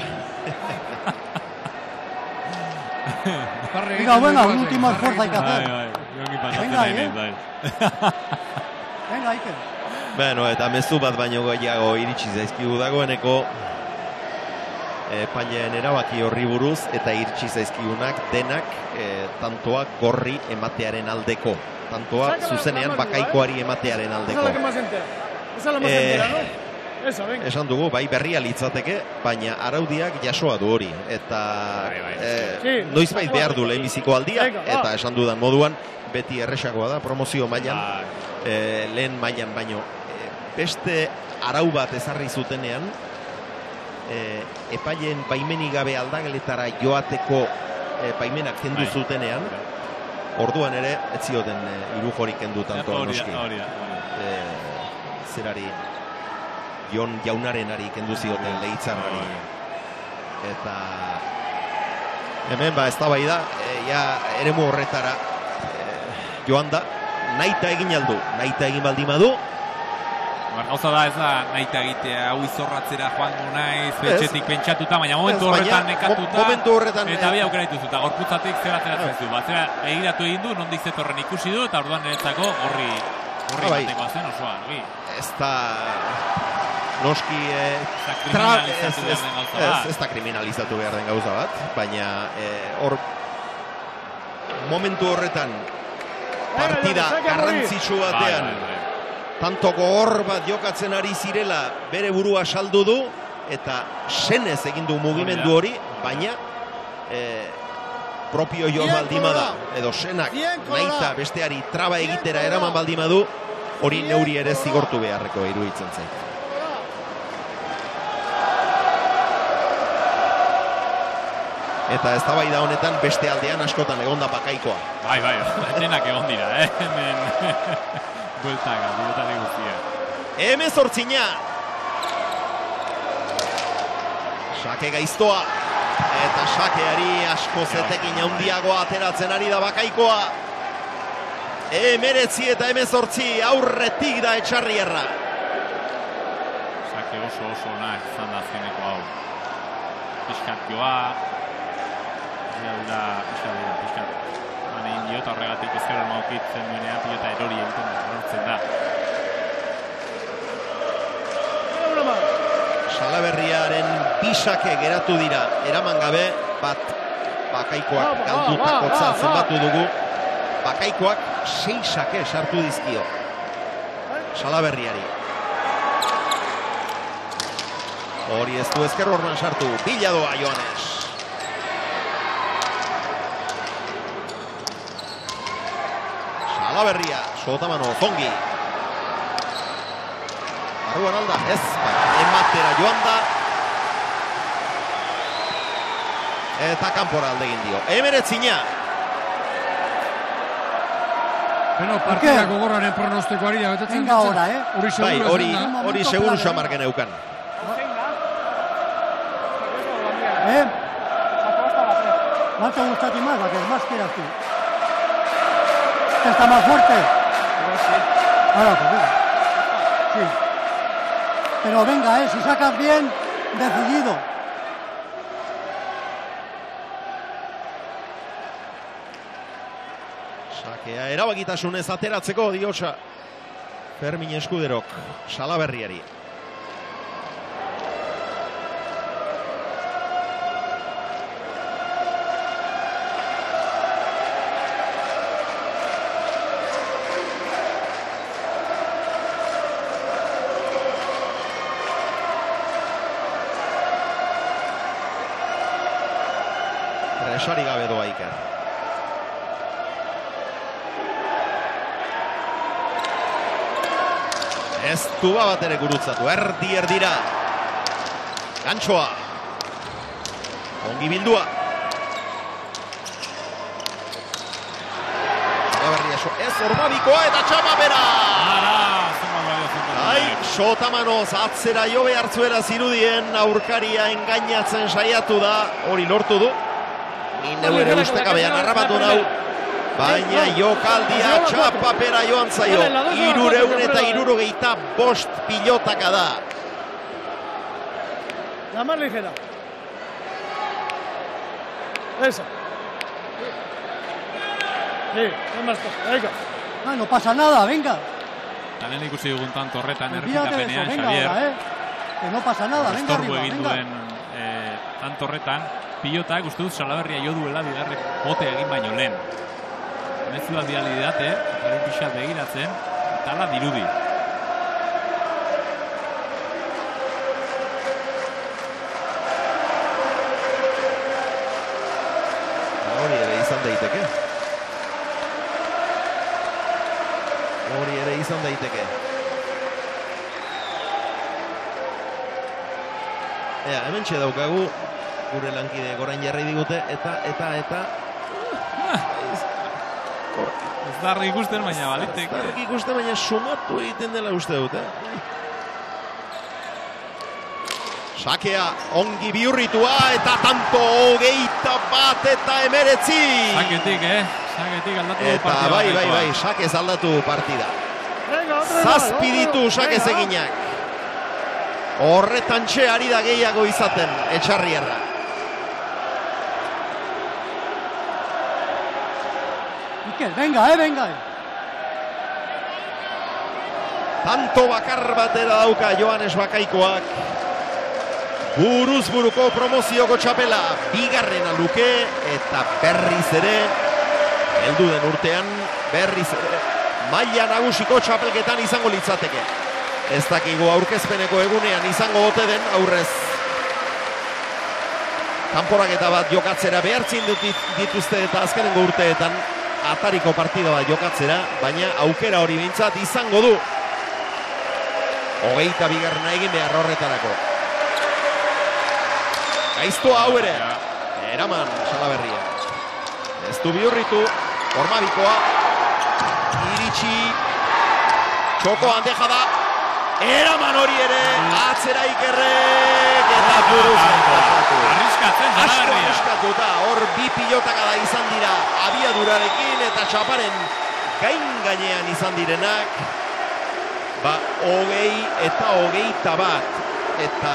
Venga, un último esfuerzo hay que hacer. Venga, Venga, Iker. Bueno, eta mezu bat baino gehiago iritsi zaizkigu dagoeneko epaileen erabaki horri buruz eta iritsi zaizkigunak denak tantoak gorri ematearen aldeko. Tantoa zuzenean bakaikoari ematearen aldeko. Esan dugu, bai berria litzateke, baina araudiak jasoa du hori. Eta noizbait behar du lehenbiziko aldia, eta esan dudan moduan, beti erresagoa da, promozio mailan, lehen mailan baino. Beste arau bat ezarri zutenean, epaileen baimenik gabe aldageletara joateko baimenak kendu zutenean, orduan ere, ez zioten irujorik kendu tanto noski. Zerari, Jon Jaunarenari kendu zioten Leitzarrari. Eta hemen eztabaida eremu horretara joan da, nahita egin aldu, nahita egin baldin badu. Gauza da ez da nahita egitea, hau izorratzera joango naiz, betxetik pentsatuta, baina momentu horretan nekatuta, eta bi aukera dituzu, eta gorputzatik zera zu. Zera egiratu egin du, nondi zetorren ikusi du, eta orduan niretzako horri batekoa zen osoa. Ez da noski ez da kriminalizatu behar den gauza bat, baina hor momentu horretan partida garrantzitsu batean tanto gogor bat jokatzen ari zirela bere burua saldu du eta senez egin du mugimendu hori, baina propio joan baldima da edo senak nahita besteari traba egitera eraman baldima du, hori neuri ere zigortu beharreko iruditzen zait. Eta eztabaida honetan beste aldean askotan egonda bakaikoa. Bai, denak egon dira, hemen bueltaka, bueltari guztia. 18. Sake gaiztoa. Eta sakeari asko zetekin handiagoa ateratzen ari da bakaikoa. 19 eta 18 aurretik da Etxarrierra. Sake oso ona izan da azkeneko hau. Piskat joa. Piskat. Baina indiota horregatik ezkero maukitzen duenean pilota erori egiten da. Salaberriaren bisake geratu dira, eraman gabe, bat bakaikoak galdutako zenbatu dugu, bakaikoak 6 sake sartu dizkio Salaberriari. Hori ez du ezker horren sartu, biladoa Joanes. Salaberria, Sotamano, Zongi. Arruan alda, ez, ematera joan da. Eta kanpora alde egin dio. 19. Bueno, partida gogorraren pronostikoari da betetzen ditzen. Bai, hori seguru xamargen eukan. ¿Cuál te gusta a ti más? La que más quieras tú. ¿Está más fuerte? Ahora, pues venga. Sí. Pero venga, si sacas bien, decidido. Sakea erabakitasunez ateratzeko diosa Fermin Eskuderok Salaberriari. Presari gabe doa Iker. Ez tuba bat ere gurutzatu, erdira. Gantxoa. Ongi bildua. Ez orbabikoa eta txama bera. Sotamanoz atzera jo behartzuera zirudien aurkaria engainatzen saiatu da, hori lortu du. Neure ustekabean harrapatu nau, baina jokaldia txapapera joan zaio. 375 pilotaka da. La más ligera. Esa. Sí, no más cosa. Venga. Ah, no pasa nada, venga. Tanen ikusi dugun tanto horretan Olvídate de eso, errepikapenean, venga Xavier. ahora, que no pasa nada, venga Estorbu arriba, egin venga. duen tanto horretan, pilotak uste dut Salaberria jo duela bigarren bote egin baino lehen. Mezu da dialidate, garen pixat begiratzen, eta ala dirudi. Hori ere izan daiteke. Hori ere izan daiteke. Ea, hemen daukagu gure lankide gorain jarri digute, eta Ez da argi ikusten, baina balitek. argi ikusten, baina sumatu egiten dela uste dut, Sakea ongi bihurritua eta tanto 21 eta 19. Saketik, Saketik aldatu du Eta partida. bai, Sakez aldatu partida. Zazpi ditu Sakez eginak. Horretan ari da gehiago izaten Etxarrierra. Mikel, venga, venga. Tanto bakar batera dauka Joanes Bakaikoak. Buruz buruko promozioko txapela bigarrena luke eta berriz ere heldu den urtean berriz ere maila nagusiko txapelketan izango litzateke. Ez dakigu aurkezpeneko egunean izango ote den aurrez. Kanporaketa bat jokatzera behartzin dituzte eta azkenengo urteetan atariko partida bat jokatzera, baina aukera hori behintzat izango du. 22 egin behar horretarako. Gaiztoa hau ere, eraman Salaberria. Ez du bihurritu, Ormabikoa, iritsi, txoko handeja da, eraman hori ere, atzera Ikerrek, eta buruz Arriskatzen Salaberria. arriskatuta, hor bi pilotaka da izan dira, abiadurarekin eta txaparen gainean izan direnak, 20 eta 21, eta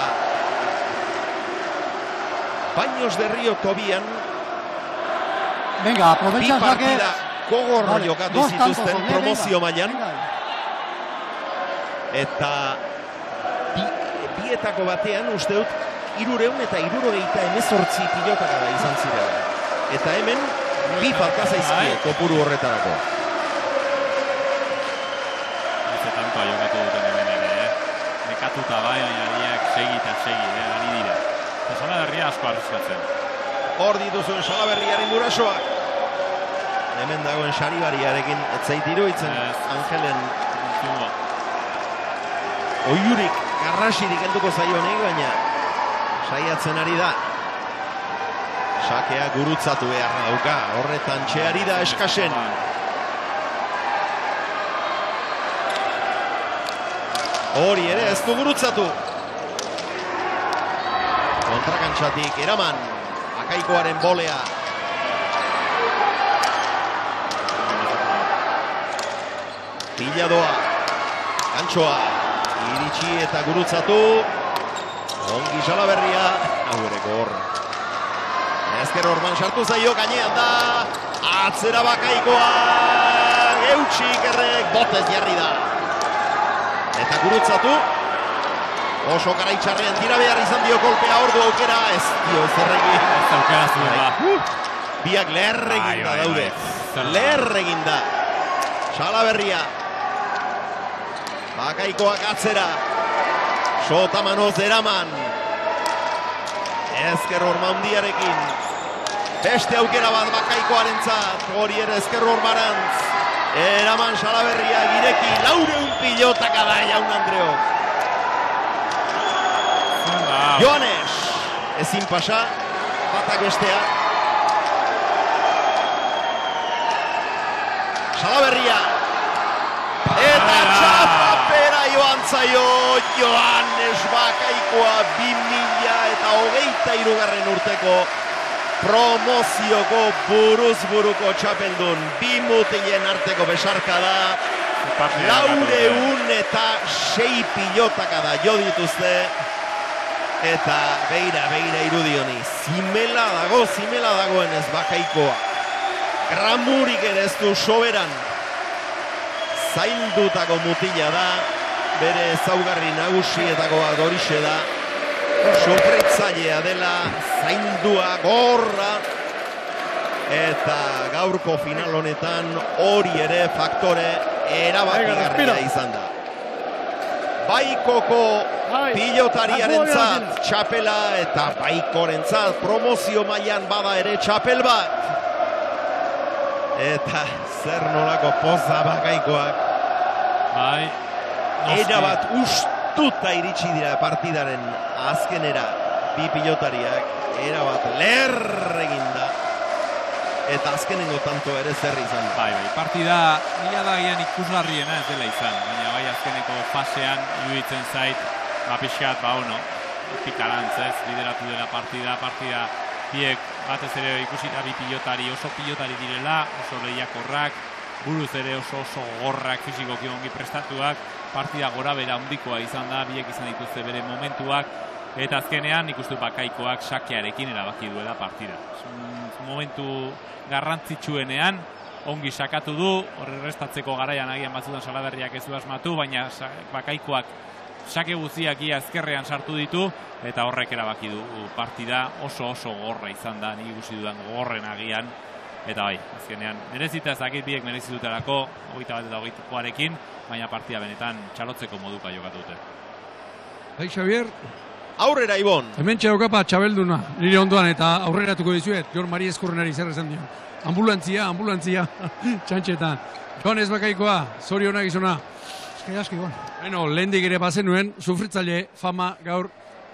Baños de Río Tobian Venga, aprovecha bi partida gogor jokatu zituzten promozio mailan. Eta bietako batean uste dut 300 eta 318 pilotaka da izan zirela. Eta hemen bi falta zaizkie kopuru horretarako. Ez tantoa jokatu duten hemen ere, Nekatuta bai, ariak segi eta segi, ari dira. Eta Salaberria asko arriskatzen. Hor dituzuen Salaberriaren gurasoak. Hemen dagoen Saribariarekin etzait iruditzen Angelen oiurik, garrasirik helduko zaio honek, baina saiatzen ari da. Sakea gurutzatu beharra dauka, horretan txeari da eskasen. Hori ere ez du gurutzatu. Kontrakantxatik eraman, Akaikoaren bolea. Piladoa, Kantxoa, iritsi eta gurutzatu. Ongi Salaberria, hau ere gor. Ezker Orman sartu zaio, gainean da. Atzera Bakaikoa, eutxi Ikerrek, botez jarri da. Eta gurutzatu. Oso garaitxarrean tira behar izan dio kolpea, ordu aukera, ez dio zerregin. Ez aukera zuen da. Biak leherregin da daude. Leherregin da. Salaberria. Bakaikoak atzera. Sotamanoz eraman. Ezker Ormandiarekin. Beste aukera bat Bakaikoarentzat. Hori ere Ezker Ormarantz. Eraman Salaberria gireki. 400 pilotaka da Jaun Andreok. Joanes, ezin pasa, batak bestea. Salaberria. Eta txapapera joan zaio Joanes Bakaikoa 2023 urteko promozioko buruz-buruko txapeldun. Bi mutilen arteko besarka da. 406 pilotaka da jo dituzte. Eta beira irudioni. Zimela dagoenez Bakaikoa. Gramurik ere ez du soberan. Zaindutako mutila da. Bere ezaugarri nagusietakoa horixe da. Sofritzailea dela, zaindua, gorra. Eta gaurko final honetan hori ere faktore erabakigarria izan da. Baikoko pilotariarentzat txapela eta Baikorentzat promozio mailan bada ere txapel bat. Eta zer nolako poza Bakaikoak. Bai. Erabat ustuta iritsi dira partidaren azkenera bi pilotariak erabat lerr eginda. Eta azkenengo tanto ere zer izan. Bai, partida mila dagian ikusgarriena ez dela izan, baina bai azkeneko fasean iruditzen zait, pixkat, pikarantz ez, lideratu dela partida biek batez ere ikusi da bi pilotari, oso pilotari direla, oso lehiakorrak, buruz ere oso gorrak, fisikoki ongi prestatuak, partida gora bera handikoa izan da, biek izan dituzte bere momentuak, eta azkenean ikustu Bakaikoak sakearekin erabaki duela partida. Momentu garrantzitsuenean ongi sakatu du, horre restatzeko garaian agian batzutan Salaberriak ez du asmatu, baina Bakaikoak sake guztiak ia ezkerrean sartu ditu, eta horrek erabaki du partida oso gorra izan da, nik ikusi dudan gorren agian, eta bai, azkenean merezita ezakit biek merezidutelako 21 eta 22arekin, baina partida benetan txalotzeko moduka jokatu dute. Bai, Xavier. Aurrera, Ibon. Hemen txaukapa txabelduna, nire ondoan eta aurreratuko dizuet, Jon Mari Eskurrenari zer esan dio. Ambulantzia, txantxetan. Jon ez Bakaikoa, zorionak izuna. Aski, Ibon. Bueno, lehendik ere bazen nuen, sufritzaile fama gaur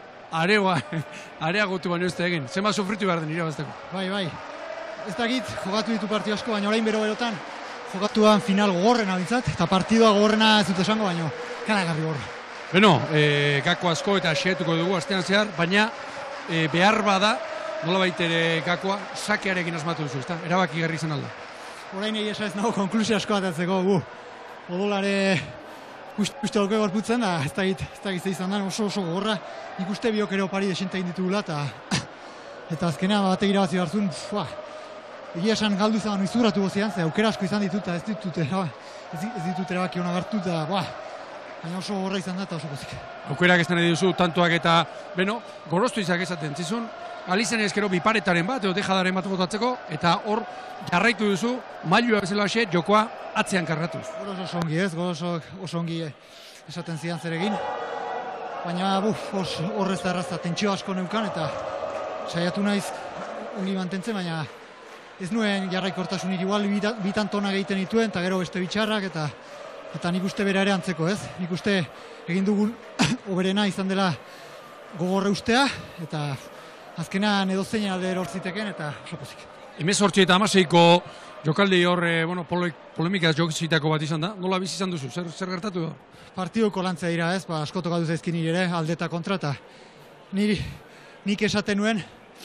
areagotu baino ez da egin. Zenba sufritu behar den irabazteko. Bai. Ez dakit, jokatu ditu partio asko, baina orain berotan jokatuan final gogorrena bintzat, eta partidua gogorrena ez dut esango, baina karagarri gorra. Beno, gako asko eta xeetuko dugu astean zehar, baina behar bada, nolabait ere gakoa, sakearekin asmatu duzu, ezta? Erabaki garri izan alda. Orain egia ez nago konklusio asko atatzeko, odolare uste dolko gorputzen, da ez dakit izan da, oso gogorra, ikuste biok ere opari desente egin ditugula, eta azkenean batek irabazi hartzun, egia esan galdu izan izurratu gozian, ze aukera asko izan ditut, ez ditut erabaki hona gartu, eta baina oso gorra izan da eta oso gozik. Aukerak ez nahi duzu, tantoak eta, goroztu izak ezaten, zizun, alizen ezkero biparetaren bat, edo dejadaren bat botatzeko, eta hor jarraitu duzu, mailua bezala xe, jokoa atzean karratuz. Oso ongi ez, oso ongi esaten zidan zer egin, baina horrez da errazta, tentsio asko neukan, eta saiatu naiz ongi mantentzen, baina ez nuen jarraikortasunik igual bitan tona egiten dituen, eta gero beste bitxarrak, eta nik uste bera ere antzeko ez. Nik uste egin dugun oberena izan dela gogorre ustea, eta azkenean edozein alde erortziteken, eta oso pozik. 18 eta 16ko jokaldi hor, polemikaz jokizitako bat izan da. Nola bizi izan duzu? Zer gertatu da? Partiduko lantzea dira ez, asko tokatu zaizkin nire ere, aldeta kontra, eta nik esaten nuen,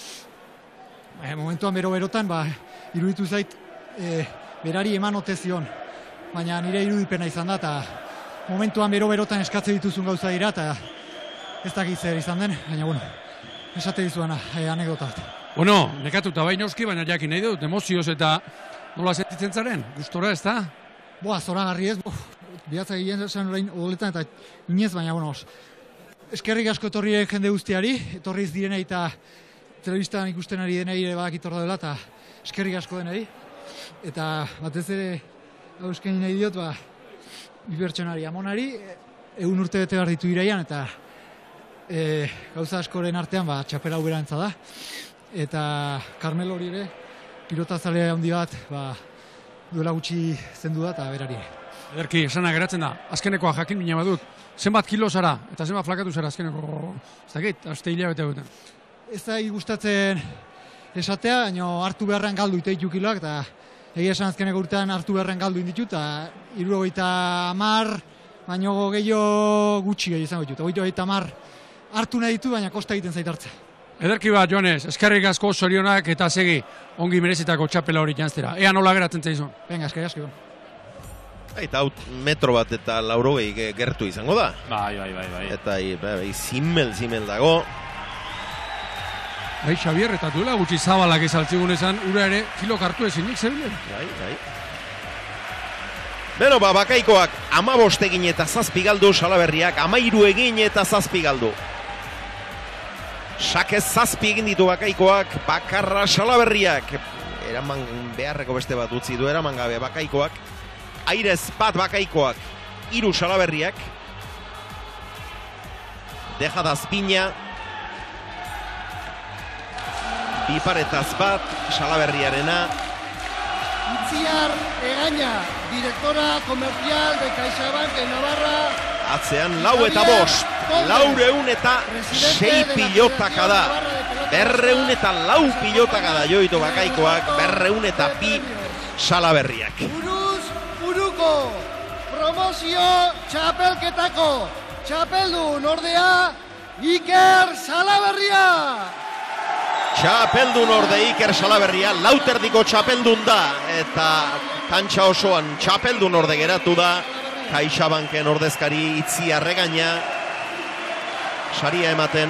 momentuan berotan, iruditu zait, berari eman ote zion. Baina nire irudipena izan da, eta momentuan berotan eskatze dituzun gauza dira, eta ez dakit zer izan den, baina esate dizuana, anekdota bat. Nekatuta bai noski, baina jakin nahi dut, emozioz eta nola sentitzen zaren, gustora ez da? Zoragarri ez, bihatza egin zen orain odoletan, eta inez, baina, eskerrik asko etorri jende guztiari, etorriz direnei eta telebistan ikusten ari denei ere badakit hor dela, eta eskerrik asko denei, eta batez ere, hau eskaini nahi diot, bi pertsonari amonari, 100 urte bete behar ditu iraian, eta gauza askoren artean txapela uberantza da. Eta Carmelo hori ere, pilotazale handi bat, duela gutxi zendu da, eta berari. Ederki, esana geratzen da, azkenekoa jakin bina badut, zenbat kilo zara, eta zenbat flakatu zara azkeneko, ez dakit, aste hilabete egiten. Ez da gustatzen esatea, baina hartu beharrean galdu iteitu kiloak, eta egia esan azkeneko urtean hartu beharrean galdu inditut, eta 70, baina gehiago gutxi izango ditut. 70 hartu nahi ditu, baina kosta egiten zait hartza. Ederki bat, Jones, eskerrik asko zorionak eta segi ongi merezitako txapela hori jantztera. Ea nola geratzen zaizun. Venga, eskerrik asko. Eta hau metro bat eta 80 gertu izango da. Bai. Eta zimmel dago. Bai, Xabier, eta duela gutxi zabalak ezaltzigun esan, ura ere kilo kartu ezinik zebilen. Bai. Beno, Bakaikoak 15 egin eta 7 galdu, Salaberriak 13 egin eta 7 galdu. Sakez 7 egin ditu Bakaikoak, bakarra Salaberriak. Eraman beharreko beste bat utzi du, eraman gabe Bakaikoak. Airez bat Bakaikoak, 3 Salaberriak. Dejadaz Pina. Biparetaz bat, Salaberriarena. Itziar Egaña, directora comercial de CaixaBank de Navarra. Atzean 4 eta 5, 400 eta 6 pilotaka da. 204 pilotaka da joitu Bakaikoak, 200 eta 2 Salaberriak. Buruz, buruko, promozio txapelketako, txapeldun ordea, Iker Salaberria. Txapeldun orde Iker Salaberria, lauterdiko txapeldun da, eta kantxa osoan txapeldun orde geratu da, CaixaBanken ordezkari Itziar Egaña, saria ematen.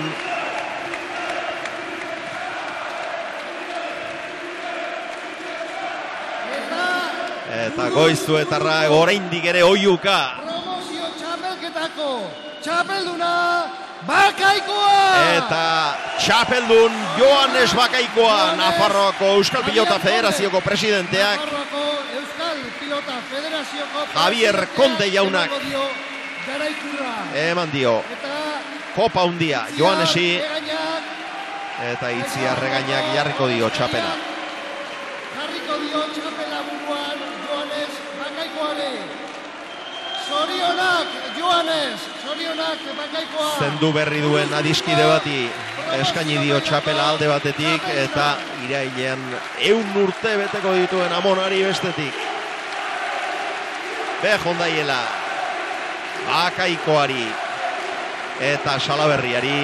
Eta Goizuetarra oraindik ere oiuka. Promozio txapelketako, txapelduna, Bakaikoa! Eta txapeldun Joanes Bakaikoa, Nafarroako Euskal Pilota Federazioko presidenteak. Nafarroako Euskal Pilota Federazioko Javier Konde jaunak eman dio kopa hundia Joanesi, eta Itziar Egañak jarriko dio txapela. Jarriko dio txapela buruan Joanes Bakaikoare. Zorionak, Joanes, zorionak Bakaikoa. Zendu berri duen adiskide bati eskaini dio txapela alde batetik, eta irailean 100 urte beteko dituen Amonari bestetik. Behondaiela Bakaikoari eta Salaberriari.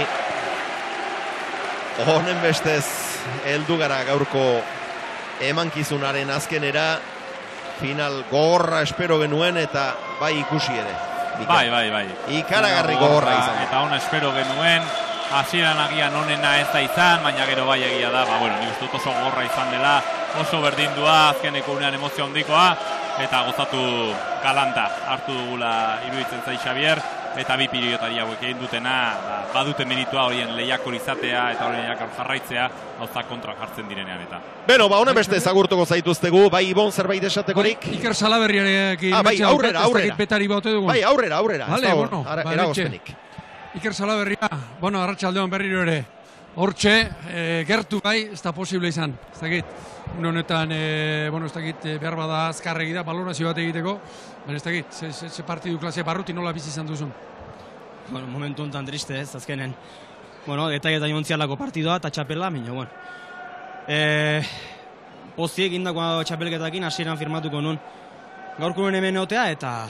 Honen bestez heldu gara gaurko emankizunaren azkenera. Final gogorra espero genuen eta bai ikusi ere. Bai. Ikaragarri gogorra izan. Eta ona espero genuen, hasieran agian onena ez da izan, baina gero bai egia da, nik uste dut oso gogorra izan dela, oso berdindua, azkeneko unean emozio handikoa, eta gozatu galanta hartu dugula iruditzen zai Xabier, eta bi pilotari hauek egin dutena, badute meritua horien lehiakor izatea eta horien lehiakor jarraitzea, gauzak kontra jartzen direnean eta. Beno, honen beste ezagurtuko zaituztegu, bai Ibon zerbait esatekorik? Iker Salaberriarekin aurrera. betari baute dugu. Bai, aurrera. Vale, eragozpenik. Iker Salaberria, arratsaldeon berriro ere. Hortxe, gertu bai, ez da posible izan. Ez dakit, honetan, ez dakit, behar bada azkarregi da, balorazio bat egiteko, baina ez dakit, ze partidu klase barruti nola bizi izan duzun? Momentu honetan triste ez, azkenen. Detaile jontzialako partidua eta txapela, minio, Pozi egindako txapelketakin hasieran firmatuko nun gaurko nuen hemen egotea, eta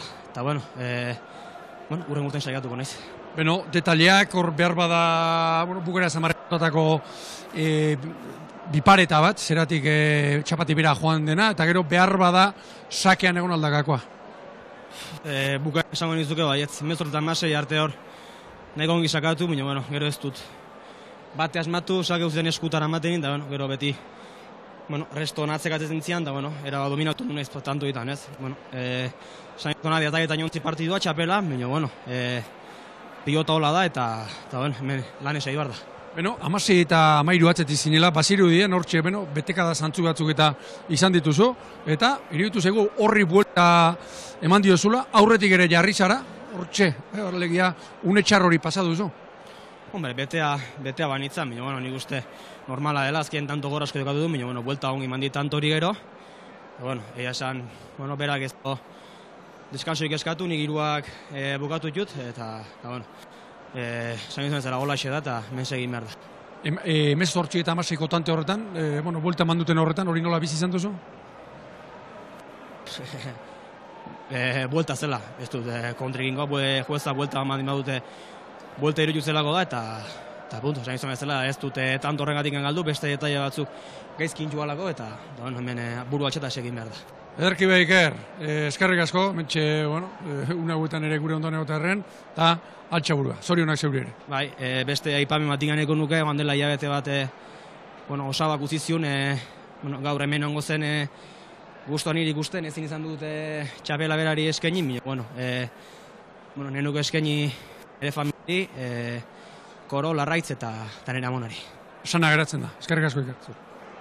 urren urten saiatuko naiz. Beno, detaileak hor behar bada, bukera zamarretako bipareta bat, zeratik txapati bera joan dena, eta gero behar bada sakean egon aldakakoa. Bukera esango nizuke baietz, mezortan masei arte hor nahi gongi sakatu, baina gero ez dut. Bate asmatu, sake uzten eskutan amaten, da gero beti resto natzekatzen zian, da era dominatu nuen tanto ditan, ez? Sainko nahi eta jontzi partidua txapela, baina pilota hola da, eta hemen lan esai behar da. Beno, 16 eta 13 atzetik zinela, baziru dien, hortxe, betekada zantzu batzuk eta izan dituzu, eta iribitu zego horri buelta eman diozula, aurretik ere jarri zara, hortxe, horlegia, unetxar hori pasaduzu. Betea banitzan, nik uste normala dela, azkien tanto gora asko dekatu du, buelta ongi mandi tanto hori gero, egia esan, berak ez deskansoik eskatu, nik iruak bukatu ditut, eta zain izan zela gola da, eta mense egin behar da. Emez hortxe eta 16 tante horretan, buelta manduten horretan, hori nola bizi izan duzu? Buelta zela, ez dut, kontrikingoa, jueza buelta mandin badute, buelta irutu zelako da, eta punto, zain izan zela, ez dut tanto horrengatik galdu, beste detaile batzuk gaizkin joalako, eta hemen buru atxeta egin behar da. Ederki Iker, eskerrik asko, mentxe, une hauetan ere gure ondoan egoterren, eta altxa burua, zorionak zeuri ere. Bai, beste aipamen bat inganeko nuke, bandela hilabete bat osabak utzi zion, gaur hemen ongo zen gustuan niri ikusten, ezin izan dut txapela berari eskaini, nenuk eskaini ere famili, Koro, Larraitz eta nire amonari. Esana geratzen da, eskerrik asko ikertzu.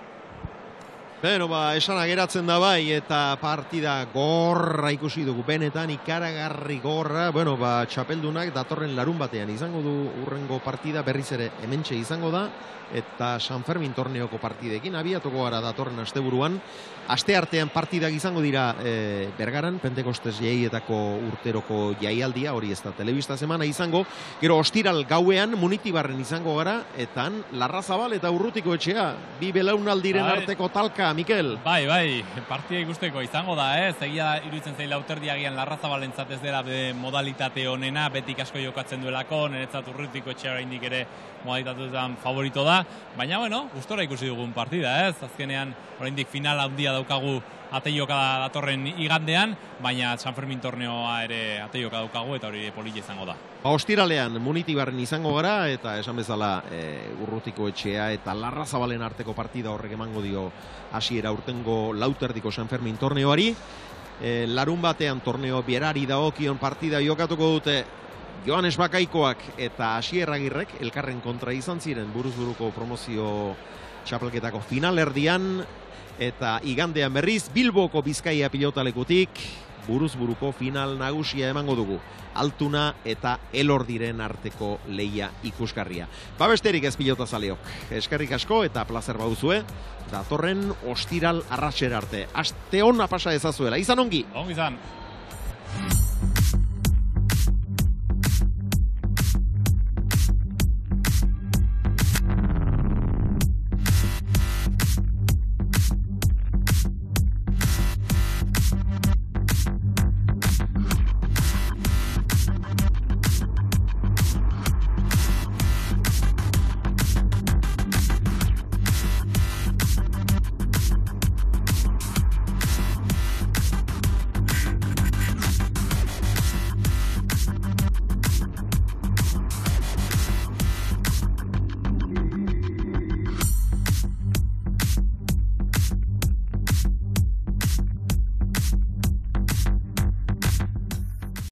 Esana geratzen da bai, eta partida gorra ikusi dugu, benetan ikaragarri gorra, txapeldunak datorren larun batean izango du urrengo partida, berriz ere hementxe izango da, eta San Fermin torneoko partidekin abiatuko gara datorren asteburuan. Aste artean partidak izango dira Bergaran, Pentekostes jaietako urteroko jaialdia, hori ez da telebista semana izango, gero ostiral gauean Munitibarren izango gara, eta Larrazabal eta Urrutiko etxea, bi belaunaldiren arteko talka, Mikel. Bai, partida ikusteko izango da, egia iruditzen zaila lauterdiagian Larrazabalentzat ez dela modalitate honena, betik asko jokatzen duelako, niretzat Urrutiko etxea oraindik ere modalitateetan favorito da, baina gustora ikusi dugun partida, azkenean oraindik final handia daukagu ateioka datorren igandean, baina San Fermin torneoa ere ateioka daukagu eta hori polita izango da. Ostiralean Munitibarren izango gara, eta esan bezala Urrutiko etxea eta Larrazabalen arteko partida horrek emango dio hasiera urtengo lauterdiko San Fermin torneoari. Larun batean torneo bierari dagokion partida jokatuko dute Joanes Bakaikoak eta Asier Agirrek elkarren kontra izan ziren buruz-buruko promozio txapelketako finalerdian, eta igandean berriz Bilboko Bizkaia pilotalekutik buruz-buruko final nagusia emango dugu. Altuna eta Elordiren arteko leia ikusgarria. Besterik ez pilotazaleok. Eskerrik asko eta plazer bauzue. Datorren ostiral arratsera arte. Aste ona pasa ezazuela. Izan ongi! Ongi izan!